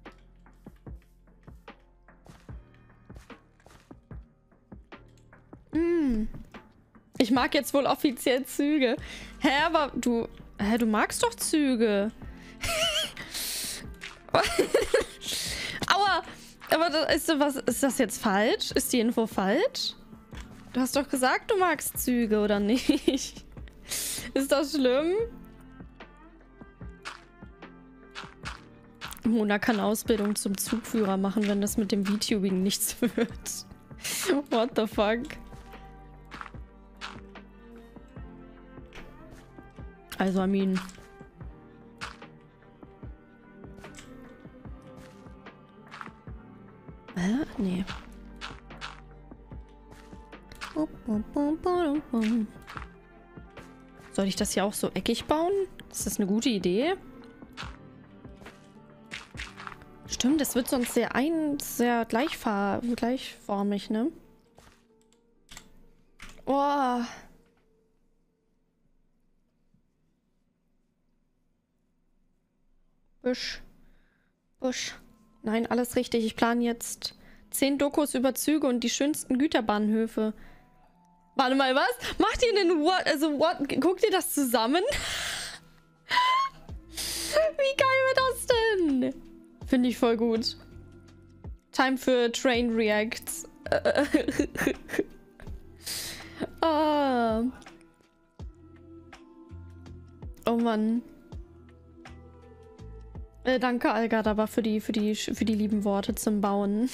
A: Ich mag jetzt wohl offiziell Züge. Hä, aber du magst doch Züge. Aua! Aber ist das jetzt falsch? Ist die Info falsch? Du hast doch gesagt, du magst Züge, oder nicht? Ist das schlimm? Mona kann Ausbildung zum Zugführer machen, wenn das mit dem VTubing nichts wird. What the fuck? Also, I mean... Nee. Soll ich das hier auch so eckig bauen? Ist das eine gute Idee? Stimmt, das wird sonst sehr gleichformig, ne? Oh. Busch. Nein, alles richtig. Ich plane jetzt 10 Dokus über Züge und die schönsten Güterbahnhöfe. Warte mal, was? Macht ihr denn what? Guckt ihr das zusammen? Wie geil wird das denn? Finde ich voll gut. Time für Train Reacts. Ah. Oh Mann. Danke, Algard, aber für die lieben Worte zum Bauen.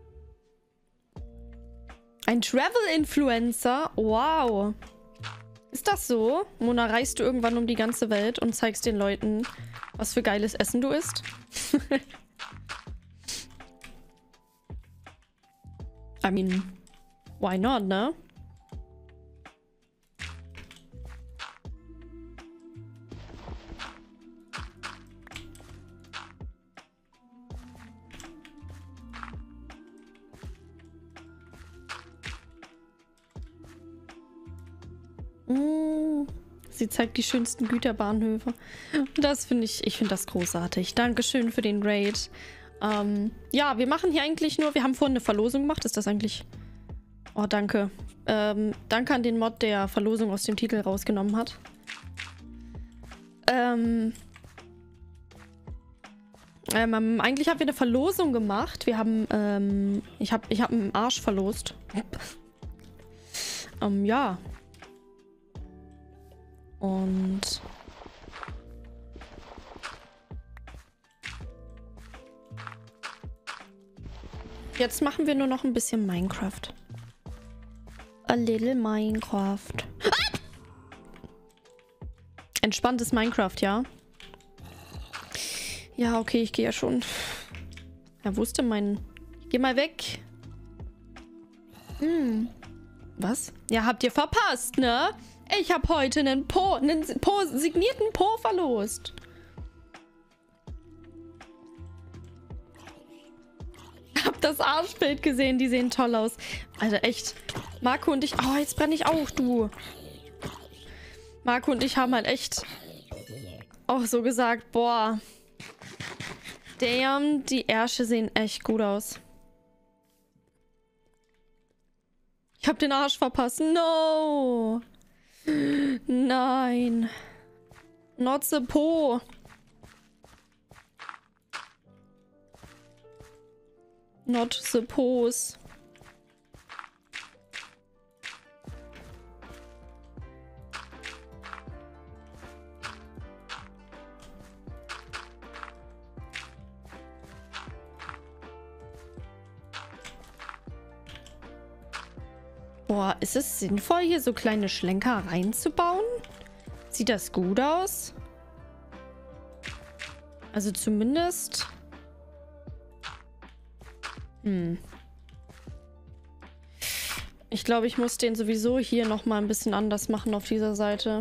A: Ein Travel-Influencer? Wow. Ist das so? Mona, reist du irgendwann um die ganze Welt und zeigst den Leuten, was für geiles Essen du isst? I mean, why not, ne? Sie zeigt die schönsten Güterbahnhöfe. Das finde ich finde das großartig. Dankeschön für den Raid. Ja, wir machen hier eigentlich nur, wir haben vorhin eine Verlosung gemacht. Ist das eigentlich... Oh, danke. Danke an den Mod, der Verlosung aus dem Titel rausgenommen hat. Eigentlich haben wir eine Verlosung gemacht. Wir haben, ich hab einen Arsch verlost. Ja. Und... Jetzt machen wir nur noch ein bisschen Minecraft. A little Minecraft. Ah! Entspanntes Minecraft, ja? Ja, okay, ich gehe ja schon. Ja, wo ist denn mein... Geh mal weg. Was? Ja, habt ihr verpasst, ne? Ich habe heute einen signierten Po verlost. Hab das Arschbild gesehen, die sehen toll aus. Alter, echt. Marco und ich... Oh, jetzt brenne ich auch, du. Marco und ich haben halt echt auch so gesagt, boah. Damn, die Ärsche sehen echt gut aus. Ich hab den Arsch verpasst. No. Nein. Not the Po. Not the Pose. Boah, ist es sinnvoll, hier so kleine Schlenker reinzubauen? Sieht das gut aus? Also zumindest... Ich glaube, ich muss den sowieso hier nochmal ein bisschen anders machen auf dieser Seite.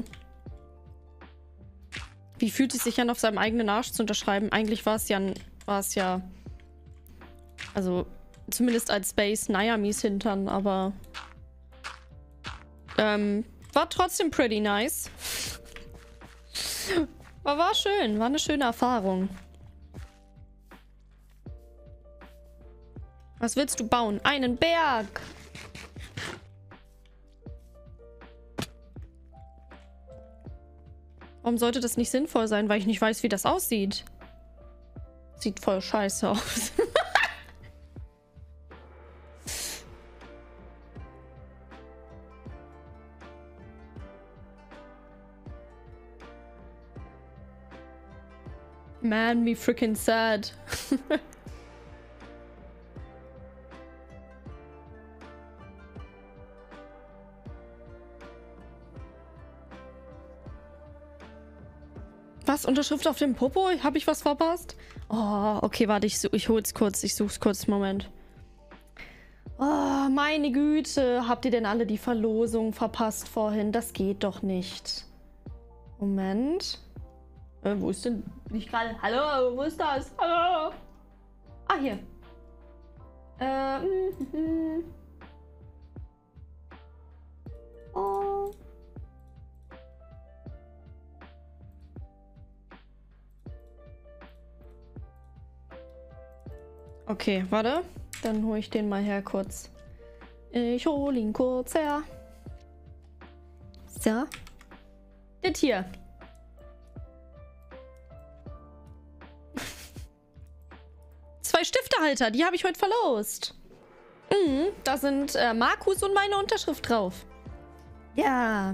A: Wie fühlt es sich an, auf seinem eigenen Arsch zu unterschreiben? Eigentlich war es ja... Also, zumindest als Base Nayamis Hintern, aber... war trotzdem pretty nice. War schön. War eine schöne Erfahrung. Was willst du bauen? Einen Berg! Warum sollte das nicht sinnvoll sein? Weil ich nicht weiß, wie das aussieht. Sieht voll scheiße aus. Man, me freaking sad. Was? Unterschrift auf dem Popo? Habe ich was verpasst? Oh, okay, warte, ich hol's kurz. Ich such's kurz. Moment. Oh, meine Güte. Habt ihr denn alle die Verlosung verpasst vorhin? Das geht doch nicht. Moment. Wo ist denn... Bin ich gerade... Hallo, wo ist das? Hallo? Ah, hier. Oh. Okay, warte. Dann hole ich den mal her kurz. Ich hole ihn kurz her. So. Das hier. Zwei Stiftehalter, die habe ich heute verlost. Da sind Markus und meine Unterschrift drauf. Ja.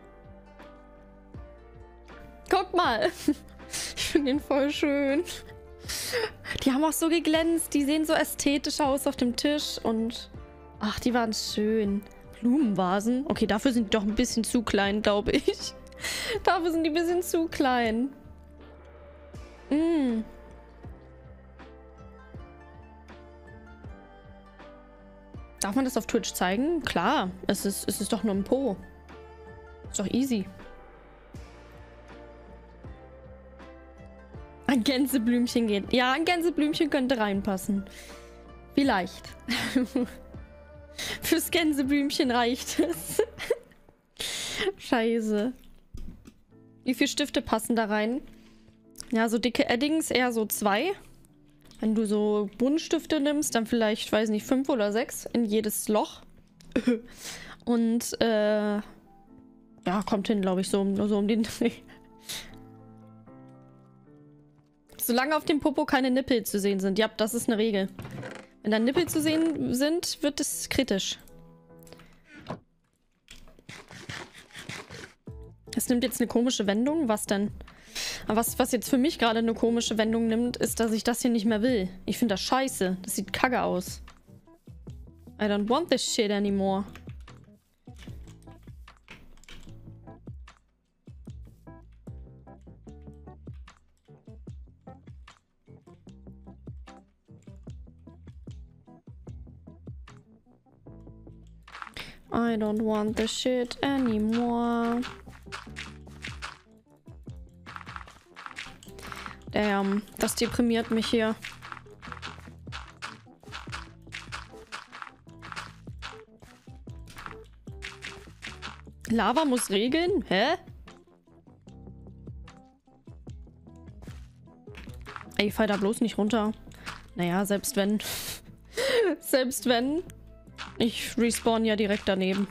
A: Guck mal. Ich finde den voll schön. Die haben auch so geglänzt. Die sehen so ästhetisch aus auf dem Tisch. Und ach, die waren schön. Blumenvasen? Okay, dafür sind die doch ein bisschen zu klein, glaube ich. Dafür sind die ein bisschen zu klein. Darf man das auf Twitch zeigen? Klar, es ist doch nur ein Po. Ist doch easy. Ein Gänseblümchen geht. Ja, ein Gänseblümchen könnte reinpassen. Vielleicht. Fürs Gänseblümchen reicht es. Scheiße. Wie viele Stifte passen da rein? Ja, so dicke Eddings eher so 2. Wenn du so Buntstifte nimmst, dann vielleicht, weiß nicht, 5 oder 6 in jedes Loch. Und, ja, kommt hin, glaube ich, so um den Dreh. Solange auf dem Popo keine Nippel zu sehen sind. Ja, das ist eine Regel. Wenn da Nippel zu sehen sind, wird es kritisch. Es nimmt jetzt eine komische Wendung. Was denn? Aber was jetzt für mich gerade eine komische Wendung nimmt, ist, dass ich das hier nicht mehr will. Ich finde das scheiße. Das sieht kacke aus. I don't want this shit anymore. I don't want this shit anymore. Damn, das deprimiert mich hier. Lava muss regeln? Hä? Ey, fall da bloß nicht runter. Naja, selbst wenn. Selbst wenn. Ich respawn ja direkt daneben.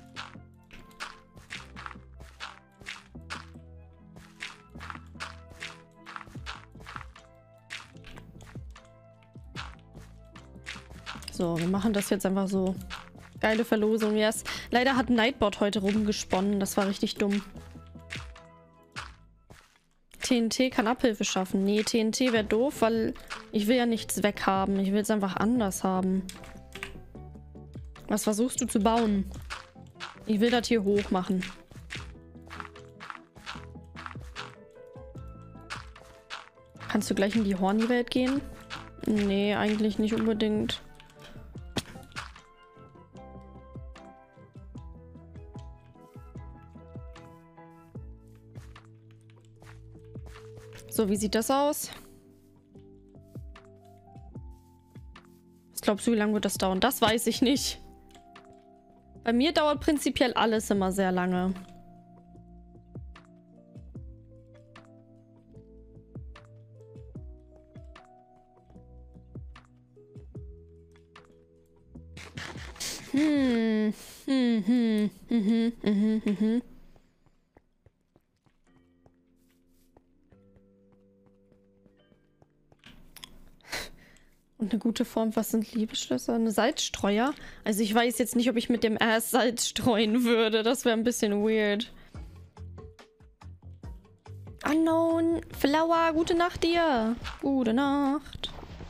A: So, wir machen das jetzt einfach so. Geile Verlosung, yes. Leider hat Nightbot heute rumgesponnen. Das war richtig dumm. TNT kann Abhilfe schaffen. Nee, TNT wäre doof, weil ich will ja nichts weghaben. Ich will es einfach anders haben. Was versuchst du zu bauen? Ich will das hier hoch machen. Kannst du gleich in die Horny-Welt gehen? Nee, eigentlich nicht unbedingt. So, wie sieht das aus? Was glaubst du, wie lange wird das dauern? Das weiß ich nicht. Bei mir dauert prinzipiell alles immer sehr lange. Und eine gute Form, was sind Liebesschlösser? Eine Salzstreuer? Also ich weiß jetzt nicht, ob ich mit dem Ass Salz streuen würde. Das wäre ein bisschen weird. Unknown Flower, gute Nacht dir. Gute Nacht.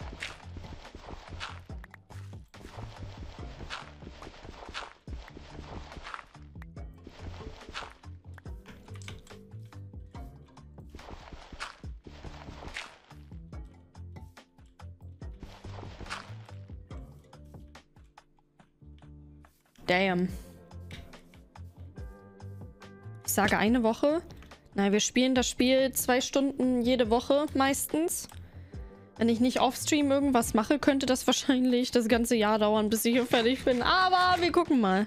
A: Damn. Ich sage eine Woche. Nein, wir spielen das Spiel 2 Stunden jede Woche meistens. Wenn ich nicht offstream irgendwas mache, könnte das wahrscheinlich das ganze Jahr dauern, bis ich hier fertig bin. Aber wir gucken mal.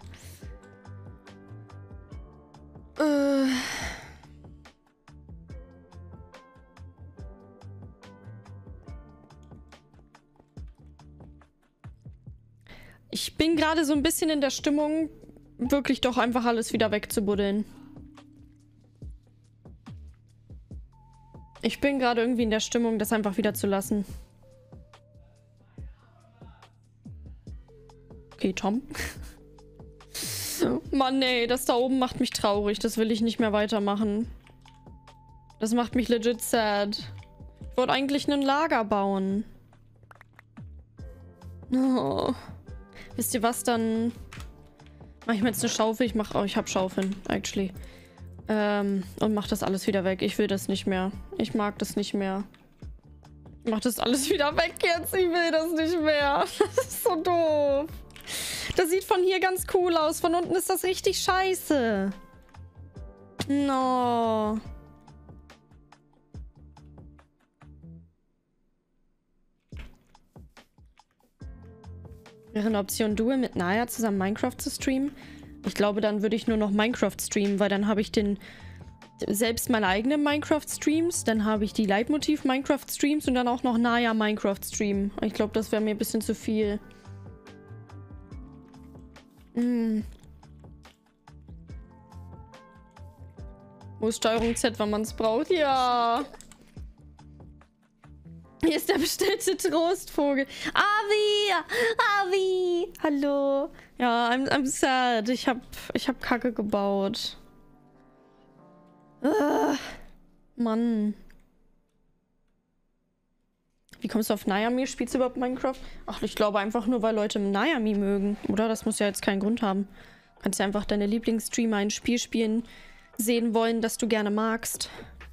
A: Ich bin gerade so ein bisschen in der Stimmung, wirklich doch einfach alles wieder wegzubuddeln. Ich bin gerade irgendwie in der Stimmung, das einfach wieder zu lassen. Okay, Tom. Mann, ey, das da oben macht mich traurig. Das will ich nicht mehr weitermachen. Das macht mich legit sad. Ich wollte eigentlich ein Lager bauen. Oh. Wisst ihr was, dann Mach ich mir jetzt eine Schaufel? Ich hab Schaufeln, actually. Und mach das alles wieder weg. Ich will das nicht mehr. Ich mag das nicht mehr. Mach das alles wieder weg jetzt. Ich will das nicht mehr. Das ist so doof. Das sieht von hier ganz cool aus. Von unten ist das richtig scheiße. No. Wäre eine Option, Duel mit Naya zusammen Minecraft zu streamen? Ich glaube, dann würde ich nur noch Minecraft streamen, weil dann habe ich selbst meine eigenen Minecraft-Streams, dann habe ich die Leitmotiv-Minecraft-Streams und dann auch noch Naya Minecraft-Stream. Ich glaube, das wäre mir ein bisschen zu viel. Wo ist Steuerung Z, wenn man es braucht? Ja. Hier ist der bestellte Trostvogel. Avi! Avi! Hallo. Ja, I'm sad. Ich hab Kacke gebaut. Mann. Wie kommst du auf Nayami? Spielst du überhaupt Minecraft? Ach, ich glaube einfach nur, weil Leute Nayami mögen. Oder? Das muss ja jetzt keinen Grund haben. Du kannst ja einfach deine Lieblingsstreamer ein Spiel spielen, sehen wollen, das du gerne magst.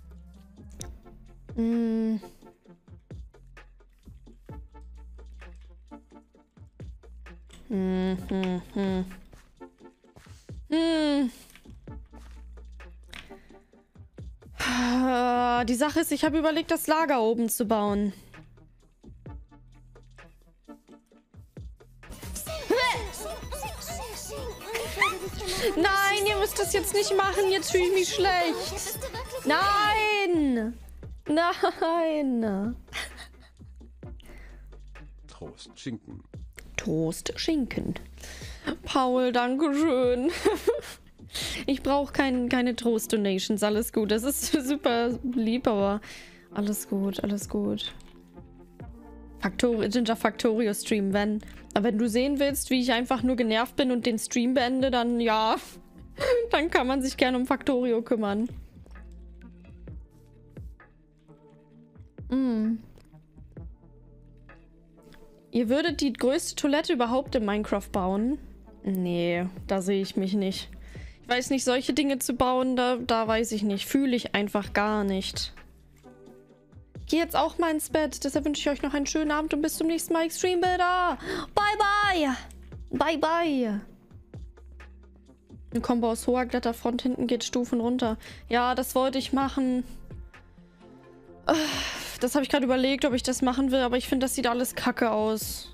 A: Die Sache ist, ich habe überlegt, das Lager oben zu bauen. Nein, ihr müsst das jetzt nicht machen. Jetzt fühle ich mich schlecht. Nein! Nein!
D: Trost, Schinken.
A: Toast Schinken. Paul, danke schön. Ich brauche keine Trost-Donations. Alles gut. Das ist super lieb, aber alles gut, alles gut. Ginger Factorio Stream, wenn du sehen willst, wie ich einfach nur genervt bin und den Stream beende, dann ja, dann kann man sich gerne um Factorio kümmern. Ihr würdet die größte Toilette überhaupt in Minecraft bauen? Nee, da sehe ich mich nicht. Ich weiß nicht, solche Dinge zu bauen, da weiß ich nicht. Fühle ich einfach gar nicht. Ich gehe jetzt auch mal ins Bett. Deshalb wünsche ich euch noch einen schönen Abend und bis zum nächsten Mal. Extreme-Bilder. Bye, bye. Bye, bye. Ein Kombo aus hoher Kletterfront. Hinten geht Stufen runter. Ja, das wollte ich machen. Das habe ich gerade überlegt, ob ich das machen will. Aber ich finde, das sieht alles kacke aus.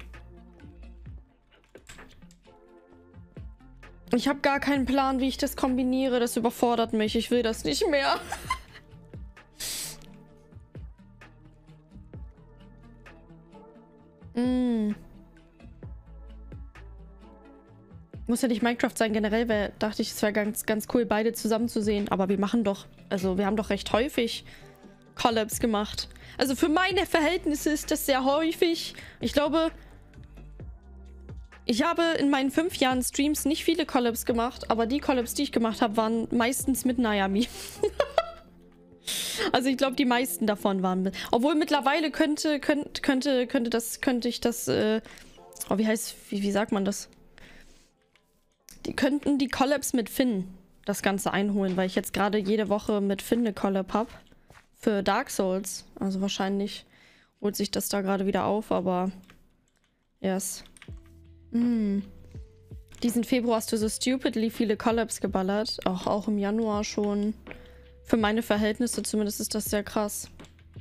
A: Ich habe gar keinen Plan, wie ich das kombiniere. Das überfordert mich. Ich will das nicht mehr. Muss ja nicht Minecraft sein. Generell dachte ich, es wäre ganz cool, beide zusammen zu sehen. Aber wir haben doch recht häufig Collabs gemacht. Also für meine Verhältnisse ist das sehr häufig. Ich glaube, ich habe in meinen 5 Jahren Streams nicht viele Collabs gemacht, aber die Collabs, die ich gemacht habe, waren meistens mit Nayami. Also ich glaube, die meisten davon waren mit. Obwohl mittlerweile könnte ich das, wie sagt man das? Die könnten die Collabs mit Finn das Ganze einholen, weil ich jetzt gerade jede Woche mit Finn eine Collab habe. Für Dark Souls. Also wahrscheinlich holt sich das da gerade wieder auf, aber yes. Diesen Februar hast du so stupidly viele Collabs geballert. Auch im Januar schon. Für meine Verhältnisse zumindest ist das sehr krass.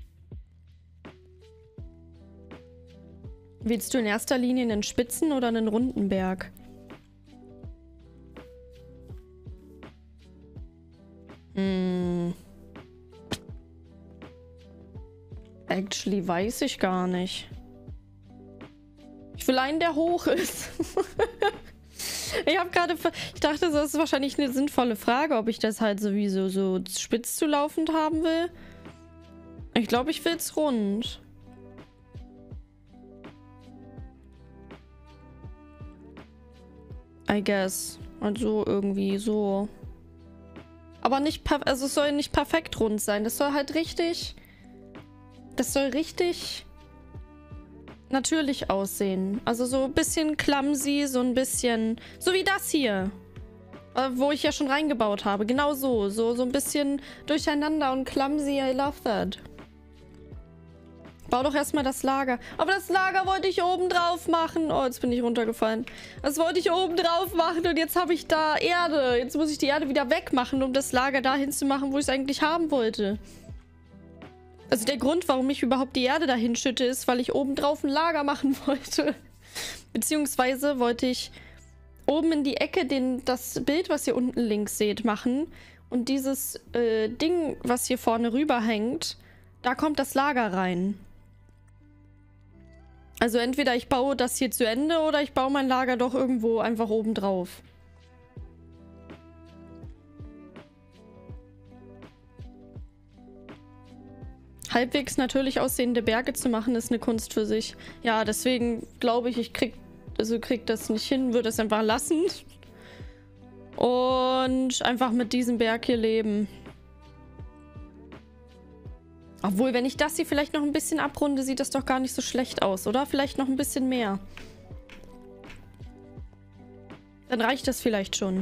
A: Willst du in erster Linie einen Spitzen- oder einen runden Berg? Actually weiß ich gar nicht. Ich will einen, der hoch ist. Ich dachte, das ist wahrscheinlich eine sinnvolle Frage, ob ich das halt sowieso so spitz zu laufend haben will. Ich glaube, ich will es rund. I guess. Also irgendwie so. Aber nicht, also es soll nicht perfekt rund sein. Das soll halt richtig... Das soll richtig natürlich aussehen. Also so ein bisschen clumsy, so ein bisschen... So wie das hier. Wo ich ja schon reingebaut habe. Genau so. So ein bisschen durcheinander und clumsy. I love that. Bau doch erstmal das Lager. Aber das Lager wollte ich oben drauf machen. Oh, jetzt bin ich runtergefallen. Das wollte ich oben drauf machen und jetzt habe ich da Erde. Jetzt muss ich die Erde wieder wegmachen, um das Lager dahin zu machen, wo ich es eigentlich haben wollte. Also der Grund, warum ich überhaupt die Erde dahin schütte, ist, weil ich oben drauf ein Lager machen wollte. Beziehungsweise wollte ich oben in die Ecke das Bild, was ihr unten links seht, machen. Und dieses Ding, was hier vorne rüber hängt, da kommt das Lager rein. Also entweder ich baue das hier zu Ende oder ich baue mein Lager doch irgendwo einfach oben drauf. Halbwegs natürlich aussehende Berge zu machen, ist eine Kunst für sich. Ja, deswegen glaube ich, krieg das nicht hin, würde es einfach lassen. Und einfach mit diesem Berg hier leben. Obwohl, wenn ich das hier vielleicht noch ein bisschen abrunde, sieht das doch gar nicht so schlecht aus, oder? Vielleicht noch ein bisschen mehr. Dann reicht das vielleicht schon.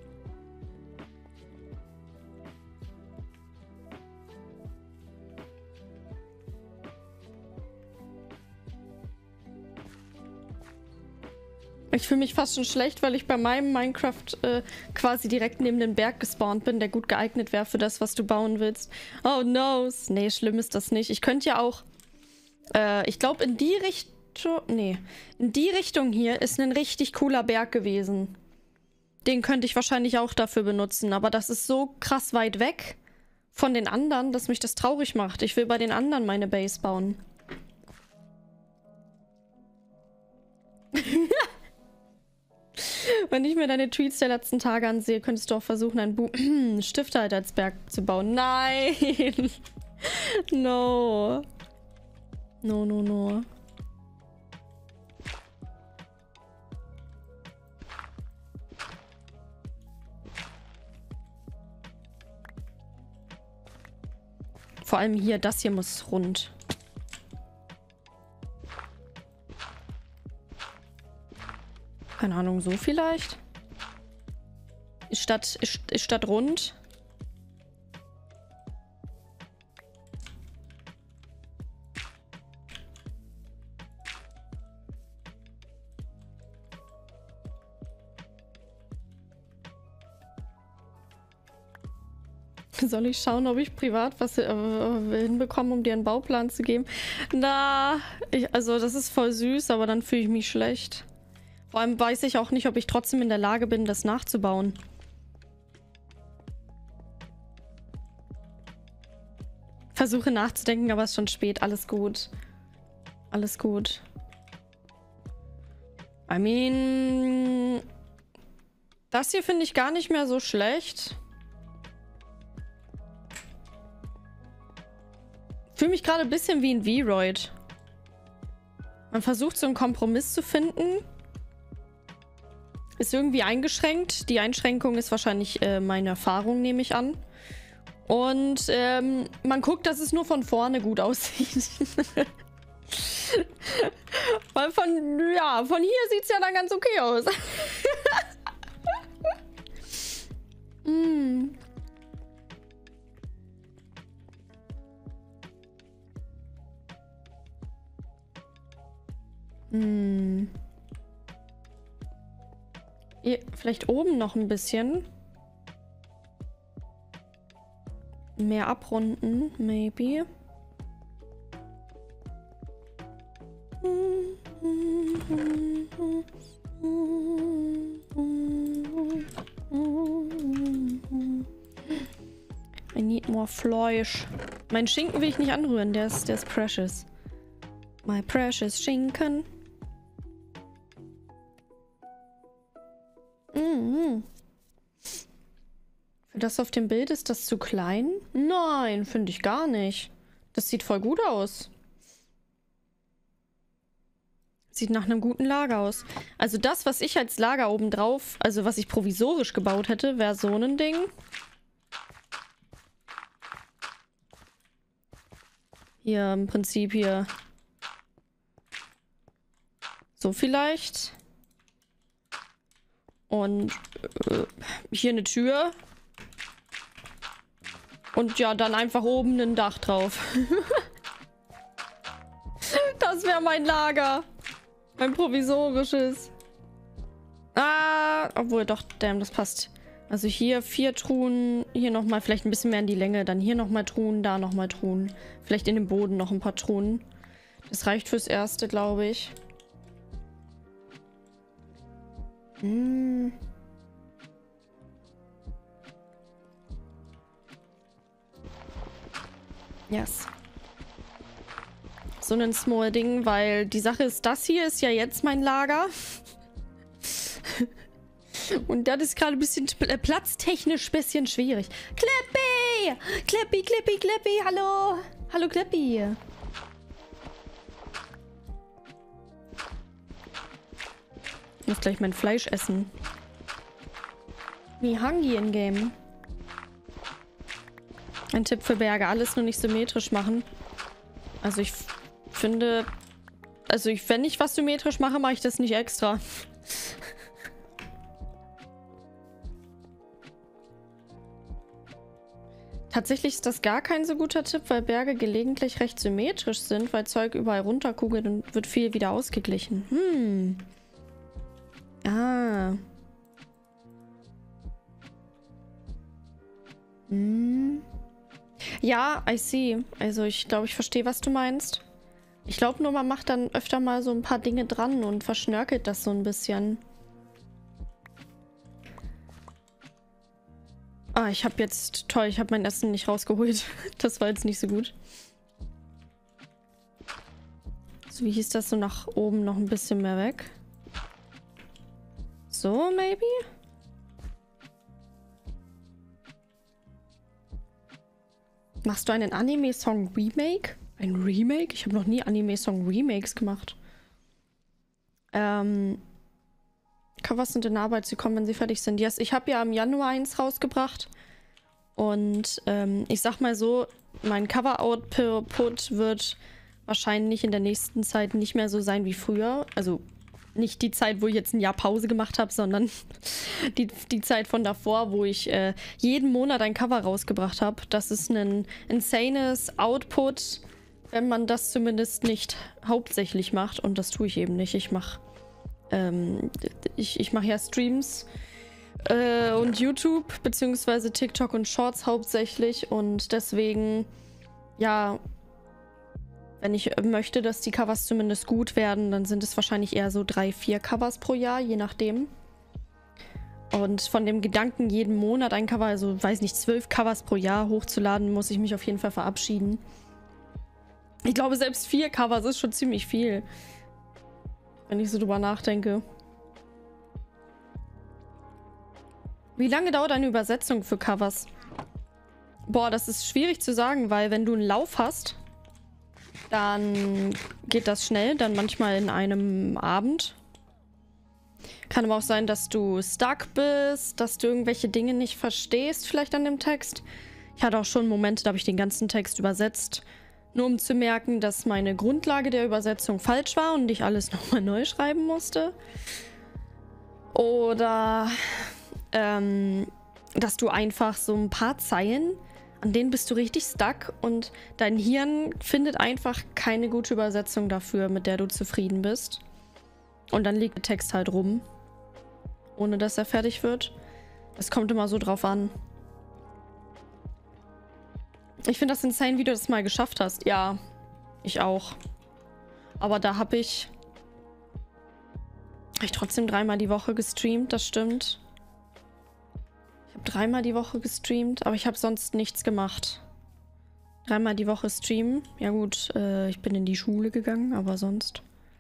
A: Ich fühle mich fast schon schlecht, weil ich bei meinem Minecraft quasi direkt neben dem Berg gespawnt bin, der gut geeignet wäre für das, was du bauen willst. Oh no. Nee, schlimm ist das nicht. Ich könnte ja auch... ich glaube, in die Richtung... Nee. In die Richtung hier ist ein richtig cooler Berg gewesen. Den könnte ich wahrscheinlich auch dafür benutzen. Aber das ist so krass weit weg von den anderen, dass mich das traurig macht. Ich will bei den anderen meine Base bauen. Wenn ich mir deine Tweets der letzten Tage ansehe, könntest du auch versuchen, einen Stifter halt als Berg zu bauen. Nein! No. No, no, no. Vor allem hier, das hier muss rund. Keine Ahnung, so vielleicht? Ist Stadt rund? Soll ich schauen, ob ich privat was hinbekomme, um dir einen Bauplan zu geben? Na, also das ist voll süß, aber dann fühle ich mich schlecht. Vor allem weiß ich auch nicht, ob ich trotzdem in der Lage bin, das nachzubauen. Versuche nachzudenken, aber es ist schon spät. Alles gut. Alles gut. I mean... Das hier finde ich gar nicht mehr so schlecht. Fühle mich gerade ein bisschen wie ein V-Roid. Man versucht so einen Kompromiss zu finden. Ist irgendwie eingeschränkt. Die Einschränkung ist wahrscheinlich meine Erfahrung, nehme ich an. Und man guckt, dass es nur von vorne gut aussieht. Weil von hier sieht es ja dann ganz okay aus. Hier, vielleicht oben noch ein bisschen. Mehr abrunden, maybe. I need more Fleisch. Mein Schinken will ich nicht anrühren, der ist precious. My precious Schinken. Für das auf dem Bild ist das zu klein? Nein, finde ich gar nicht. Das sieht voll gut aus. Sieht nach einem guten Lager aus. Also das, was ich als Lager obendrauf, also was ich provisorisch gebaut hätte, wäre so ein Ding. Hier im Prinzip hier. So vielleicht. Und hier eine Tür. Und ja, dann einfach oben ein Dach drauf. Das wäre mein Lager. Mein provisorisches. Ah, obwohl doch, damn, das passt. Also hier 4 Truhen, hier nochmal vielleicht ein bisschen mehr in die Länge, dann hier nochmal Truhen, da nochmal Truhen. Vielleicht in dem Boden noch ein paar Truhen. Das reicht fürs Erste, glaube ich. Yes. So ein small Ding, weil die Sache ist, das hier ist ja jetzt mein Lager. Und das ist gerade ein bisschen platztechnisch ein bisschen schwierig. Kleppi! Kleppi, Kleppi, Kleppi, hallo! Hallo, Kleppi! Ich muss gleich mein Fleisch essen. Wie hungry in Game. Ein Tipp für Berge, alles nur nicht symmetrisch machen. Also ich finde... Also wenn ich was symmetrisch mache, mache ich das nicht extra. Tatsächlich ist das gar kein so guter Tipp, weil Berge gelegentlich recht symmetrisch sind, weil Zeug überall runterkugelt und wird viel wieder ausgeglichen. Ah. Ja, I see. Also ich glaube, ich verstehe, was du meinst. Ich glaube nur, man macht dann öfter mal so ein paar Dinge dran und verschnörkelt das so ein bisschen. Ah, ich habe jetzt... Toll, ich habe mein Essen nicht rausgeholt. Das war jetzt nicht so gut. So, wie hieß das so nach oben noch ein bisschen mehr weg? So, maybe? Machst du einen Anime-Song-Remake? Ein Remake? Ich habe noch nie Anime-Song-Remakes gemacht. Covers sind in Arbeit, sie kommen, wenn sie fertig sind. Yes, ich habe ja im Januar eins rausgebracht. Und ich sag mal so, mein Cover-Output wird wahrscheinlich in der nächsten Zeit nicht mehr so sein wie früher. Also nicht die Zeit, wo ich jetzt ein Jahr Pause gemacht habe, sondern die Zeit von davor, wo ich jeden Monat ein Cover rausgebracht habe. Das ist ein insanes Output, wenn man das zumindest nicht hauptsächlich macht. Und das tue ich eben nicht. Ich mache ja Streams und YouTube, beziehungsweise TikTok und Shorts hauptsächlich. Und deswegen, ja, wenn ich möchte, dass die Covers zumindest gut werden, dann sind es wahrscheinlich eher so 3, 4 Covers pro Jahr, je nachdem. Und von dem Gedanken, jeden Monat ein Cover, also weiß nicht, 12 Covers pro Jahr hochzuladen, muss ich mich auf jeden Fall verabschieden. Ich glaube, selbst 4 Covers ist schon ziemlich viel. Wenn ich so drüber nachdenke. Wie lange dauert eine Übersetzung für Covers? Boah, das ist schwierig zu sagen, weil wenn du einen Lauf hast, dann geht das schnell, dann manchmal in einem Abend. Kann aber auch sein, dass du stuck bist, dass du irgendwelche Dinge nicht verstehst, vielleicht an dem Text. Ich hatte auch schon Momente, da habe ich den ganzen Text übersetzt, nur um zu merken, dass meine Grundlage der Übersetzung falsch war und ich alles nochmal neu schreiben musste. Oder dass du einfach so ein paar Zeilen, an denen bist du richtig stuck und dein Hirn findet einfach keine gute Übersetzung dafür, mit der du zufrieden bist. Und dann liegt der Text halt rum, ohne dass er fertig wird. Es kommt immer so drauf an. Ich finde das insane, wie du das mal geschafft hast. Ja, ich auch. Aber da habe ich trotzdem 3-mal die Woche gestreamt, das stimmt. Ich habe 3-mal die Woche gestreamt, aber ich habe sonst nichts gemacht. 3-mal die Woche streamen. Ja gut, ich bin in die Schule gegangen, aber sonst.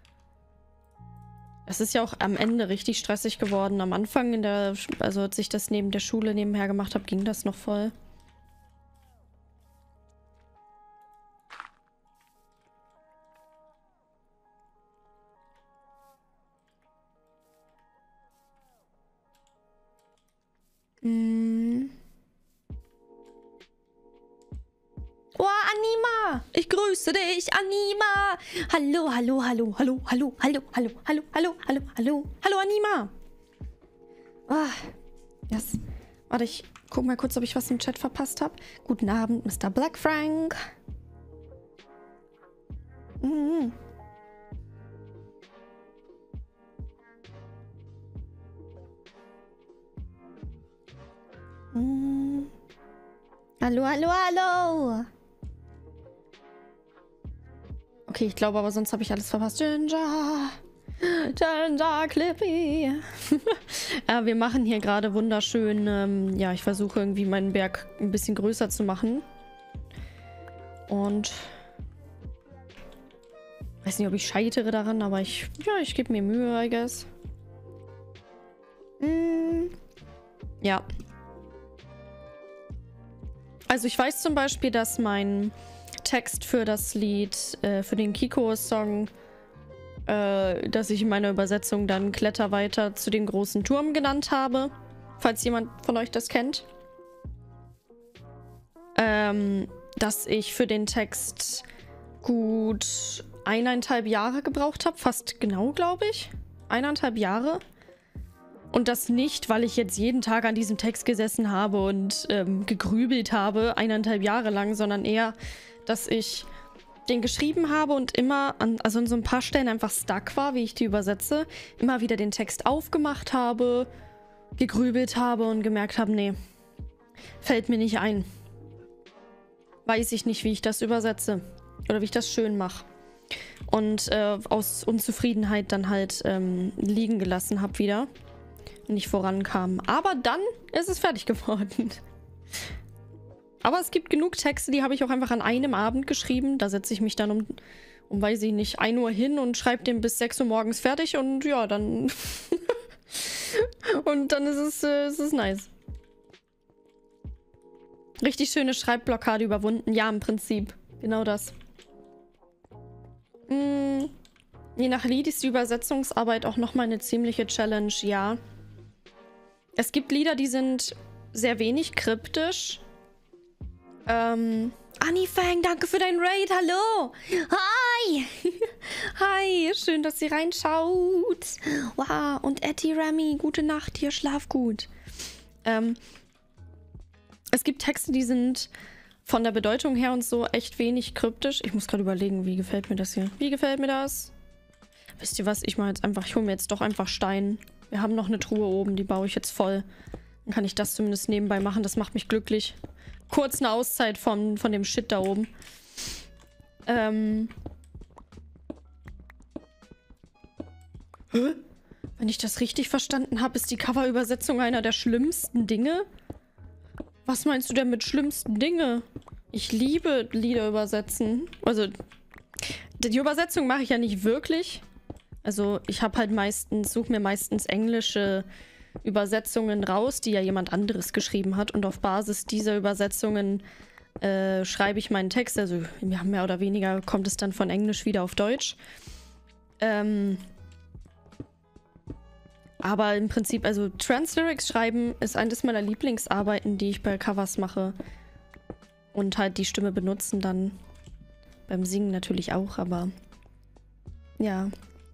A: Es ist ja auch am Ende richtig stressig geworden. Am Anfang, also als ich das neben der Schule nebenher gemacht habe, ging das noch voll. Oh, Anima! Ich grüße dich, Anima! Hallo, hallo, hallo, hallo, hallo, hallo, hallo, hallo, hallo, hallo, hallo, hallo, Anima! Ah, yes. Warte, ich guck mal kurz, ob ich was im Chat verpasst habe. Guten Abend, Mr. Black Frank. Mhm. Mhm. Hallo, hallo, hallo. Okay, ich glaube aber, sonst habe ich alles verpasst. Ginger. Ginger Clippy. Ja, wir machen hier gerade wunderschön, ja, ich versuche irgendwie meinen Berg ein bisschen größer zu machen. Und weiß nicht, ob ich scheitere daran, aber ich gebe mir Mühe, I guess. Ja. Also ich weiß zum Beispiel, dass mein Text für das Lied, für den Kiko-Song, dass ich in meiner Übersetzung dann Kletter weiter zu dem großen Turm genannt habe. Falls jemand von euch das kennt. Dass ich für den Text gut 1,5 Jahre gebraucht habe. Fast genau, glaube ich. 1,5 Jahre. Und das nicht, weil ich jetzt jeden Tag an diesem Text gesessen habe und gegrübelt habe, 1,5 Jahre lang, sondern eher, dass ich den geschrieben habe und immer also an so ein paar Stellen einfach stuck war, wie ich die übersetze. Immer wieder den Text aufgemacht habe, gegrübelt habe und gemerkt habe, nee, fällt mir nicht ein. Weiß ich nicht, wie ich das übersetze. Oder wie ich das schön mache. Und aus Unzufriedenheit dann halt liegen gelassen habe wieder. Und nicht vorankam. Aber dann ist es fertig geworden. Aber es gibt genug Texte, die habe ich auch einfach an einem Abend geschrieben. Da setze ich mich dann um weiß ich nicht, 1 Uhr hin und schreibe den bis 6 Uhr morgens fertig. Und ja, dann... und dann ist es nice. Richtig schöne Schreibblockade überwunden. Ja, im Prinzip. Genau das. Je nach Lied ist die Übersetzungsarbeit auch nochmal eine ziemliche Challenge, ja. Es gibt Lieder, die sind sehr wenig kryptisch. Anifang, danke für dein Raid, hallo! Hi! Hi, schön, dass ihr reinschaut. Wow, und Etty Remy, gute Nacht hier, schlaf gut. Es gibt Texte, die sind von der Bedeutung her und so echt wenig kryptisch. Ich muss gerade überlegen, wie gefällt mir das hier? Wie gefällt mir das? Wisst ihr was? Ich mache jetzt einfach, ich hole mir jetzt doch einfach Stein. Wir haben noch eine Truhe oben, die baue ich jetzt voll. Dann kann ich das zumindest nebenbei machen. Das macht mich glücklich. Kurz eine Auszeit von dem Shit da oben. Wenn ich das richtig verstanden habe, ist die Coverübersetzung einer der schlimmsten Dinge. Was meinst du denn mit schlimmsten Dinge? Ich liebe Lieder übersetzen. Also, die Übersetzung mache ich ja nicht wirklich. Also, ich habe halt suche mir meistens englische Übersetzungen raus, die ja jemand anderes geschrieben hat. Und auf Basis dieser Übersetzungen schreibe ich meinen Text. Also, ja, mehr oder weniger kommt es dann von Englisch wieder auf Deutsch. Aber im Prinzip, also Translyrics schreiben ist eines meiner Lieblingsarbeiten, die ich bei Covers mache. Und halt die Stimme benutzen dann. Beim Singen natürlich auch, aber ja.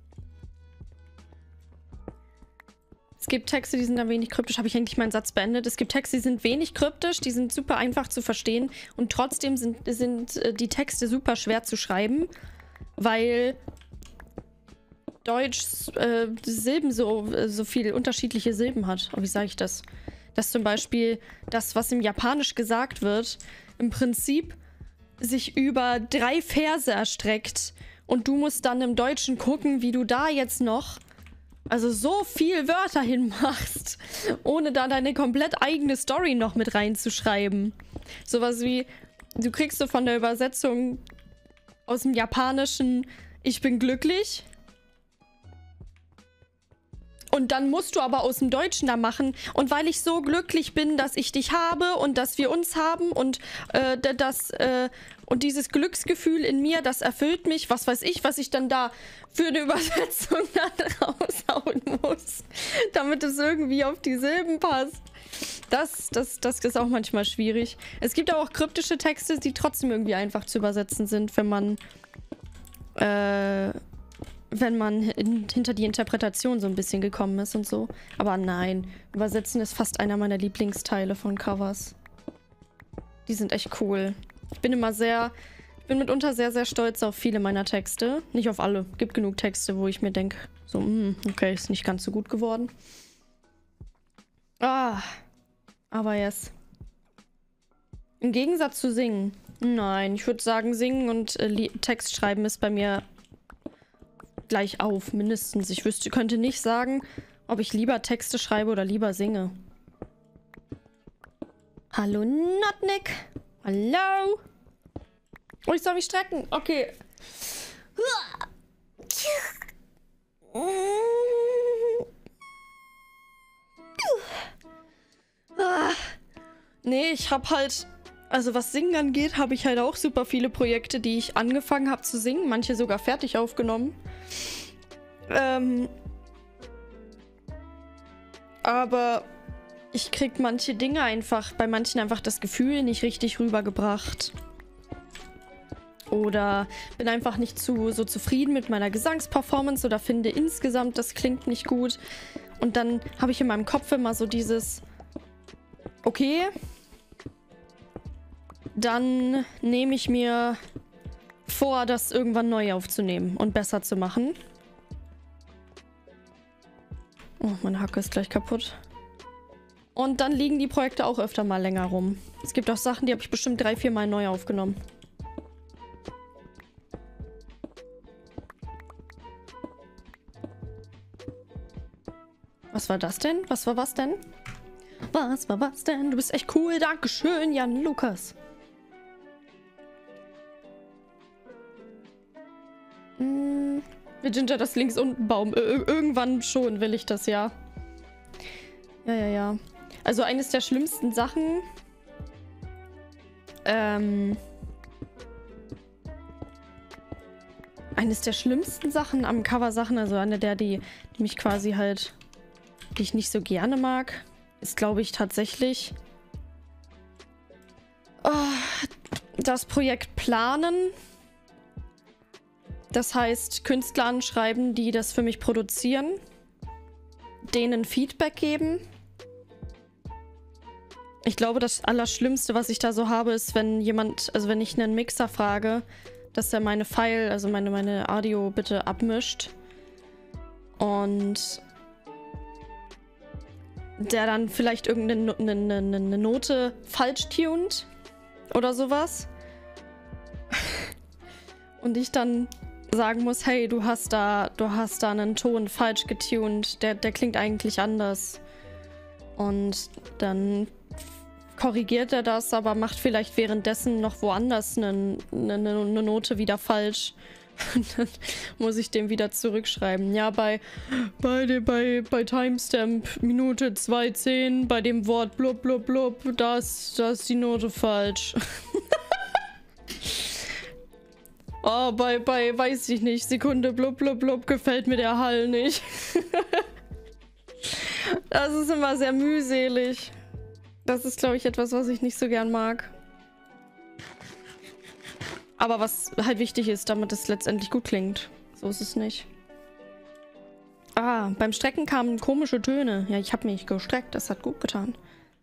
A: Es gibt Texte, die sind dann wenig kryptisch. Habe ich eigentlich meinen Satz beendet? Es gibt Texte, die sind wenig kryptisch, die sind super einfach zu verstehen. Und trotzdem sind die Texte super schwer zu schreiben, weil Deutsch Silben so viele unterschiedliche Silben hat. Oh, wie sage ich das? Dass zum Beispiel das, was im Japanisch gesagt wird, im Prinzip sich über 3 Verse erstreckt. Und du musst dann im Deutschen gucken, wie du da jetzt noch so viel Wörter hinmachst, ohne da deine komplett eigene Story noch mit reinzuschreiben. Sowas wie, du kriegst so von der Übersetzung aus dem Japanischen, ich bin glücklich. Und dann musst du aber aus dem Deutschen da machen. Und weil ich so glücklich bin, dass ich dich habe und dass wir uns haben und und dieses Glücksgefühl in mir, das erfüllt mich, was weiß ich, was ich dann da für eine Übersetzung da raushauen muss, damit es irgendwie auf die Silben passt. Das ist auch manchmal schwierig. Es gibt aber auch kryptische Texte, die trotzdem irgendwie einfach zu übersetzen sind, wenn man wenn man hinter die Interpretation so ein bisschen gekommen ist und so. Aber nein, Übersetzen ist fast einer meiner Lieblingsteile von Covers. Die sind echt cool. Ich bin mitunter sehr, sehr stolz auf viele meiner Texte. Nicht auf alle. Gibt genug Texte, wo ich mir denke, so, okay, ist nicht ganz so gut geworden. Aber yes. Im Gegensatz zu Singen. Nein, ich würde sagen, Singen und Text schreiben ist bei mir gleich auf, mindestens. Ich könnte nicht sagen, ob ich lieber Texte schreibe oder lieber singe. Hallo, Notnik. Hallo. Oh, ich soll mich strecken. Okay. Nee, ich hab halt... Also was Singen angeht, habe ich halt auch super viele Projekte, die ich angefangen habe zu singen. Manche sogar fertig aufgenommen. Aber ich krieg manche Dinge einfach, bei manchen einfach das Gefühl nicht richtig rübergebracht. Oder bin einfach nicht so zufrieden mit meiner Gesangsperformance oder finde insgesamt, das klingt nicht gut. Und dann habe ich in meinem Kopf immer so dieses, okay, dann nehme ich mir vor, das irgendwann neu aufzunehmen und besser zu machen. Oh, meine Hacke ist gleich kaputt. Und dann liegen die Projekte auch öfter mal länger rum. Es gibt auch Sachen, die habe ich bestimmt 3-4 Mal neu aufgenommen. Was war das denn? Was war was denn? Was war was denn? Du bist echt cool. Dankeschön, Jan Lukas. Mit Ginger das links unten Baum. Irgendwann schon will ich das, ja. Ja. Also eines der schlimmsten Sachen... Eines der schlimmsten Sachen am Cover-Sachen, also eine der, die mich quasi halt... die ich nicht so gerne mag, ist, glaube ich, tatsächlich... das Projekt planen. Das heißt, Künstler anschreiben, die das für mich produzieren. Denen Feedback geben. Ich glaube, das Allerschlimmste, was ich da so habe, ist, wenn jemand, also wenn ich einen Mixer frage, dass er meine File, also meine Audio bitte abmischt. Und der dann vielleicht irgendeine Note falsch tunt oder sowas. Und ich dann sagen muss, hey, du hast da einen Ton falsch getuned, der klingt eigentlich anders. Und dann korrigiert er das, aber macht vielleicht währenddessen noch woanders eine Note wieder falsch. Und dann muss ich dem wieder zurückschreiben. Ja, bei Timestamp Minute 2:10, bei dem Wort blub blub blub, da ist die Note falsch. Oh, bei weiß ich nicht, Sekunde blub blub blub gefällt mir der Hall nicht. Das ist immer sehr mühselig. Das ist, glaube ich, etwas, was ich nicht so gern mag. Aber was halt wichtig ist, damit es letztendlich gut klingt. So ist es nicht. Beim Strecken kamen komische Töne. Ja, ich habe mich gestreckt. Das hat gut getan.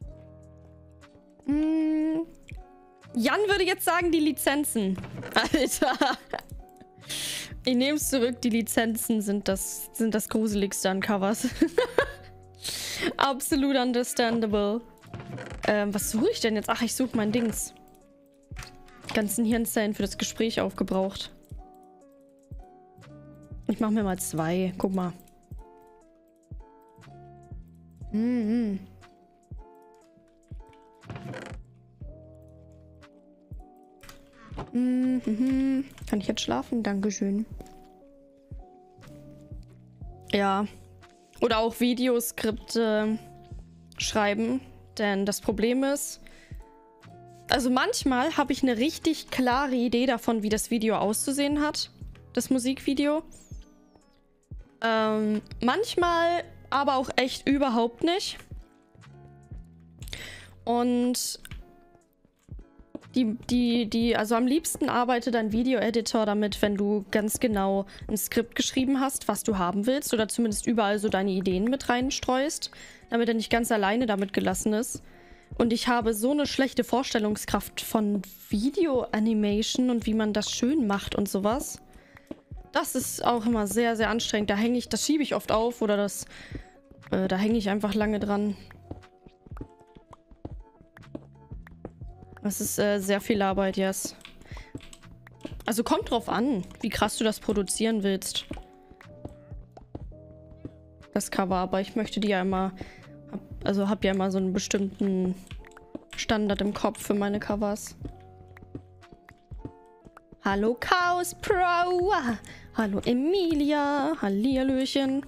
A: Jan würde jetzt sagen, die Lizenzen. Alter. Ich nehme es zurück. Die Lizenzen sind das Gruseligste an Covers. Absolut understandable. Was suche ich denn jetzt? Ach, ich suche mein Dings. Die ganzen Hirnzellen für das Gespräch aufgebraucht. Ich mache mir mal 2. Guck mal. Kann ich jetzt schlafen? Dankeschön. Ja. Oder auch Videoskripte schreiben. Denn das Problem ist, also manchmal habe ich eine richtig klare Idee davon, wie das Video auszusehen hat. Das Musikvideo. Manchmal aber auch echt überhaupt nicht. Und Also am liebsten arbeitet ein Video-Editor damit, wenn du ganz genau ein Skript geschrieben hast, was du haben willst, oder zumindest überall so deine Ideen mit reinstreust, damit er nicht ganz alleine damit gelassen ist. Und ich habe so eine schlechte Vorstellungskraft von Video-Animation und wie man das schön macht und sowas. Das ist auch immer sehr, sehr anstrengend. Das schiebe ich oft auf oder da hänge ich einfach lange dran. Das ist sehr viel Arbeit, yes. Also kommt drauf an, wie krass du das produzieren willst. Das Cover, aber ich möchte die ja immer... hab ja immer so einen bestimmten Standard im Kopf für meine Covers. Hallo Chaos Pro! Hallo Emilia! Hallihallöchen!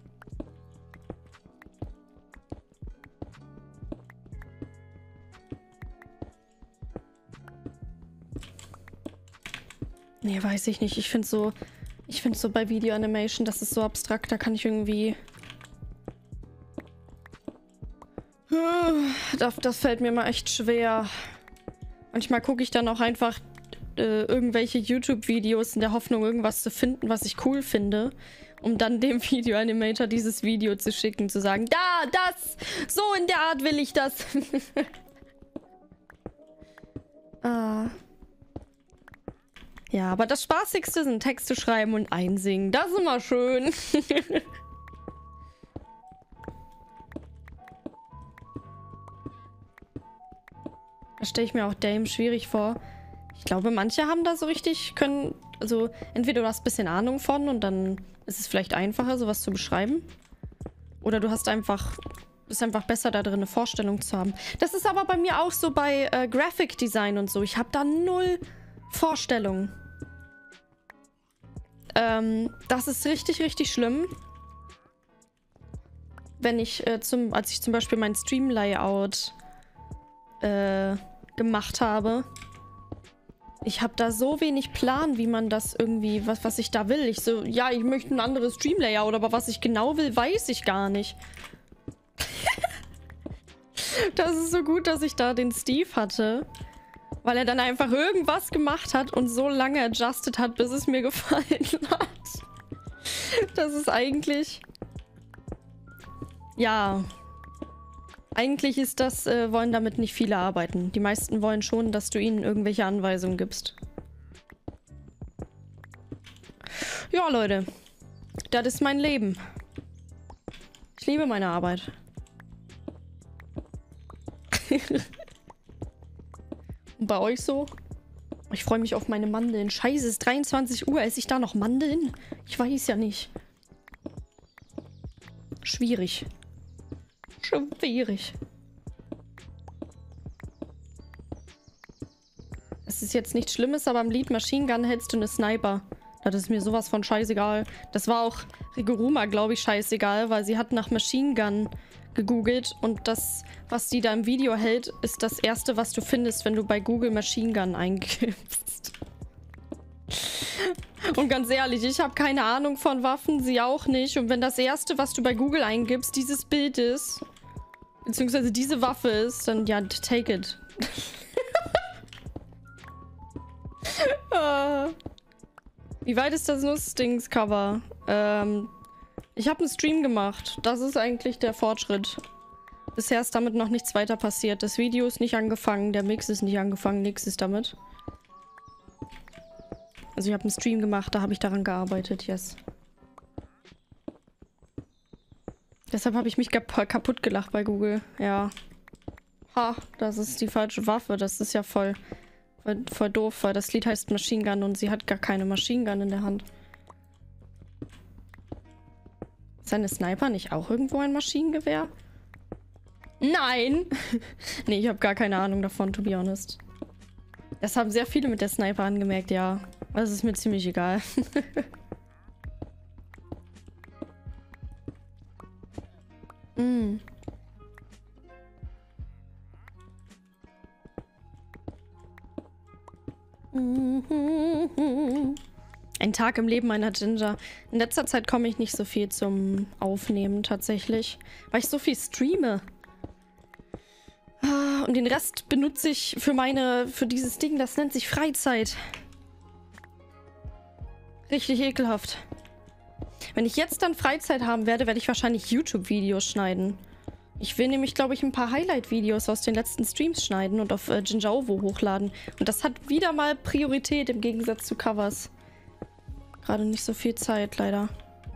A: Nee, weiß ich nicht. Ich finde so bei Video Animation, das ist so abstrakt, da kann ich irgendwie... Das fällt mir mal echt schwer. Manchmal gucke ich dann auch einfach irgendwelche YouTube-Videos in der Hoffnung, irgendwas zu finden, was ich cool finde, um dann dem Video-Animator dieses Video zu schicken, zu sagen, so in der Art will ich das. Ja, aber das Spaßigste sind Texte schreiben und einsingen. Das ist immer schön. Da stelle ich mir auch Dame schwierig vor. Ich glaube, manche haben da so richtig also entweder du hast ein bisschen Ahnung von und dann ist es vielleicht einfacher, sowas zu beschreiben. Oder du bist einfach besser da drin, eine Vorstellung zu haben. Das ist aber bei mir auch so bei Graphic Design und so. Ich habe da null Vorstellung. Das ist richtig, richtig schlimm. Wenn ich als ich zum Beispiel mein Stream-Layout gemacht habe. Ich habe da so wenig Plan, wie man das irgendwie, was ich da will. Ich möchte ein anderes Stream-Layout, aber was ich genau will, weiß ich gar nicht. Das ist so gut, dass ich da den Steve hatte. Weil er dann einfach irgendwas gemacht hat und so lange adjusted hat, bis es mir gefallen hat. Das ist eigentlich... Ja... Eigentlich ist das, wollen damit nicht viele arbeiten. Die meisten wollen schon, dass du ihnen irgendwelche Anweisungen gibst. Ja, Leute. Das ist mein Leben. Ich liebe meine Arbeit. Und bei euch so? Ich freue mich auf meine Mandeln. Scheiße, es ist 23 Uhr. Esse ich da noch Mandeln? Ich weiß ja nicht. Schwierig. Schwierig. Es ist jetzt nichts Schlimmes, aber am Lied Machine Gun hältst du eine Sniper. Das ist mir sowas von scheißegal. Das war auch Rigoruma, glaube ich, scheißegal, weil sie hat nach Machine Gun gegoogelt und das, was die da im Video hält, ist das erste, was du findest, wenn du bei Google Machine Gun eingibst. Und ganz ehrlich, ich habe keine Ahnung von Waffen, sie auch nicht. Und wenn das erste, was du bei Google eingibst, dieses Bild ist, beziehungsweise diese Waffe ist, dann ja, take it. Wie weit ist das Nussdings-Cover? Ich habe einen Stream gemacht. Das ist eigentlich der Fortschritt. Bisher ist damit noch nichts weiter passiert. Das Video ist nicht angefangen, der Mix ist nicht angefangen, nichts ist damit. Also ich habe einen Stream gemacht, da habe ich daran gearbeitet, yes. Deshalb habe ich mich kaputt gelacht bei Google, ja. Ha, das ist die falsche Waffe, das ist ja voll doof, weil das Lied heißt Machine Gun und sie hat gar keine Machine Gun in der Hand. Ist eine Sniper nicht auch irgendwo ein Maschinengewehr? Nein! Nee, ich habe gar keine Ahnung davon, to be honest. Das haben sehr viele mit der Sniper angemerkt, ja. Das ist mir ziemlich egal. Ein Tag im Leben einer Ginger. In letzter Zeit komme ich nicht so viel zum Aufnehmen tatsächlich, weil ich so viel streame. Und den Rest benutze ich für dieses Ding, das nennt sich Freizeit. Richtig ekelhaft. Wenn ich jetzt dann Freizeit haben werde, werde ich wahrscheinlich YouTube-Videos schneiden. Ich will nämlich, glaube ich, ein paar Highlight-Videos aus den letzten Streams schneiden und auf Jinjaovo hochladen. Und das hat wieder mal Priorität im Gegensatz zu Covers. Gerade nicht so viel Zeit, leider.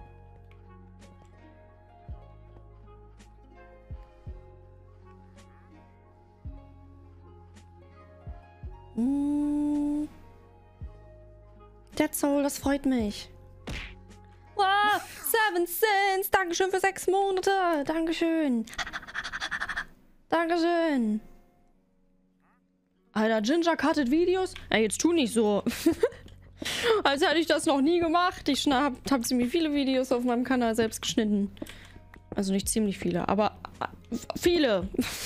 A: That's all, das freut mich. Wow, 7 Cents. Dankeschön für 6 Monate. Dankeschön. Dankeschön. Alter, Ginger cuttet Videos? Ey, jetzt tu nicht so. Als hätte ich das noch nie gemacht. Ich hab ziemlich viele Videos auf meinem Kanal selbst geschnitten. Also nicht ziemlich viele, aber viele.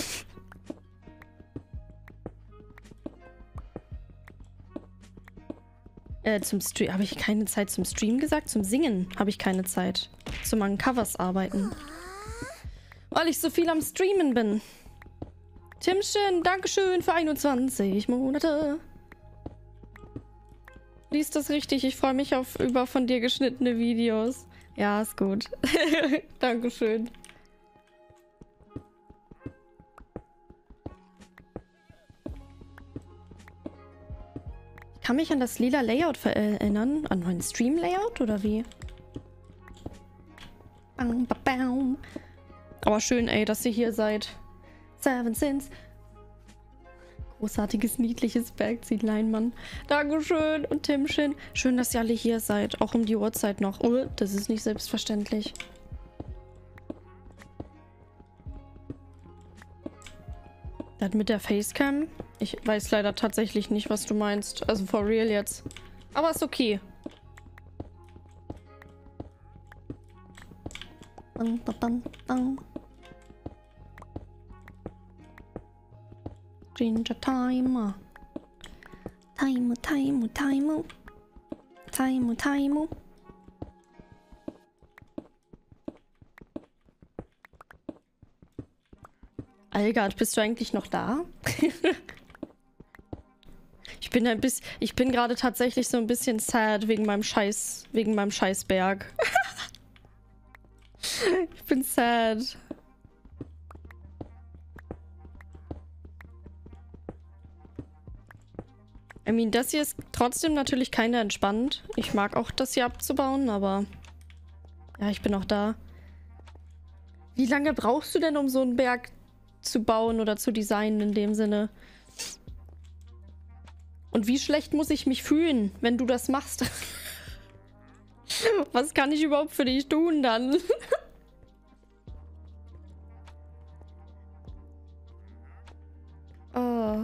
A: Zum Stream. Habe ich keine Zeit zum Stream gesagt? Zum Singen habe ich keine Zeit. Zum an Covers arbeiten. Weil ich so viel am Streamen bin. Timchen, Dankeschön für 21 Monate. Lies das richtig. Ich freue mich über von dir geschnittene Videos. Ja, ist gut. Dankeschön. Ich kann mich an das lila Layout erinnern. An meinen Stream-Layout oder wie? Aber schön, ey, dass ihr hier seid. 7 Cents. Großartiges, niedliches Bergziehlein, Mann. Dankeschön und Timchen. Schön, dass ihr alle hier seid. Auch um die Uhrzeit noch. Oh, das ist nicht selbstverständlich. Das mit der Facecam? Ich weiß leider tatsächlich nicht, was du meinst. Also for real jetzt. Aber ist okay. Ginger Timer. Timer. Algard, bist du eigentlich noch da? Ich bin gerade tatsächlich so ein bisschen sad wegen meinem Scheißberg. Ich bin sad. I mean, das hier ist trotzdem natürlich keine entspannt. Ich mag auch das hier abzubauen, aber ja, ich bin auch da. Wie lange brauchst du denn, um so einen Berg zu bauen oder zu designen in dem Sinne? Und wie schlecht muss ich mich fühlen, wenn du das machst? Was kann ich überhaupt für dich tun dann? Oh.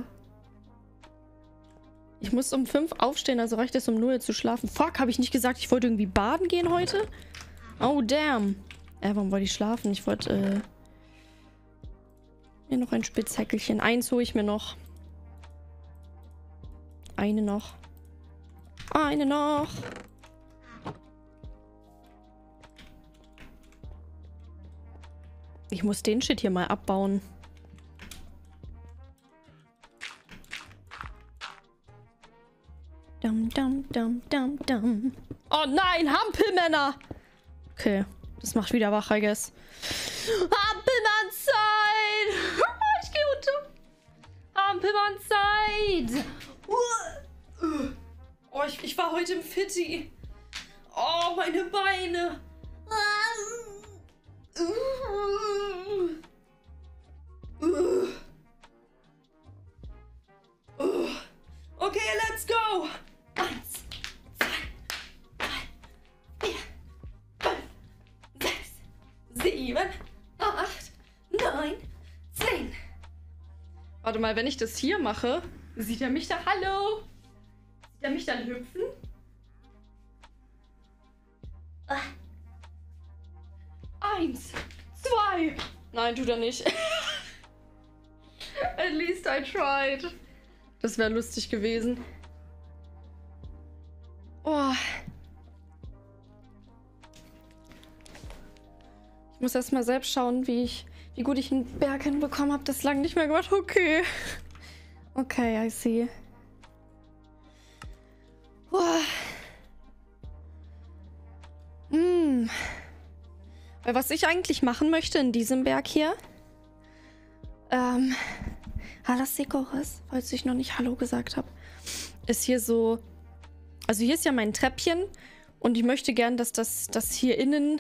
A: Ich muss um 5 aufstehen, also reicht es um 0 zu schlafen. Fuck, habe ich nicht gesagt, ich wollte irgendwie baden gehen heute? Oh, damn. Warum wollte ich schlafen? Ich wollte, mir noch ein Spitzhäckelchen. Eins hole ich mir noch. Eine noch. Eine noch. Ich muss den Shit hier mal abbauen. Oh nein, Hampelmänner! Okay, das macht wieder wach, I guess. Hampelmannzeit! Ich gehe unter. Hampelmannzeit! Oh, ich war heute im Fitti. Oh, meine Beine. Okay, let's go. 1, 2, 3, 4, 5, 6, 7, 8, 9, 10. Warte mal, wenn ich das hier mache, sieht er mich da... Hallo? Sieht er mich dann hüpfen? 1, 2. Nein, tut er nicht. At least I tried. Das wäre lustig gewesen. Oh. Ich muss erst mal selbst schauen, wie wie gut ich einen Berg hinbekommen habe. Das lange nicht mehr gemacht. Okay. Okay, I see. Boah. Weil was ich eigentlich machen möchte in diesem Berg hier, Halasikoris, falls ich noch nicht Hallo gesagt habe, ist hier so, also hier ist ja mein Treppchen und ich möchte gern, dass dass hier innen,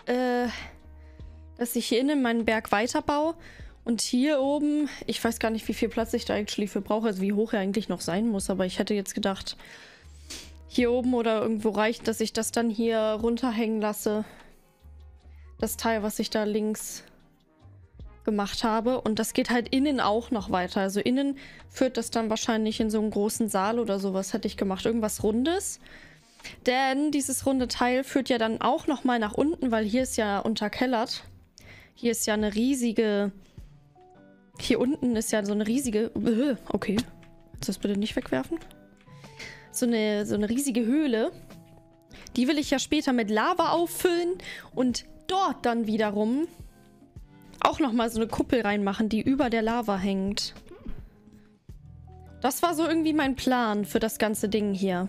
A: dass ich hier innen meinen Berg weiterbaue und hier oben, ich weiß gar nicht, wie viel Platz ich da eigentlich für brauche, also wie hoch er eigentlich noch sein muss, aber ich hätte jetzt gedacht, hier oben oder irgendwo reicht, dass ich das dann hier runterhängen lasse. Das Teil, was ich da links gemacht habe. Und das geht halt innen auch noch weiter. Also innen führt das dann wahrscheinlich in so einen großen Saal oder sowas hätte ich gemacht. Irgendwas Rundes. Denn dieses runde Teil führt ja dann auch noch mal nach unten, weil hier ist ja unterkellert. Hier ist ja eine riesige... Hier unten ist ja so eine riesige... Okay. Willst du das bitte nicht wegwerfen? So eine riesige Höhle. Die will ich ja später mit Lava auffüllen und dort dann wiederum auch nochmal so eine Kuppel reinmachen, die über der Lava hängt. Das war so irgendwie mein Plan für das ganze Ding hier.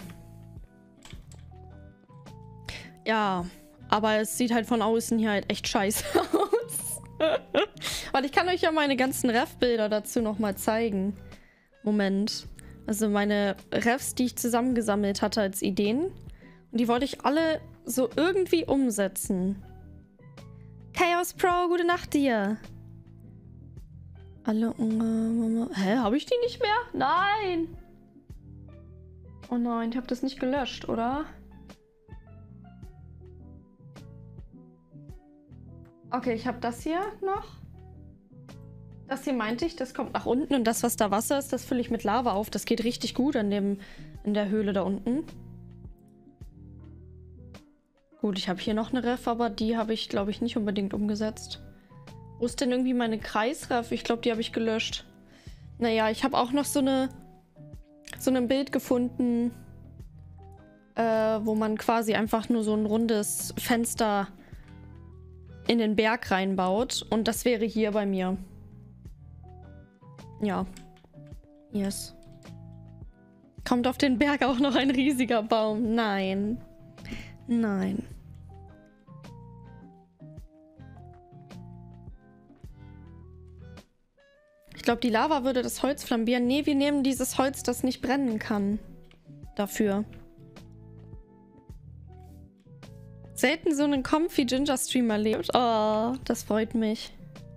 A: Ja, aber es sieht halt von außen hier halt echt scheiße aus. Weil ich kann euch ja meine ganzen Ref-Bilder dazu nochmal zeigen. Moment. Also meine Refs, die ich zusammengesammelt hatte als Ideen. Und die wollte ich alle so irgendwie umsetzen. Chaos Pro, gute Nacht dir. Alle... Hä, habe ich die nicht mehr? Nein. Oh nein, ich habe das nicht gelöscht, oder? Okay, ich habe das hier noch. Das hier meinte ich, das kommt nach unten. Und das, was da Wasser ist, das fülle ich mit Lava auf. Das geht richtig gut in der Höhle da unten. Gut, ich habe hier noch eine Ref, aber die habe ich, glaube ich, nicht unbedingt umgesetzt. Wo ist denn irgendwie meine Kreisref? Ich glaube, die habe ich gelöscht. Naja, ich habe auch noch so ein Bild gefunden, wo man quasi einfach nur so ein rundes Fenster in den Berg reinbaut. Und das wäre hier bei mir. Ja. Yes. Kommt auf den Berg auch noch ein riesiger Baum? Nein. Nein. Ich glaube, die Lava würde das Holz flambieren. Nee, wir nehmen dieses Holz, das nicht brennen kann. Dafür. Selten so einen comfy Ginger-Stream erlebt. Oh, das freut mich.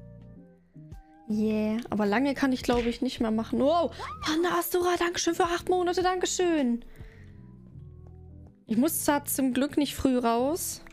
A: Yeah. Aber lange kann ich, glaube ich, nicht mehr machen. Wow. Panda Astora, Dankeschön für 8 Monate. Dankeschön. Ich muss zwar zum Glück nicht früh raus.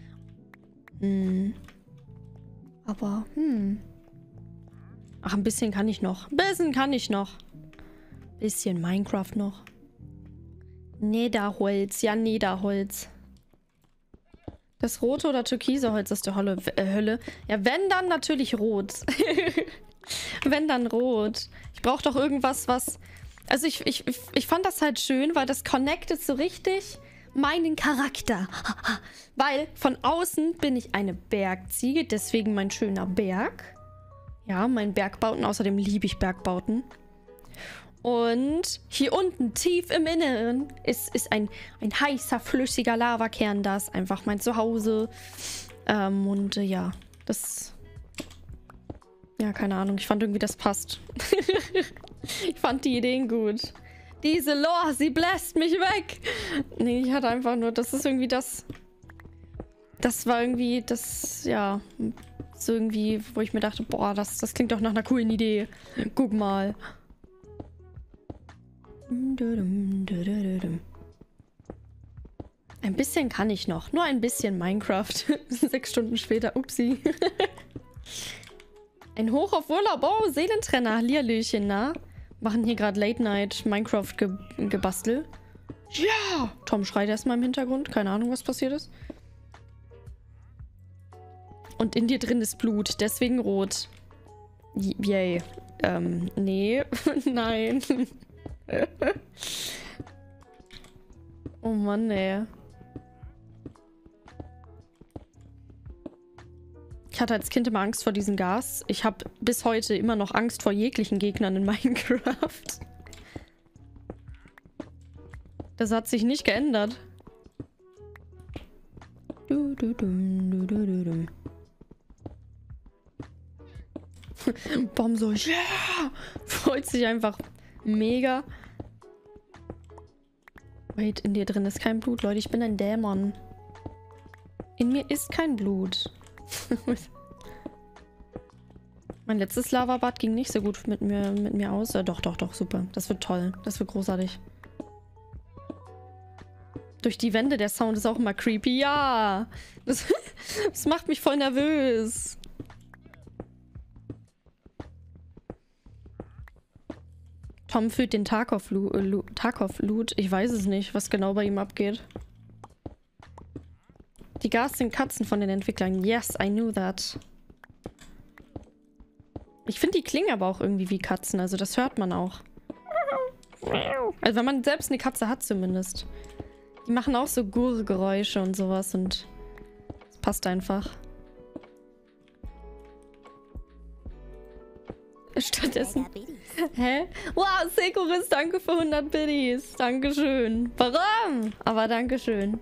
A: Aber, Ach, ein bisschen kann ich noch. Ein bisschen kann ich noch. Bisschen Minecraft noch. Nederholz. Ja, Nederholz. Das rote oder türkise Holz ist der Hölle. Ja, wenn, dann natürlich rot. Wenn, dann rot. Ich brauche doch irgendwas, was... Also ich fand das halt schön, weil das connectet so richtig meinen Charakter. Weil von außen bin ich eine Bergziege, deswegen mein schöner Berg. Ja, mein Bergbauten. Außerdem liebe ich Bergbauten. Und hier unten, tief im Inneren, ist ein heißer, flüssiger Lavakern. Das ist einfach mein Zuhause. Ja, das... Ja, keine Ahnung. Ich fand irgendwie, das passt. Ich fand die Ideen gut. Diese Lore, sie bläst mich weg. Nee, ich hatte einfach nur... Das ist irgendwie das... Das war irgendwie das... Ja... So irgendwie, wo ich mir dachte, boah, das klingt doch nach einer coolen Idee. Guck mal. Ein bisschen kann ich noch. Nur ein bisschen Minecraft. 6 Stunden später. Upsi. Ein Hoch auf Urlaub. Oh, Seelentrenner. Hallihallöchen, na? Machen hier gerade Late-Night Minecraft gebastelt. Ja! Tom schreit erstmal im Hintergrund. Keine Ahnung, was passiert ist. Und in dir drin ist Blut. Deswegen rot. Yay. Nee. Nein. Oh Mann, ey. Ich hatte als Kind immer Angst vor diesem Gas. Ich habe bis heute immer noch Angst vor jeglichen Gegnern in Minecraft. Das hat sich nicht geändert. Bom so, yeah! Freut sich einfach mega. Wait, in dir drin ist kein Blut, Leute. Ich bin ein Dämon. In mir ist kein Blut. Mein letztes Lavabad ging nicht so gut mit mir aus. Doch, super. Das wird toll. Das wird großartig. Durch die Wände, der Sound ist auch immer creepy. Ja! Das macht mich voll nervös. Tom fühlt den Tarkov-Loot. Ich weiß es nicht, was genau bei ihm abgeht. Die Gas sind Katzen von den Entwicklern. Yes, I knew that. Ich finde, die klingen aber auch irgendwie wie Katzen. Also das hört man auch. Also wenn man selbst eine Katze hat zumindest. Die machen auch so Gurrgeräusche und sowas und es passt einfach. Stattdessen... Hä? Wow, Sekuris, danke für 100 Biddies. Dankeschön. Warum? Aber dankeschön.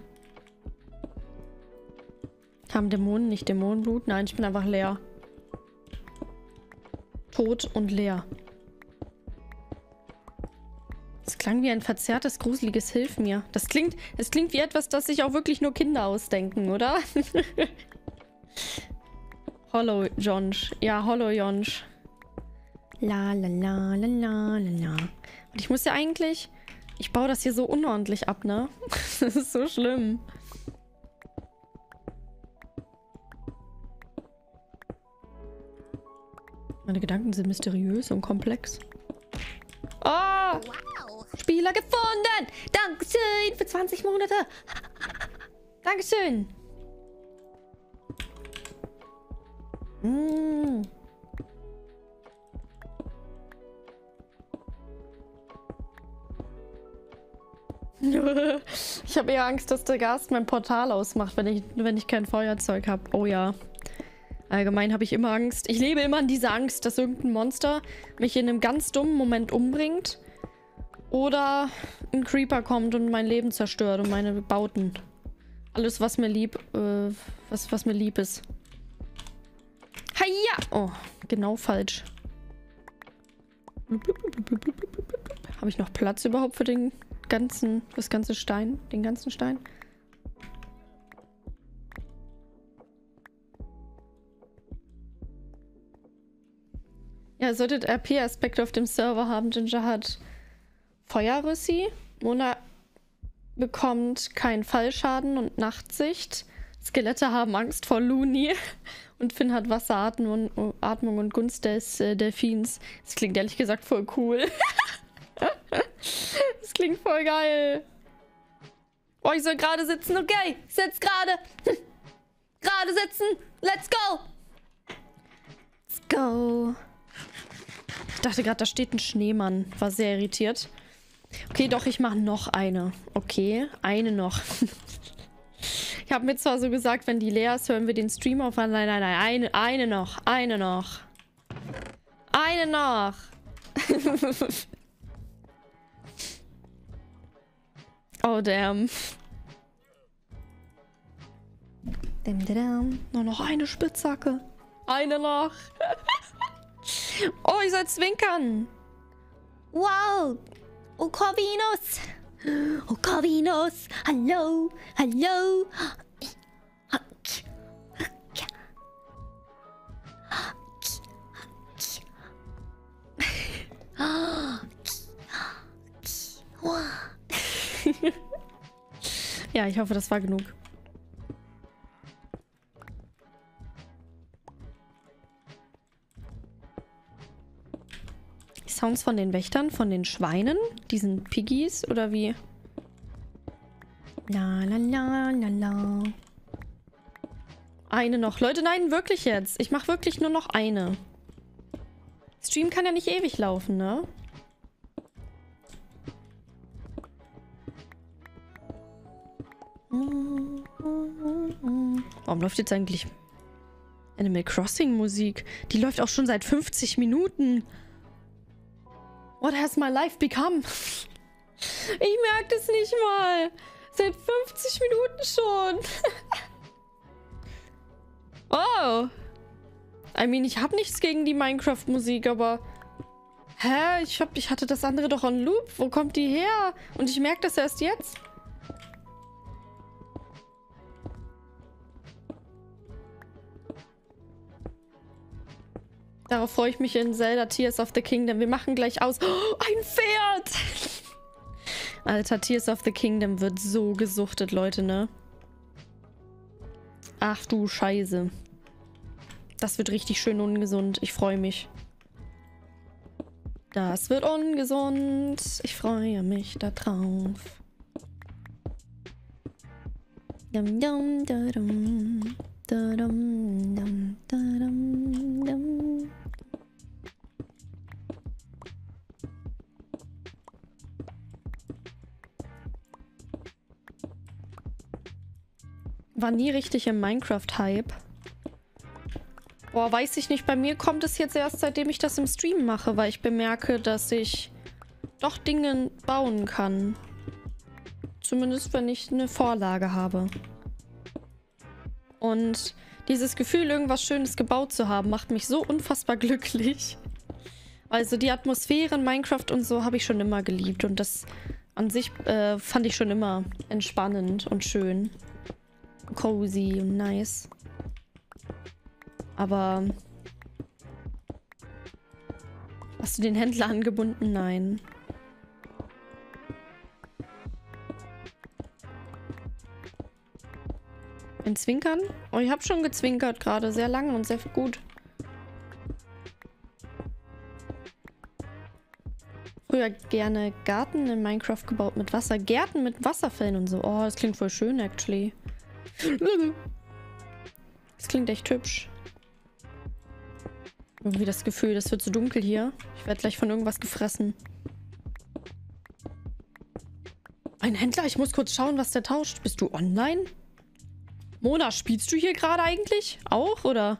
A: Haben Dämonen nicht Dämonenblut? Nein, ich bin einfach leer. Tot und leer. Das klang wie ein verzerrtes, gruseliges Hilf mir. Das klingt wie etwas, das sich auch wirklich nur Kinder ausdenken, oder? Hollow Jonsch. Ja, Hollow Jonsch. La la la la la la. Und ich muss ja eigentlich... Ich baue das hier so unordentlich ab, ne? Das ist so schlimm. Meine Gedanken sind mysteriös und komplex. Oh! Spieler gefunden! Dankeschön für 20 Monate! Dankeschön! Ich habe eher Angst, dass der Gast mein Portal ausmacht, wenn ich kein Feuerzeug habe. Oh ja. Allgemein habe ich immer Angst. Ich lebe immer in dieser Angst, dass irgendein Monster mich in einem ganz dummen Moment umbringt. Oder ein Creeper kommt und mein Leben zerstört und meine Bauten. Alles, was mir lieb, was mir lieb ist. Haja! Oh, genau falsch. Habe ich noch Platz überhaupt für den ganzen Stein? Den ganzen Stein? Ja, ihr solltet RP-Aspekte auf dem Server haben. Ginger hat Feuerrüssi. Mona bekommt keinen Fallschaden und Nachtsicht. Skelette haben Angst vor Looney. Und Finn hat Wasseratmung und Gunst des Delfins. Das klingt ehrlich gesagt voll cool. Das klingt voll geil. Oh, ich soll gerade sitzen. Okay, ich sitze gerade. Gerade sitzen. Let's go. Let's go. Ich dachte gerade, da steht ein Schneemann. War sehr irritiert. Okay, doch, ich mache noch eine. Okay, eine noch. Ich habe mir zwar so gesagt, wenn die leer ist, hören wir den Stream auf. Nein, nein, nein. Eine noch. Eine noch. Eine noch. Oh, damn. Nur noch eine Spitzhacke. Eine noch. Oh, ich soll zwinkern. Wow. Oh, Corvinus. Oh, Corvinus. Hallo. Hallo. Ja, ich hoffe, das war genug. Die Sounds von den Wächtern, von den Schweinen, diesen Piggies oder wie? La la la la la. Eine noch. Leute, nein, wirklich jetzt. Ich mache wirklich nur noch eine. Stream kann ja nicht ewig laufen, ne? Warum läuft jetzt eigentlich Animal Crossing Musik. Die läuft auch schon seit 50 Minuten. What has my life become? Ich merke das nicht mal. Seit 50 Minuten schon. Oh. I mean, ich habe nichts gegen die Minecraft-Musik, aber... Hä? Ich hatte das andere doch on Loop. Wo kommt die her? Und ich merke das erst jetzt. Darauf freue ich mich in Zelda Tears of the Kingdom. Wir machen gleich aus. Oh, ein Pferd! Alter, Tears of the Kingdom wird so gesuchtet, Leute, ne? Ach du Scheiße. Das wird richtig schön ungesund. Ich freue mich. Das wird ungesund. Ich freue mich da drauf. Dum, dum, da, dum. Da, dum, dum, da, dum, dum. War nie richtig im Minecraft-Hype. Boah, weiß ich nicht. Bei mir kommt es jetzt erst, seitdem ich das im Stream mache, weil ich bemerke, dass ich doch Dinge bauen kann. Zumindest, wenn ich eine Vorlage habe. Und dieses Gefühl, irgendwas Schönes gebaut zu haben, macht mich so unfassbar glücklich. Also die Atmosphäre in Minecraft und so habe ich schon immer geliebt. Und das an sich fand ich schon immer entspannend und schön. Cozy und nice. Aber... Hast du den Händler angebunden? Nein. Ein Zwinkern? Oh, ich habe schon gezwinkert gerade. Sehr lange und sehr gut. Früher gerne Garten in Minecraft gebaut mit Wasser. Gärten mit Wasserfällen und so. Oh, das klingt voll schön, actually. Das klingt echt hübsch. Irgendwie das Gefühl, das wird so dunkel hier. Ich werde gleich von irgendwas gefressen. Ein Händler? Ich muss kurz schauen, was der tauscht. Bist du online? Mona, spielst du hier gerade eigentlich? Auch, oder?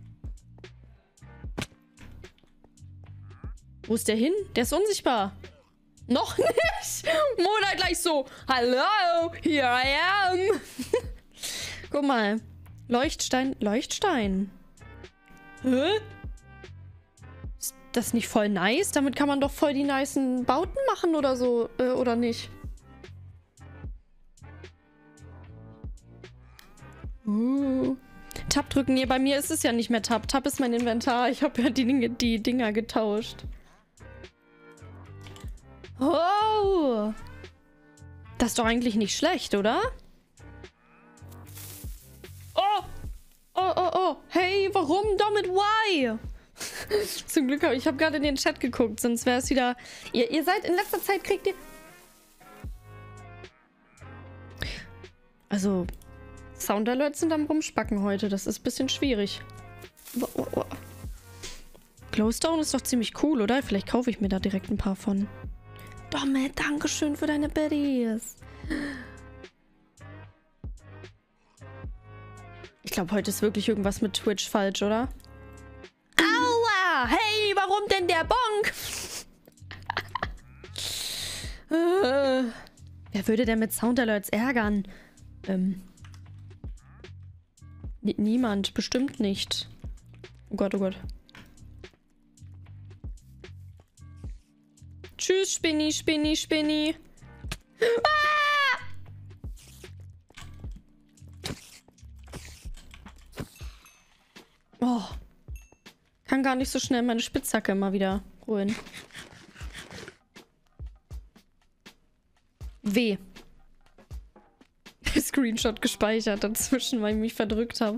A: Wo ist der hin? Der ist unsichtbar. Noch nicht. Mona gleich so. Hallo, here I am. Guck mal. Leuchtstein. Leuchtstein. Hä? Ist das nicht voll nice? Damit kann man doch voll die nicen Bauten machen oder so. Oder nicht? Tab drücken. Nee, bei mir ist es ja nicht mehr Tab. Tab ist mein Inventar. Ich habe ja die Dinger getauscht. Oh! Das ist doch eigentlich nicht schlecht, oder? Oh! Oh, oh, oh! Hey, warum? Damit why? Zum Glück habe ich gerade in den Chat geguckt, sonst wäre es wieder... Ihr seid in letzter Zeit kriegt ihr... Also... Soundalerts sind am Rumspacken heute. Das ist ein bisschen schwierig. Glowstone ist doch ziemlich cool, oder? Vielleicht kaufe ich mir da direkt ein paar von. Domme, dankeschön für deine Biddies. Ich glaube, heute ist wirklich irgendwas mit Twitch falsch, oder? Aua! Hey, warum denn der Bonk? Wer würde denn mit Soundalerts ärgern? Niemand, bestimmt nicht. Oh Gott, oh Gott. Tschüss, Spinni, Spinni, Spinni. Ah! Oh. Kann gar nicht so schnell meine Spitzhacke mal wieder holen. Weh. Screenshot gespeichert dazwischen, weil ich mich verdrückt habe.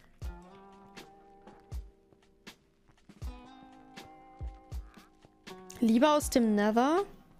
A: Lieber aus dem Nether.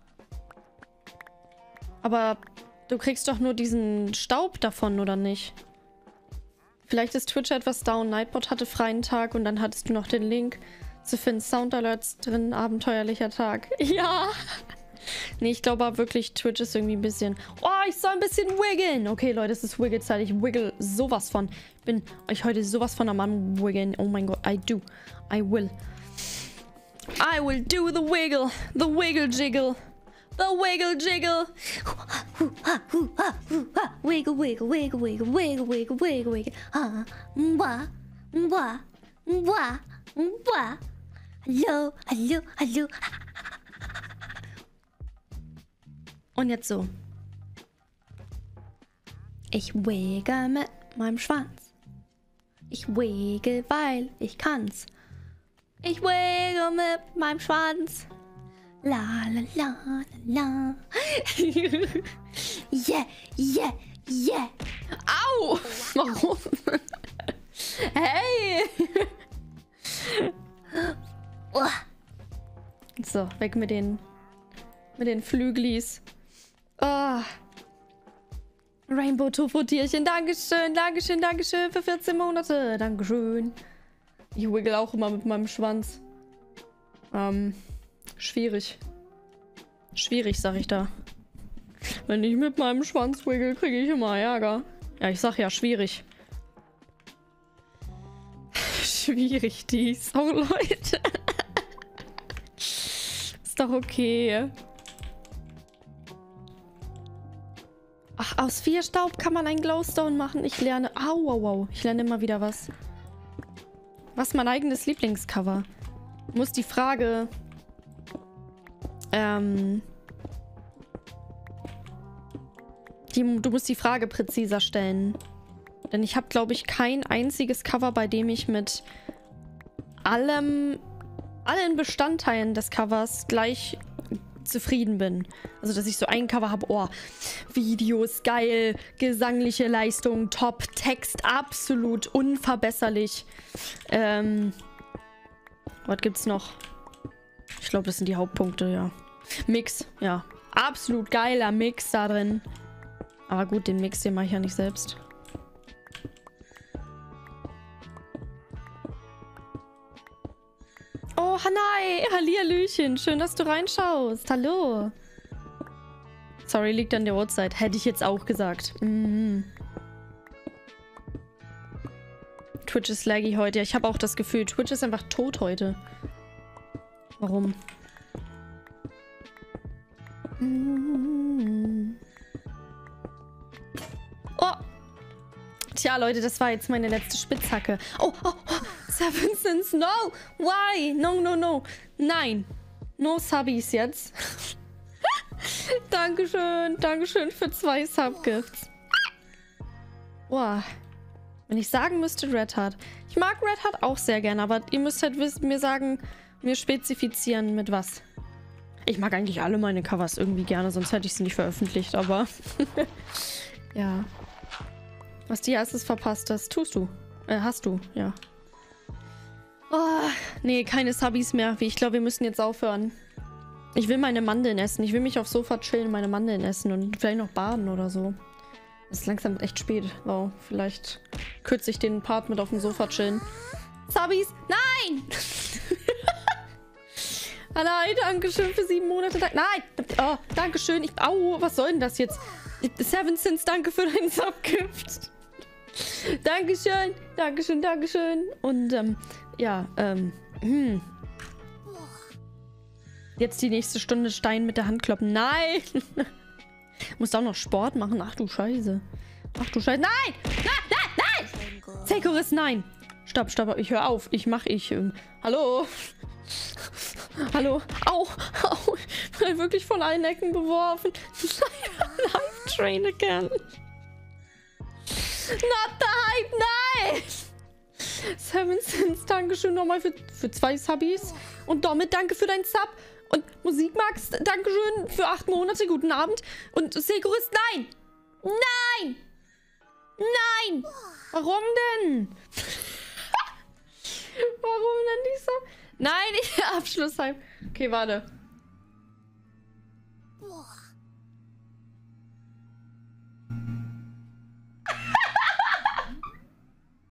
A: Aber du kriegst doch nur diesen Staub davon, oder nicht? Vielleicht ist Twitch etwas down. Nightbot hatte freien Tag und dann hattest du noch den Link zu finden. Soundalerts drin, abenteuerlicher Tag. Ja! Nee, ich glaube wirklich, Twitch ist irgendwie ein bisschen... Oh, ich soll ein bisschen wiggeln. Okay, Leute, es ist Wiggle-Zeit. Ich wiggle sowas von. Ich bin euch heute sowas von am Wiggeln. Oh mein Gott, I do. I will. I will do the wiggle. The wiggle jiggle. The wiggle jiggle.
C: Wiggle, wiggle, wiggle, wiggle, wiggle, wiggle, wiggle, wiggle. Mwah, mwah, mwah, mwah. Hallo, hallo, hallo.
A: Und jetzt so. Ich wiggle mit meinem Schwanz. Ich wiggle, weil ich kann's. Ich wiggle mit meinem Schwanz.
C: La, la, la, la, la. Yeah, yeah, yeah.
A: Au! Warum? Hey!
C: Oh.
A: So, weg mit den Flüglis. Oh. Rainbow Tofu-Tierchen, Dankeschön, Dankeschön, Dankeschön für 14 Monate. Dankeschön. Ich wiggle auch immer mit meinem Schwanz. Schwierig. Schwierig, sag ich da. Wenn ich mit meinem Schwanz wiggle, kriege ich immer Ärger. Ja, ich sag ja, schwierig. Schwierig dies. Oh, Leute. Ist doch okay. Ach, aus 4 Staub kann man ein Glowstone machen. Ich lerne... Au, au, au. Ich lerne immer wieder was. Was ist mein eigenes Lieblingscover? Muss die Frage... du musst die Frage präziser stellen. Denn ich habe, glaube ich, kein einziges Cover, bei dem ich mit allen Bestandteilen des Covers gleich zufrieden bin. Also, dass ich so ein Cover habe, oh, Videos, geil, gesangliche Leistung, top, Text, absolut unverbesserlich. Was gibt's noch? Ich glaube, das sind die Hauptpunkte, ja. Mix, ja. Absolut geiler Mix da drin. Aber gut, den Mix, den mache ich ja nicht selbst. Oh, Hanai! Hallihallöchen! Schön, dass du reinschaust. Hallo! Sorry, liegt an der Uhrzeit. Hätte ich jetzt auch gesagt. Twitch ist laggy heute. Ja, ich habe auch das Gefühl, Twitch ist einfach tot heute. Warum? Oh! Tja, Leute, das war jetzt meine letzte Spitzhacke. Oh, oh, oh! Seven Sins, no! Why? No, no, no. Nein. No Subbies jetzt. Dankeschön. Dankeschön für 2 Subgifts. Boah. Wenn ich sagen müsste, Red Heart. Ich mag Red Heart auch sehr gerne, aber ihr müsst halt mir sagen, mir spezifizieren mit was. Ich mag eigentlich alle meine Covers irgendwie gerne, sonst hätte ich sie nicht veröffentlicht, aber... ja. Was du erstes verpasst hast, tust du. Hast du, ja. Oh, nee, keine Subbies mehr. Ich glaube, wir müssen jetzt aufhören. Ich will meine Mandeln essen. Ich will mich aufs Sofa chillen, meine Mandeln essen und vielleicht noch baden oder so. Es ist langsam echt spät. Wow, vielleicht kürze ich den Part mit auf dem Sofa chillen. Subbies, nein! Ah, nein, dankeschön für 7 Monate. Nein! Oh, dankeschön. Au, was soll denn das jetzt? Seven Sins, danke für deinen Subgift. Dankeschön, Dankeschön, Dankeschön. Und, ja, Jetzt die nächste Stunde Stein mit der Hand kloppen. Nein! Musst auch noch Sport machen. Ach du Scheiße. Ach du Scheiße. Nein! Nein, nein, nein! Sekoris, nein! Stopp, stopp. Ich höre auf. Hallo? Hallo? Au! Au! Ich bin wirklich von allen Ecken beworfen. Live train again. Not the hype, nein! Seven Sins, Dankeschön nochmal für 2 Subbies. Und Domit, danke für deinen Sub. Und Musikmax, Dankeschön für 8 Monate. Guten Abend. Und Sekurist, nein! Nein! Nein! Warum denn? Warum denn nicht so? Nein, Abschlusshype. Okay, warte.